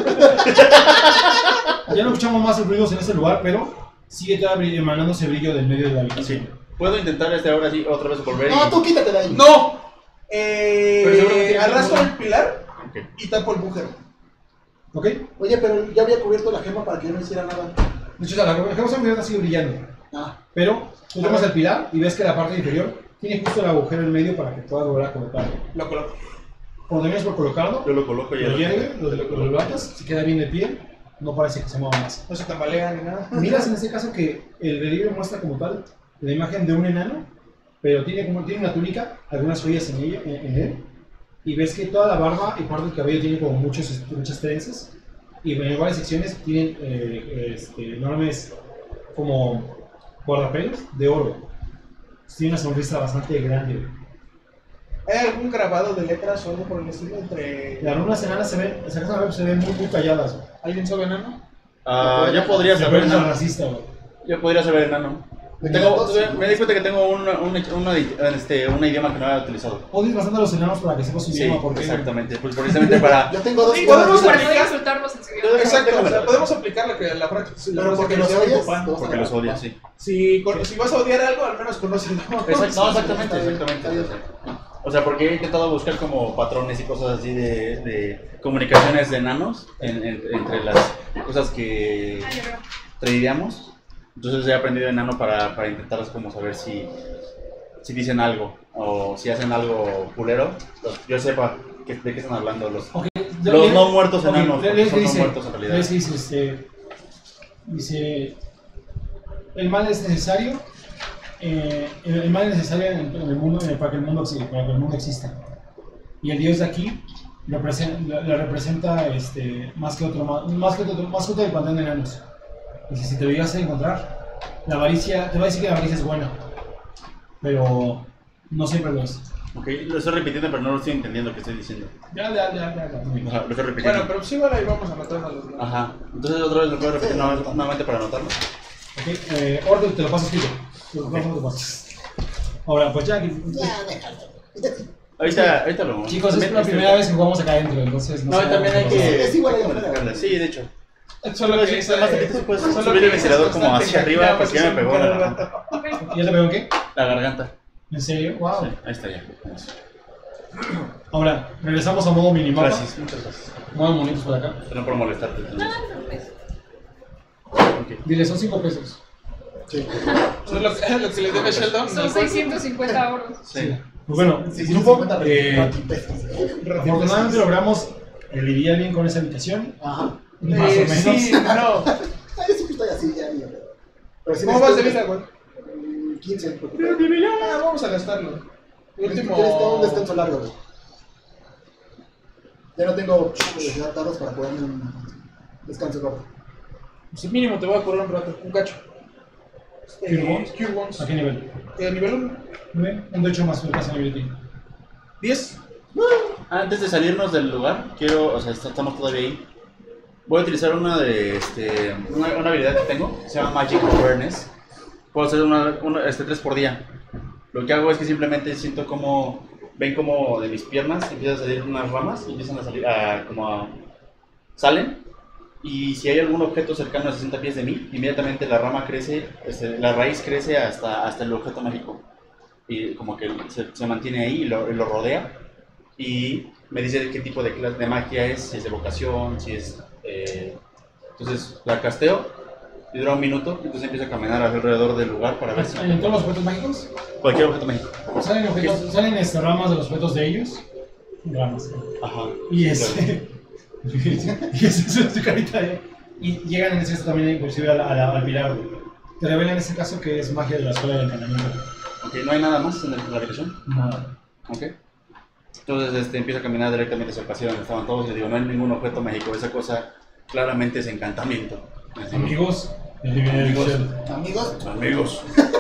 ya no escuchamos más ruidos en ese lugar, pero sigue todavía emanándose brillo del medio de la habitación. Sí. Puedo intentar ahora sí otra vez volver No, tú quítate de ahí. ¡No! seguramente Arrastro el pilar Ok. y tapo el búnker. ¿Ok? Oye, pero ya había cubierto la gema para que yo no hiciera nada. De hecho, la gema inmediata sigue brillando. Ah, Pero tú tomas el pilar y ves que la parte inferior tiene justo el agujero en medio para que puedas volver a colocarlo. Lo coloco. Cuando terminas por colocarlo, Yo lo coloco y ya lo lo hierve, lo levantas, se queda bien de pie, no parece que se mueva más. No se tambalea ni nada. Miras en este caso que el relieve muestra como tal la imagen de un enano, pero tiene una túnica, algunas joyas en él, y ves que toda la barba y parte del cabello tiene como muchas trenzas, y en varias secciones tienen enormes como guardapelos de oro. Tiene una sonrisa bastante grande. ¿Hay algún grabado de letras o algo por el estilo entre Las runas enanas se ven muy calladas. alguien sabe enano? yo podría Se saber ven enano. racista, güey. Yo podría saber enano. Me di cuenta que tengo un idioma que no había utilizado. Odias bastante a los enanos para que sepas su Sí, idioma, porque exactamente. Pues precisamente para... yo tengo dos Sí, cosas. podemos Para no aplicar. insultarlos en su idioma. Exacto, o sea, podemos aplicar la frase. Pero porque los odias. Porque los odias, sí. Si vas a odiar algo, al menos conócelo. No, exactamente. O sea, porque he intentado buscar como patrones y cosas así de comunicaciones de enanos entre las cosas que Ah, ya veo. tradeamos. Entonces he aprendido enano para intentar como saber si dicen algo o si hacen algo culero. Yo sepa de qué están hablando los no muertos enanos, porque son no muertos en realidad. Dice, el mal es necesario. El mal es necesario en el mundo para que el mundo exista. Y el dios de aquí la representa más que otro del panteón de enanos. Y si te lo llegas a encontrar, la avaricia, te va a decir que la avaricia es buena, pero no siempre lo es. Ok, lo estoy repitiendo, pero no lo estoy entendiendo lo que estoy diciendo. Ya. Muy bien. Ajá, lo estoy repitiendo. Bueno, pero sí, vale, ahí vamos a matarnos los dos. Ajá, entonces otra vez lo puedo repetir nuevamente para anotarlo. Ok, orden, te lo paso escrito. Te lo paso. Ahora, pues ya. Ahorita lo... Chicos, es la primera vez que jugamos acá adentro, entonces No, sé también hay cómo que... Es igual ahí ¿cómo afuera. explicarle? Sí, de hecho. Solo que Nada más que puedes subir el ventilador como hacia arriba porque ya me pegó la garganta. ¿Ya te pegó qué? La garganta. ¿En serio? Wow. Sí, ahí está ya. Ahora, regresamos a modo minimapa. Gracias, muchas gracias. Modo monitos por acá. Perdón por molestarte. Dile, son 5 pesos. Sí. Eso es lo que le debe Sheldon. Son 650 euros. Sí. Pues bueno, Sí, grupo, 50 afortunadamente logramos ¿lidiaría bien con esa habitación? Ajá. Más o menos. Sí, no. Ay, yo siempre estoy así, ya, niño. Pero sí ¿Cómo vas de necesito- vida, güey? 15. porque- Ah, vamos a gastarlo. Último. ¿Quieres todo un descanso largo, güey? Ya no tengo tardas para poderme un descanso corto. Pues mínimo te voy a cobrar un rato, un cacho. ¿Cure Wounds? Cure Wounds. ¿A qué nivel? Nivel 1. 9, un de 8 más fuerza en ability. 10. Antes de salirnos del lugar, quiero, o sea, estamos todavía ahí. Voy a utilizar una de, una habilidad que tengo, se llama Magic Awareness. Puedo hacer 3 por día. Lo que hago es que simplemente siento como, ven como de mis piernas empiezan a salir unas ramas y empiezan a salir, salen. Y si hay algún objeto cercano a 60 pies de mí, inmediatamente la rama crece, la raíz crece hasta el objeto mágico. Y como que se mantiene ahí y lo rodea. Y me dice qué tipo de magia es, si es evocación, si es... entonces la casteo y dura un minuto, entonces empiezo a caminar alrededor del lugar para ver si... ¿En todos los objetos mágicos? Cualquier objeto mágico. Salen ramas de los objetos de ellos. Ramas. Ajá. Y Claro. y esa es tu carita. Y llegan en ese caso también inclusive al pilar. Te revelan en este caso que es magia de la escuela de encantamiento. Ok, no hay nada más en la habitación. Nada. Ok. Entonces empiezo a caminar directamente hacia el pasillo donde estaban todos y le digo, no hay ningún objeto mágico, esa cosa claramente es encantamiento. Así, Amigos, el divino Amigos. Amigos, Amigos.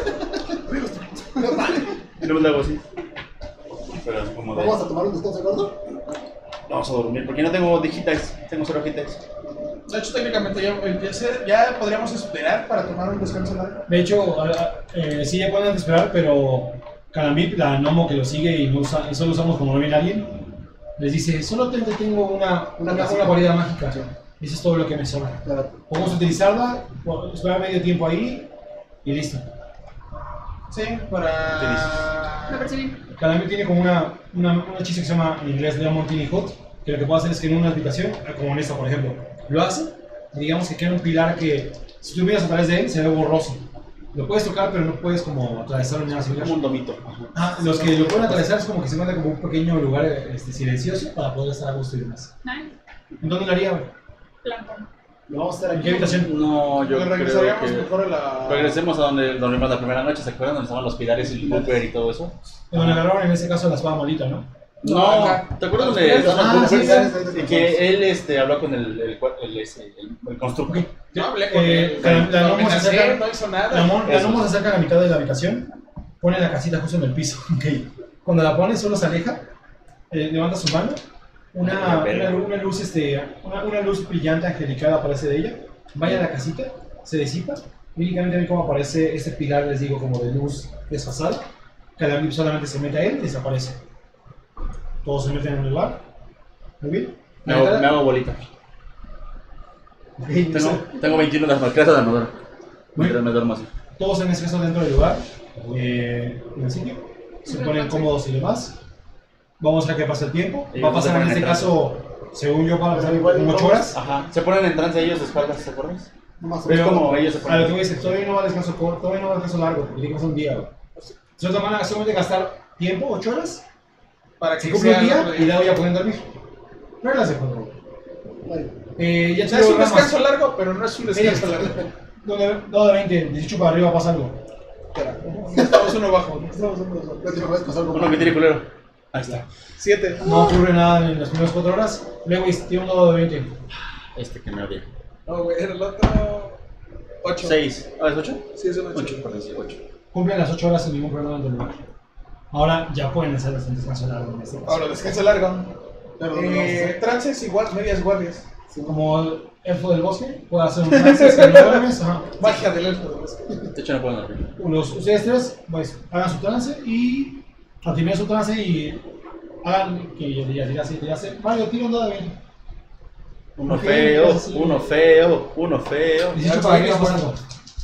no vale. Y luego le hago así. Pero es como de... ¿Vamos a tomar un descanso gordo? Vamos a dormir, porque no tengo digitais, tengo 0 digitais. De hecho, técnicamente ya podríamos esperar para tomar un descanso largo. De hecho, sí ya pueden esperar, pero Calamit, la gnomo que lo sigue y solo usamos como no viene alguien, les dice, solo tengo una cualidad mágica. Eso es todo lo que me sobra. Claro. Podemos utilizarla, esperar medio tiempo ahí y listo. Sí, para... Lo percibí. Calamit tiene como un hechizo que se llama en inglés Lemon Tiny Hut, que lo que puede hacer es que en una habitación, como en esta por ejemplo, lo hace, y digamos que queda un pilar que si tú miras a través de él se ve borroso. Lo puedes tocar pero no puedes como atravesarlo ni nada similar. Como un domito. Los que lo pueden atravesar es como que se encuentra como un pequeño lugar silencioso para poder estar a gusto y demás. Nice. ¿En dónde lo haría? Blanco. Lo vamos a estar ¿En aquí. qué habitación? No, yo Nos creo regresaríamos que... mejor a la... Regresemos a donde dormimos la primera noche, ¿se acuerdan? Donde estaban los pilares y el bumper y todo eso. Donde agarraron en ese caso la espada maldita, ¿no? No, ¿te acuerdas donde estaban los sí, bumpers? sí. Y que él habló con el constructor. Ok. Yo hablé con él. La Lo gnomo se amenacé, acerca, no hizo nada. la gnomo se acerca a la mitad de la habitación, pone la casita justo en el piso. Okay. Cuando la pone solo se aleja, levanta su mano, una luz brillante angelical aparece de ella, vaya a la casita, se disipa, y únicamente ven cómo aparece este pilar, les digo, como de luz desfasada. Calamit solamente se mete a él y desaparece. Todos se meten en el lugar. Muy bien. Me hago bolita. Okay, Tengo 21 de las mascaras de armadura. Mientras me duermo así. todos en este caso dentro del lugar, en el sitio, se ponen cómodos y demás. Vamos a ver qué pasa el tiempo. Va a pasar en este caso, según yo, para pasar como 8 horas. Ajá. Se ponen en trance ellos de espaldas, ¿te acuerdas? No más. Pero es como ellos se A lo que ponen. voy a decir, todavía no va a descanso corto, todavía no va a descanso largo, porque tiene que ser un día. Güey. Entonces van a solamente gastar tiempo, 8 horas, Para se que cumple sea un el día otro y luego ya pueden dormir. Reglas de juego. Vale. Ya O sea, es un ramas. descanso largo, pero no es un descanso largo. No, de 20, 18 para arriba pasa algo. Espera, estamos uno bajo. La última vez pasó algo Uno que tiene culero. Ahí está. 7. No ocurre nada en las primeras 4 horas. Luego tiene un dado de 20. Este que me odia. No, güey, el otro. 8. 6. ¿Ah, es 8? Sí, es un 8. 8, perdón, sí, 8. Cumplen las 8 horas sin ningún problema del lugar. Ahora ya pueden hacer el descanso largo en este caso. Ahora, descanso largo. Pero no lo vamos a hacer. Trances igual, medias guardias. Como el elfo del bosque, puede hacer un trance que no duermes. Ajá. Magia del elfo de bosque. De hecho, no puedo dormir. Ustedes tres, pues, hagan su trance y activen su trance y hagan que tirase. Mario, tira un dado de 20. Uno Ok, feo, así. uno feo, uno feo. 18 para arriba pasa algo.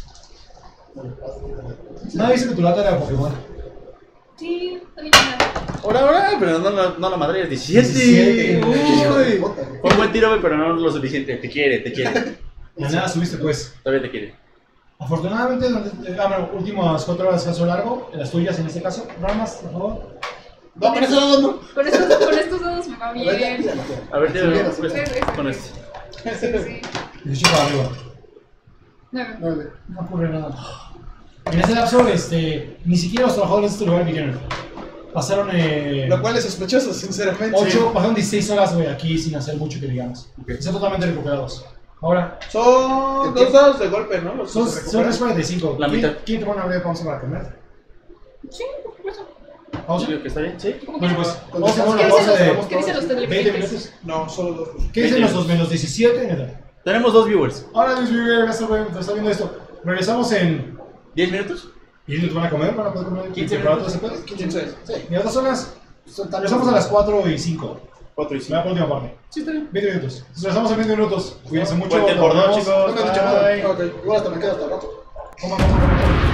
Nadie dice que tu lata era Pokémon. Sí, también nada. Hola, pero no la madre es 17. 17. Hijo de- Puta, Fue un buen tiro, güey, pero no lo suficiente. Te quiere. De nada subiste, pues. Todavía te quiere. Afortunadamente, últimas 4 horas de descanso largo, las tuyas en este caso. Ramas, por favor. No, pero eso no. Con estos estos dados me va A ver, ya, bien. tíralo. A ver, Sí, mira, pues, sí. con este. Sí. 18 para arriba. 9. 9. No ocurre nada. En ese lapso, ni siquiera los trabajadores de este lugar vinieron. Pasaron Lo cual es sospechoso, sinceramente. pasaron 16 horas, güey, aquí sin hacer mucho que digamos. Están totalmente recuperados. Ahora, Son ¿Qué? 2 dados de golpe, ¿no? Los que son se recuperan. 345. La mitad. ¿Quién toma una breve pausa para comer? Sí, por supuesto. ¿Pausa? ¿Sí, que está bien? Sí. Bueno, pues, Cuando vamos a hacer una ¿Qué pausa de dicen los 20 televidentes? minutos. No, solo 2. ¿Qué dicen los 2 menos 17? Neta. Tenemos 2 viewers. Ahora, Luis Miguel, está viendo esto. Regresamos en. ¿10 minutos? ¿Y ellos van a comer? ¿Van a poder comer? 15 ¿Temperaturas se minutos. puede? 15. Sí. Y otras zonas. Son tan- Regresamos a las 4 y 5. 4 y Me 5. da por última parte. Sí, está bien. 20 minutos. Entonces regresamos en 20 minutos. Cuídense mucho. Buen tiempo, nos ¿no, vemos. chicos? No me han dicho nada. Bye. Ok, igual hasta me quedo hasta el rato. Coman.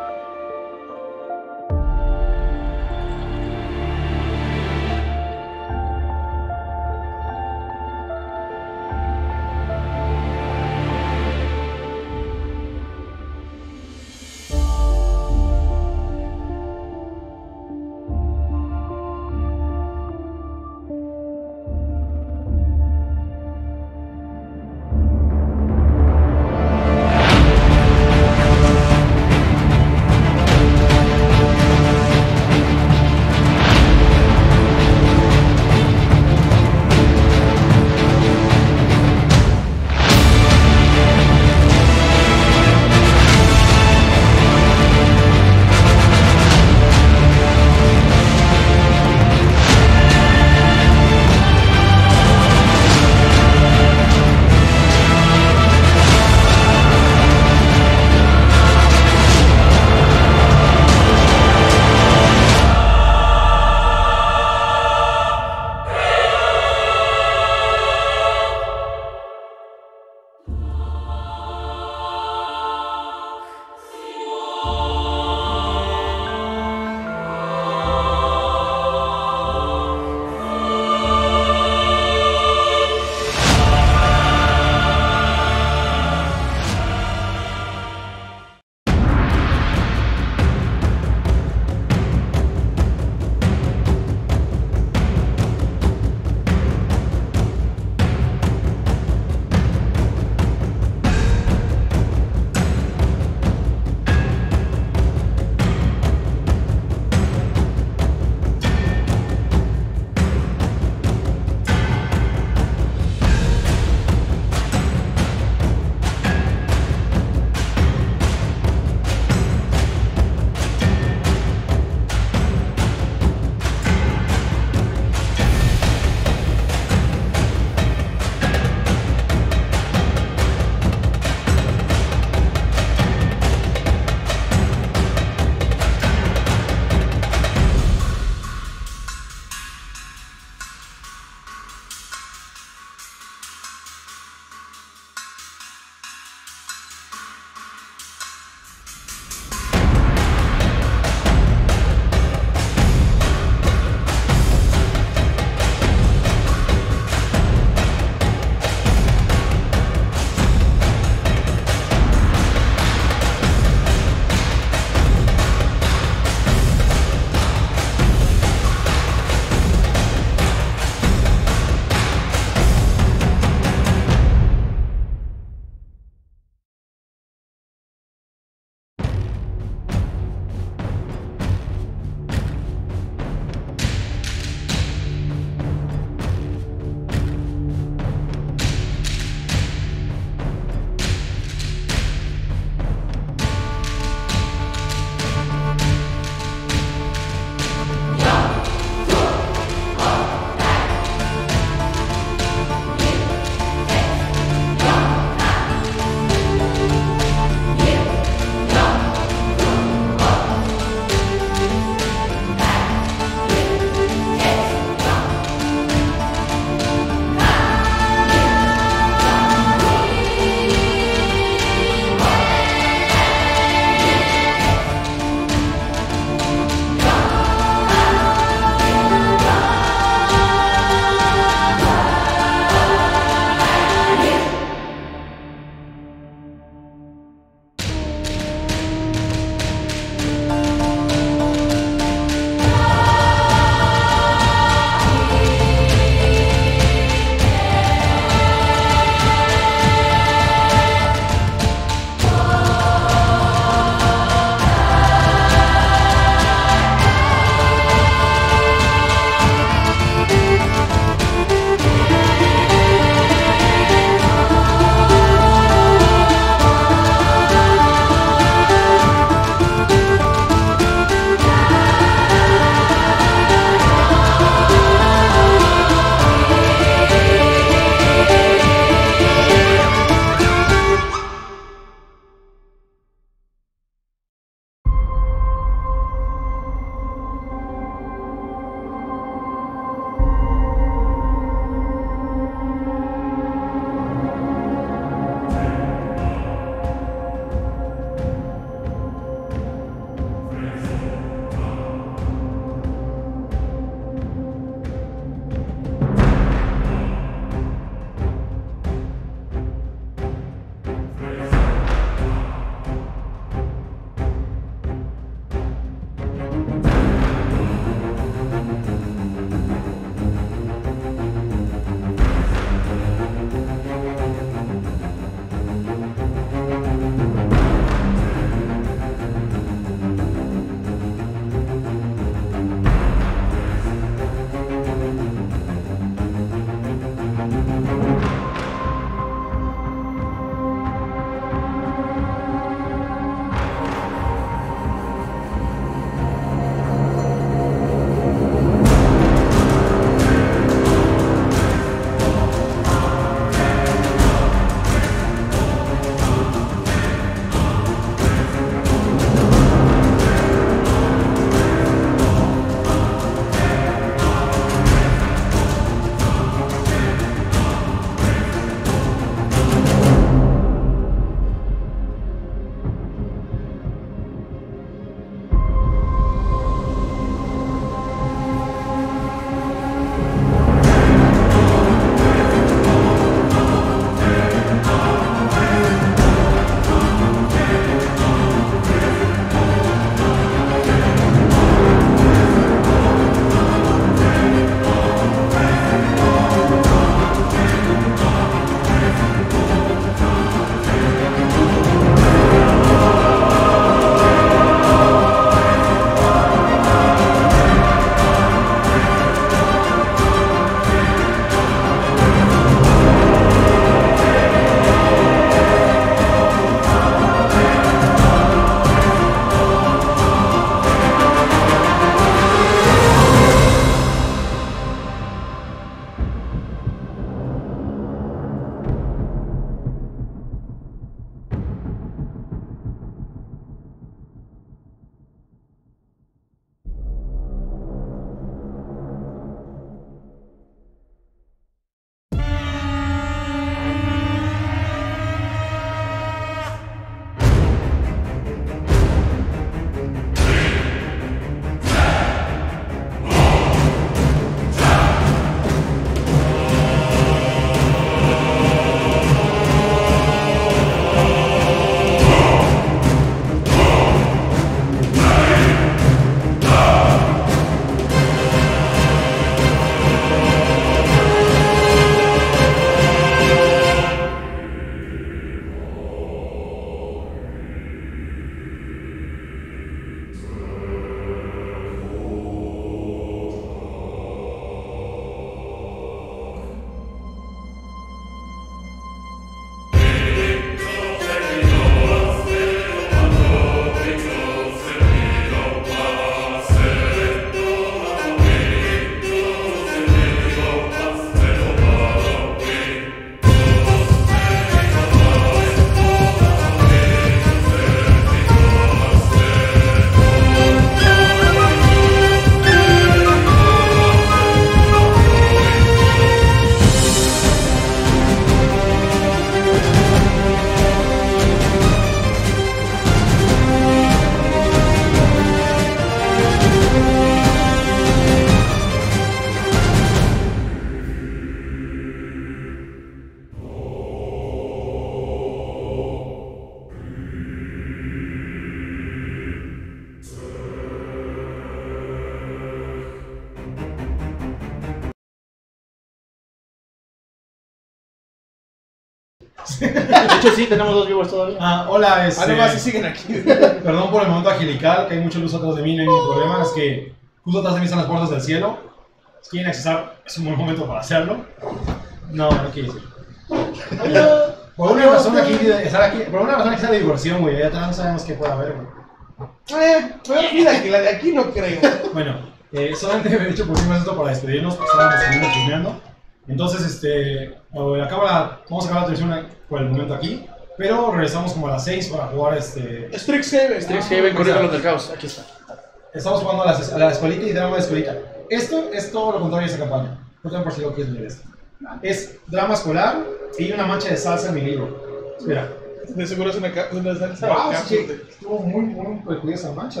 De hecho, sí, tenemos 2 viewers todavía. Hola, Además, si siguen aquí. perdón por el momento angelical, que hay mucha luz atrás de mí, no hay ningún problema. Es que justo atrás de mí están las puertas del cielo. Si quieren accesar, es un buen momento para hacerlo. No quiere decir. Por una razón aquí, por una razón aquí está de diversión, güey. Allá atrás no sabemos qué puede haber, güey. Mira, que la de aquí no creo. Bueno, solamente de hecho pusimos esto para despedirnos, porque estábamos comiendo chismeando. Entonces, vamos a acabar la transmisión por el momento aquí, pero regresamos como a las 6 para jugar Strixhaven. Strixhaven, Currículum del Caos. Aquí está. Estamos jugando a la escuelita y drama de escuelita. Esto es todo lo contrario de esa campaña. No por si lo quieres leer esto. Es drama escolar y una mancha de salsa en mi libro. Espera. De seguro es una salsa. Wow, estuvo muy curiosa mancha.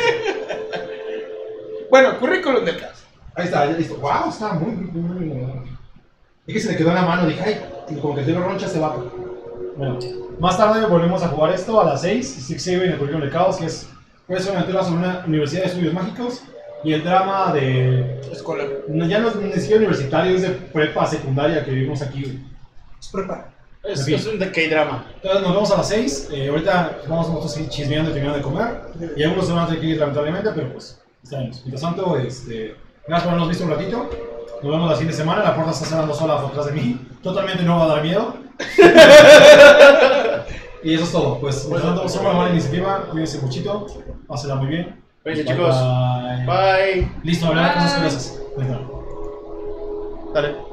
Bueno, Currículum del Caos. Ahí está, ya listo. Wow, está muy. Es que se le quedó en la mano, dije, ay, como que tengo roncha ese vato. Bueno, más tarde volvemos a jugar esto a las 6, Strixhaven, el Currículum del Caos, que es una aventura sobre una universidad de estudios mágicos, y el drama de... Escolar. Ya no es ni siquiera universitario, es de prepa secundaria que vivimos aquí. Es prepa. Es un K-drama. Entonces nos vemos a las 6, ahorita vamos nosotros seguir chismeando y terminando de comer, y algunos se van a tener que ir lamentablemente, pero pues, estaremos. Mientras tanto, gracias por habernos visto un ratito. Nos vemos la siguiente semana. La puerta está cerrando sola por atrás de mí. Totalmente no va a dar miedo. Y eso es todo. Pues, por lo tanto, somos la mala iniciativa. Cuídense muchito. Pásenla muy bien. Cuídense, chicos. Bye. Listo, hablar de cosas curiosas. Dale.